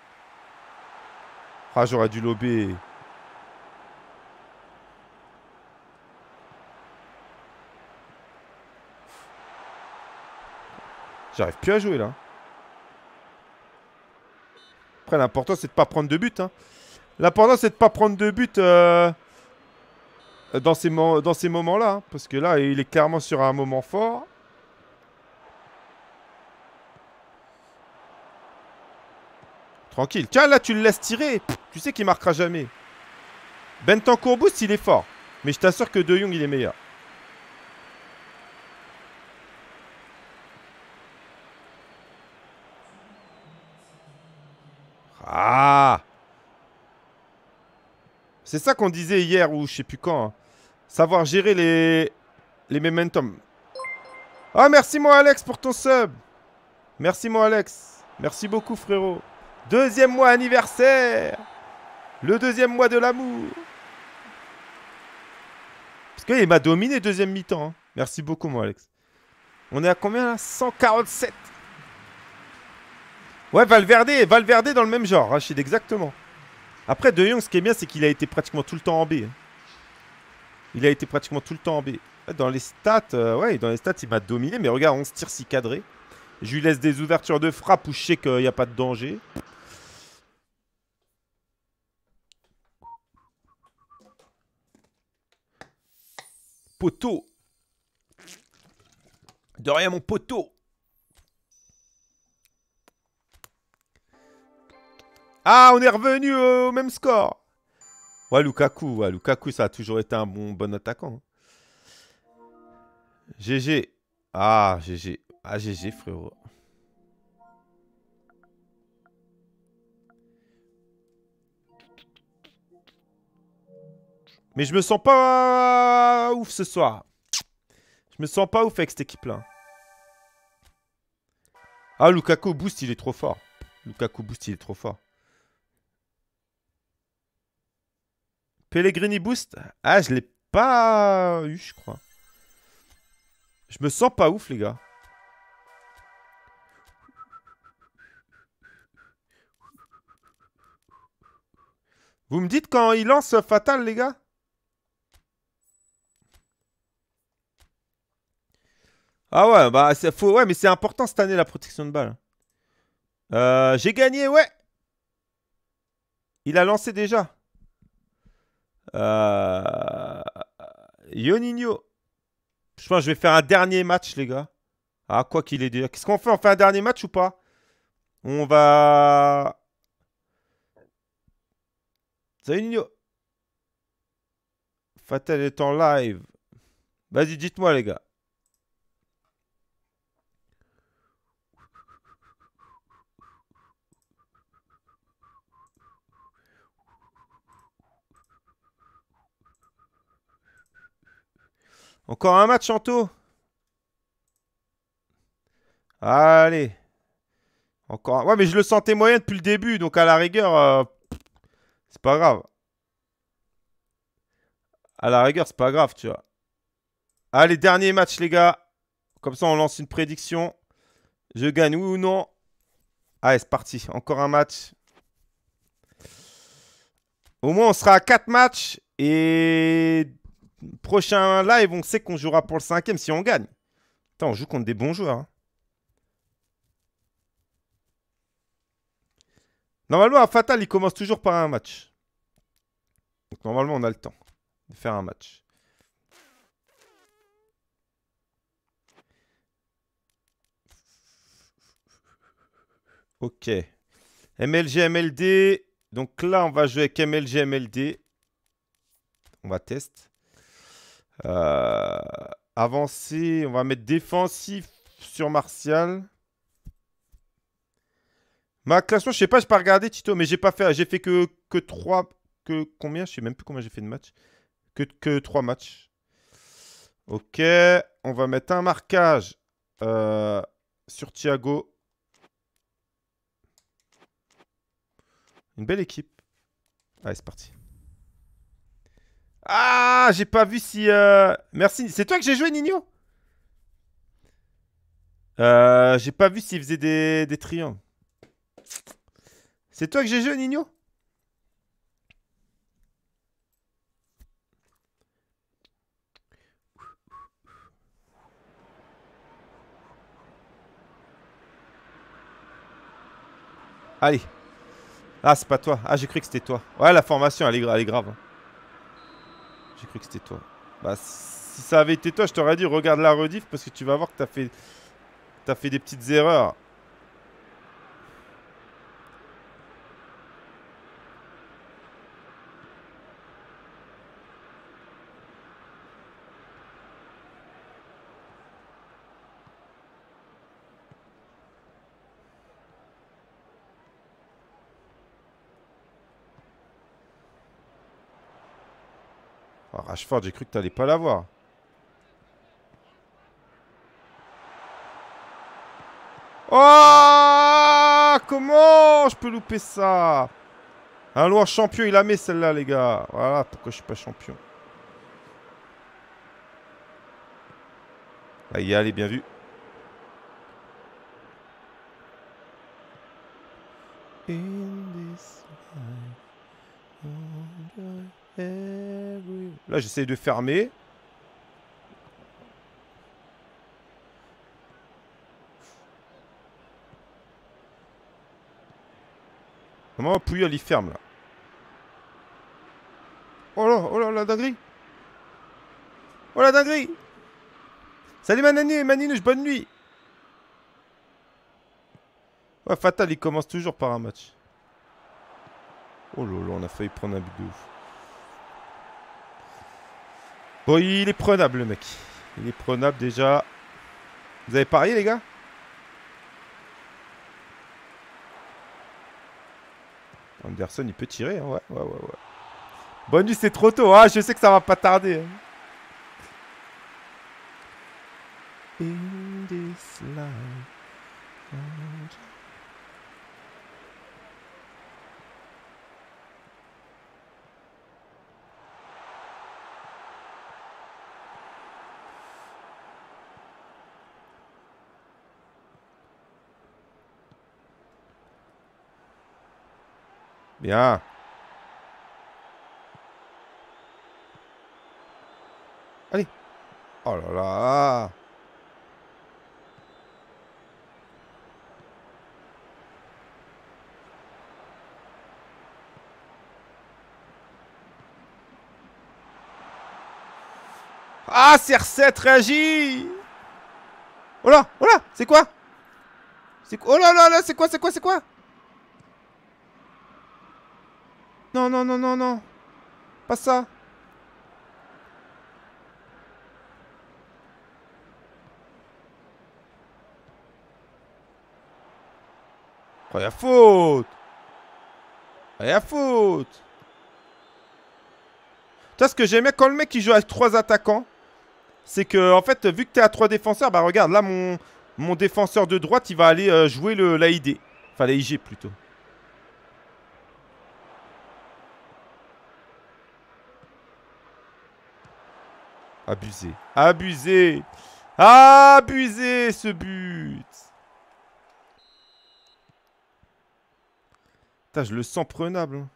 Ah, j'aurais dû lober. J'arrive plus à jouer là. Après, l'important c'est de pas prendre de but. Hein. L'important c'est de pas prendre de but dans ces moments-là. Hein, parce que là, il est clairement sur un moment fort. Tranquille. Tiens, là, tu le laisses tirer. Pff, tu sais qu'il marquera jamais. Bentancur boost, il est fort. Mais je t'assure que De Jong, il est meilleur. Ah! C'est ça qu'on disait hier ou je sais plus quand. Hein. Savoir gérer les momentum. Ah, merci mon Alex pour ton sub. Merci mon Alex. Merci beaucoup frérot. Deuxième mois anniversaire. Le deuxième mois de l'amour. Parce qu'il m'a dominé deuxième mi-temps. Hein. Merci beaucoup mon Alex. On est à combien là? 147. Ouais, Valverde dans le même genre, Rachid, exactement. Après, De Jong, ce qui est bien, c'est qu'il a été pratiquement tout le temps en B. Hein. Il a été pratiquement tout le temps en B. Dans les stats, ouais, dans les stats, il m'a dominé. Mais regarde, 11 tirs si cadrés. Je lui laisse des ouvertures de frappe où je sais qu'il n'y a pas de danger. Poteau. De rien, mon poteau. Ah, on est revenu au même score. Ouais, Lukaku, ça a toujours été un bon attaquant. GG. Ah, GG. Ah, GG, frérot. Mais je me sens pas ouf ce soir. Je me sens pas ouf avec cette équipe-là. Ah, Lukaku boost, il est trop fort. Lukaku boost, il est trop fort. Pellegrini boost. Ah, je l'ai pas eu, je crois. Je me sens pas ouf, les gars. Vous me dites quand il lance Fatal, les gars? Ah ouais, bah, ouais, mais c'est important cette année, la protection de balle. J'ai gagné, ouais. Il a lancé déjà. Yoninho. Je pense que je vais faire un dernier match, les gars. Ah, quoi qu'il est déjà. Qu'est-ce qu'on fait? On fait un dernier match ou pas? On va... Salut Nino. Fatal est en live. Vas-y, dites-moi, les gars. Encore un match, Anto? Allez. Encore. Ouais, mais je le sentais moyen depuis le début, donc à la rigueur, c'est pas grave. À la rigueur, c'est pas grave, tu vois. Allez, dernier match, les gars. Comme ça, on lance une prédiction. Je gagne, oui ou non? Allez, c'est parti. Encore un match. Au moins, on sera à 4 matchs. Et prochain live, on sait qu'on jouera pour le 5e si on gagne. Attends, on joue contre des bons joueurs. Hein. Normalement, un Fatal, il commence toujours par un match. Donc, normalement, on a le temps de faire un match. Ok. MLG, MLD. Donc là, on va jouer avec MLG, MLD. On va tester. Avancer. On va mettre défensif sur Martial. Ma classement, je sais pas, je n'ai pas regardé, Tito, mais j'ai pas fait. J'ai fait que 3. Combien? Je sais même plus combien j'ai fait de matchs. Que 3 matchs. Ok. On va mettre un marquage sur Thiago. Une belle équipe. Allez, c'est parti. Ah, j'ai pas vu si... Merci. C'est toi que j'ai joué, Nino? J'ai pas vu s'il faisait des triangles. C'est toi que j'ai joué, Nino? Allez. Ah, c'est pas toi. Ah, j'ai cru que c'était toi. Ouais, la formation, elle est grave. Hein. J'ai cru que c'était toi. Bah, si ça avait été toi, je t'aurais dit, regarde la rediff parce que tu vas voir que t'as fait des petites erreurs. Oh, Rashford, j'ai cru que t'allais pas l'avoir. Oh, comment je peux louper ça? Un loin champion, il la met celle-là, les gars. Voilà pourquoi je suis pas champion. Allez, allez, bien vu. Là, j'essaie de fermer. Comment Puyol, il ferme, là. Oh là, la dinguerie. Oh la dinguerie. Salut Maninouche, bonne nuit. Ouais, Fatal, il commence toujours par un match. Oh là là, on a failli prendre un but de ouf. Bon, il est prenable, le mec. Il est prenable, déjà. Vous avez parié, les gars? Anderson, il peut tirer, hein. Ouais. Bonne nuit, c'est trop tôt. Ah, je sais que ça va pas tarder. Hein. In this life. Bien. Allez. Oh là là. Ah, CR7 réagit. Oh là, c'est quoi? Oh là, c'est quoi? Non. Pas ça. Oh, y'a faute. Tu vois, ce que j'aimais quand le mec il joue avec 3 attaquants, c'est que, en fait, vu que t'es à 3 défenseurs, bah regarde, là, mon défenseur de droite, il va aller jouer l'AID. Enfin, l'AIG plutôt. Abusé ce but. Putain, je le sens prenable. Hein.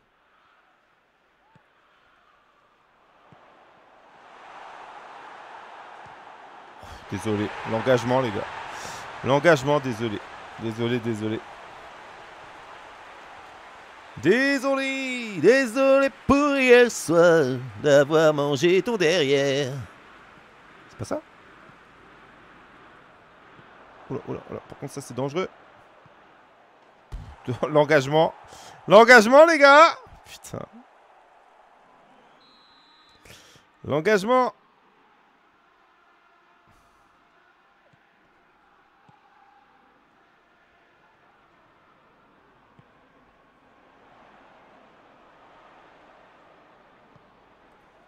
Désolé. L'engagement, les gars. L'engagement, désolé. Désolé pour hier soir d'avoir mangé ton derrière. C'est pas ça? Oula. Par contre, ça, c'est dangereux. L'engagement, les gars. Putain. L'engagement.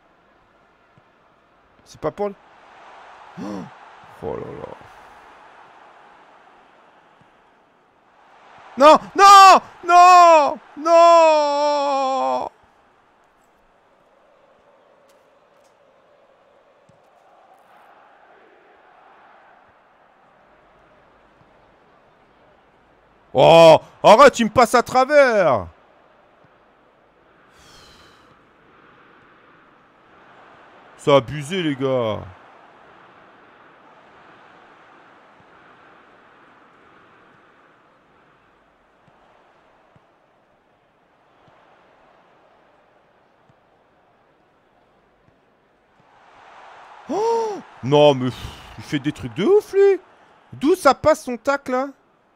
C'est pas Paul. Oh là là. Non, non, non, non. Oh, arrête, tu me passes à travers. C'est abusé, les gars. Oh non, mais il fait des trucs de ouf, lui. D'où ça passe son tac, là?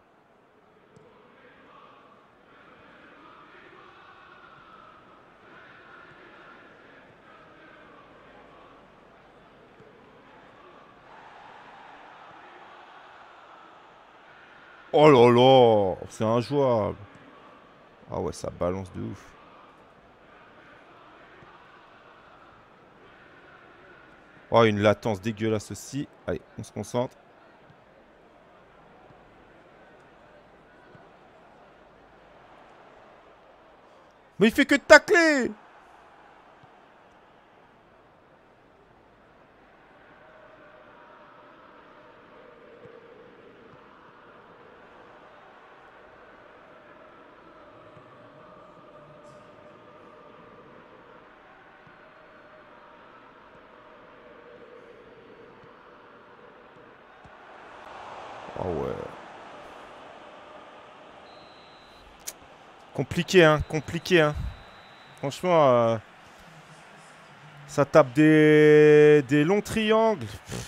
Oh là là, c'est injouable. Ah ouais, ça balance de ouf. Oh, une latence dégueulasse aussi. Allez, on se concentre. Mais il fait que de tacler. Oh ouais. Compliqué, hein. Compliqué, hein. Franchement, ça tape des longs triangles.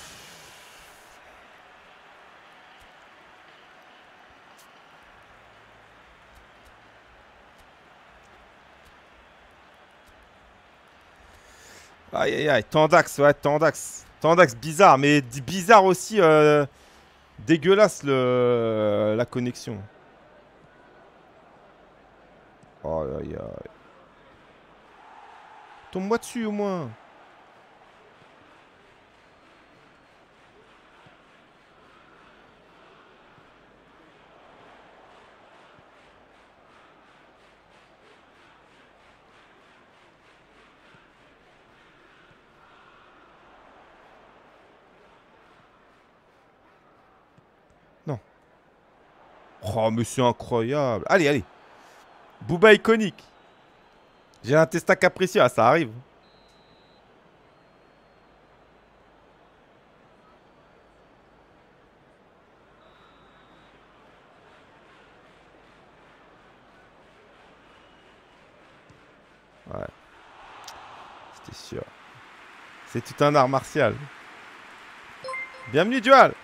Aïe aïe aïe, Tandax, ouais, Tandax. Tandax bizarre, mais bizarre aussi, dégueulasse la connexion. Oh aïe aïe. Tombe-moi dessus au moins. Non. Oh, mais c'est incroyable. Allez, allez. Booba iconique. J'ai un testin capricieux, ah, ça arrive. Ouais. C'était sûr. C'est tout un art martial. Bienvenue, Dual.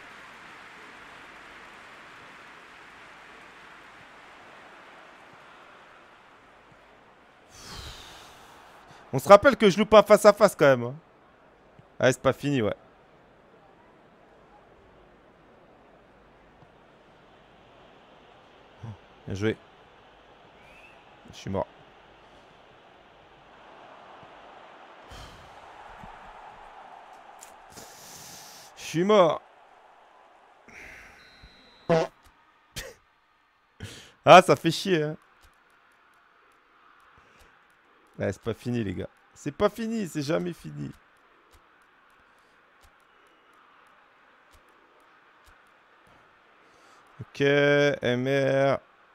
On se rappelle que je loupe un face à face quand même. Hein. Ah, c'est pas fini, ouais. Bien joué. Je suis mort. Je suis mort. Ah, ça fait chier, hein. Ouais, c'est pas fini, les gars. C'est pas fini, c'est jamais fini. Ok, MR.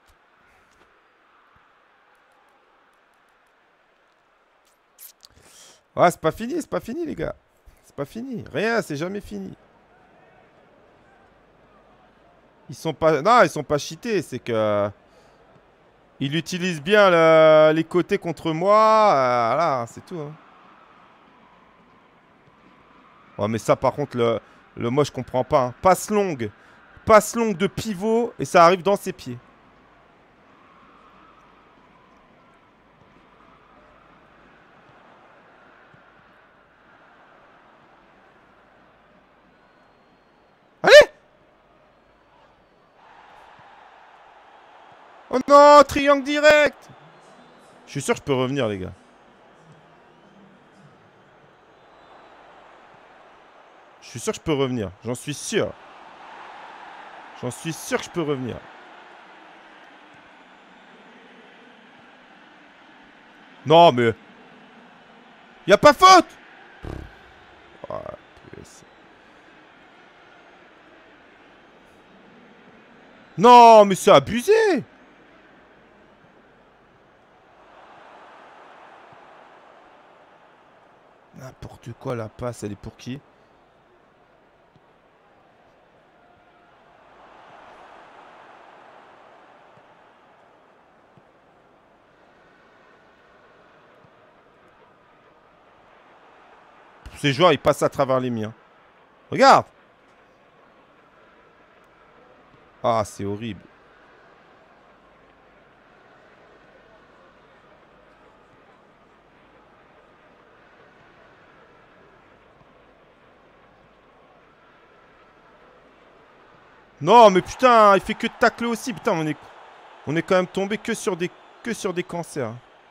Ouais, c'est pas fini, les gars. C'est pas fini. Rien, c'est jamais fini. Ils sont pas... Non, ils sont pas cheatés, c'est que... Il utilise bien les côtés contre moi. Voilà, c'est tout. Hein. Ouais, mais ça, par contre, moi, je comprends pas. Hein. Passe longue. Passe longue de pivot et ça arrive dans ses pieds. Allez! Oh non, triangle direct! Je suis sûr que je peux revenir, les gars. Je suis sûr que je peux revenir. J'en suis sûr. J'en suis sûr que je peux revenir. Non, mais... Y a pas faute. Oh, non, mais c'est abusé. N'importe quoi, la passe, elle est pour qui? Ces joueurs, ils passent à travers les miens. Regarde. Ah, c'est horrible. Non, mais putain, il fait que de tacler aussi. Putain, on est quand même tombé que sur des cancers.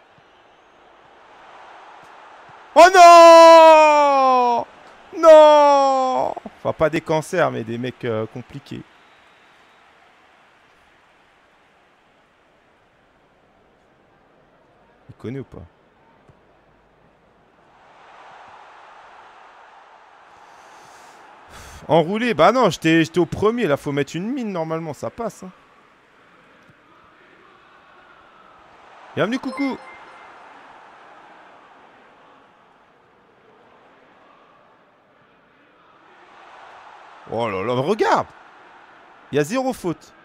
Oh non! Non! Enfin, pas des cancers, mais des mecs compliqués. Il connaît ou pas? Enroulé? Bah non, j'étais au premier. Là, faut mettre une mine normalement. Ça passe. Hein. Bienvenue, coucou! Oh là là, regarde! Il y a 0 faute.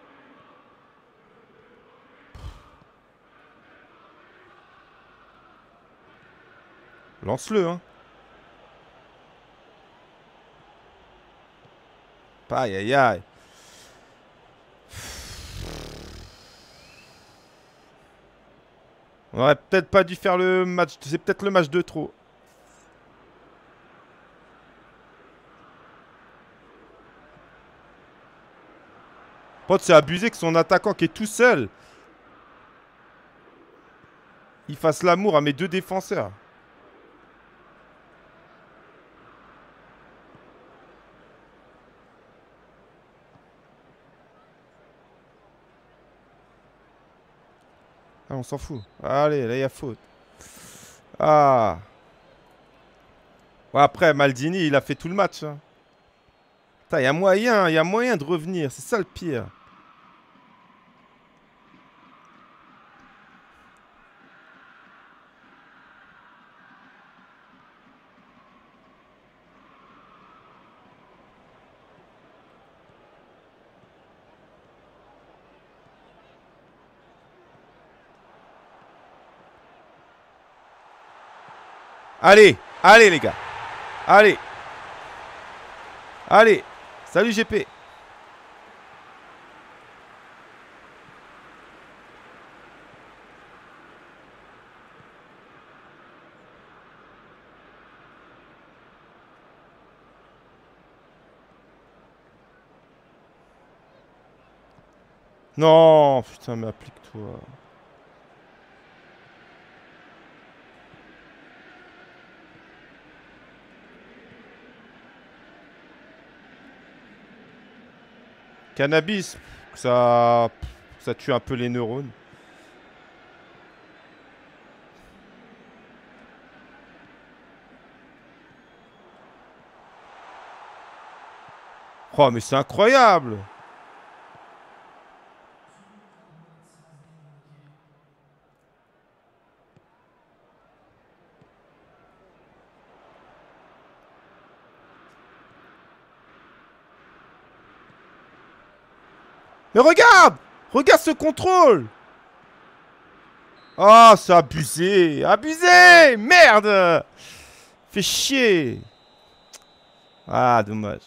Lance-le, hein. Aïe, aïe, aïe. On aurait peut-être pas dû faire le match. C'est peut-être le match de trop. Pote, c'est abusé que son attaquant qui est tout seul, il fasse l'amour à mes 2 défenseurs. Ah, on s'en fout. Allez, là, il y a faute. Ah. Ouais, après, Maldini, il a fait tout le match. Hein. Putain, il y a moyen de revenir. C'est ça le pire. Allez, allez les gars. Allez. Allez. Salut GP. Non, putain, mais applique-toi. Cannabis, ça tue un peu les neurones. Oh, mais c'est incroyable! Mais regarde! Regarde ce contrôle! Ah, c'est abusé! Abusé! Merde! Fait chier! Ah, dommage.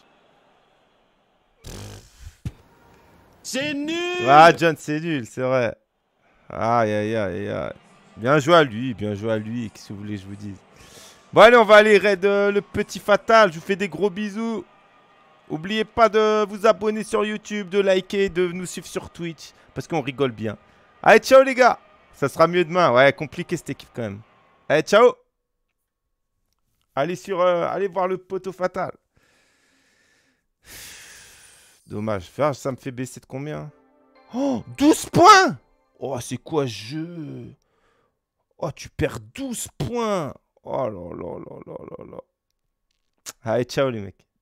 C'est nul! Ah, John, c'est nul, c'est vrai. Aïe, aïe, aïe, aïe. Bien joué à lui, bien joué à lui. Qu'est-ce que vous voulez que je vous dise? Bon, allez, on va aller raid le petit Fatal. Je vous fais des gros bisous. N'oubliez pas de vous abonner sur YouTube, de liker, de nous suivre sur Twitch. Parce qu'on rigole bien. Allez, ciao les gars. Ça sera mieux demain. Ouais, compliqué cette équipe quand même. Allez, ciao. Allez, allez voir le poteau Fatal. Dommage. Ça me fait baisser de combien? Oh, 12 points. Oh, c'est quoi ce jeu? Oh, tu perds 12 points. Oh là là là là là là. Allez, ciao les mecs.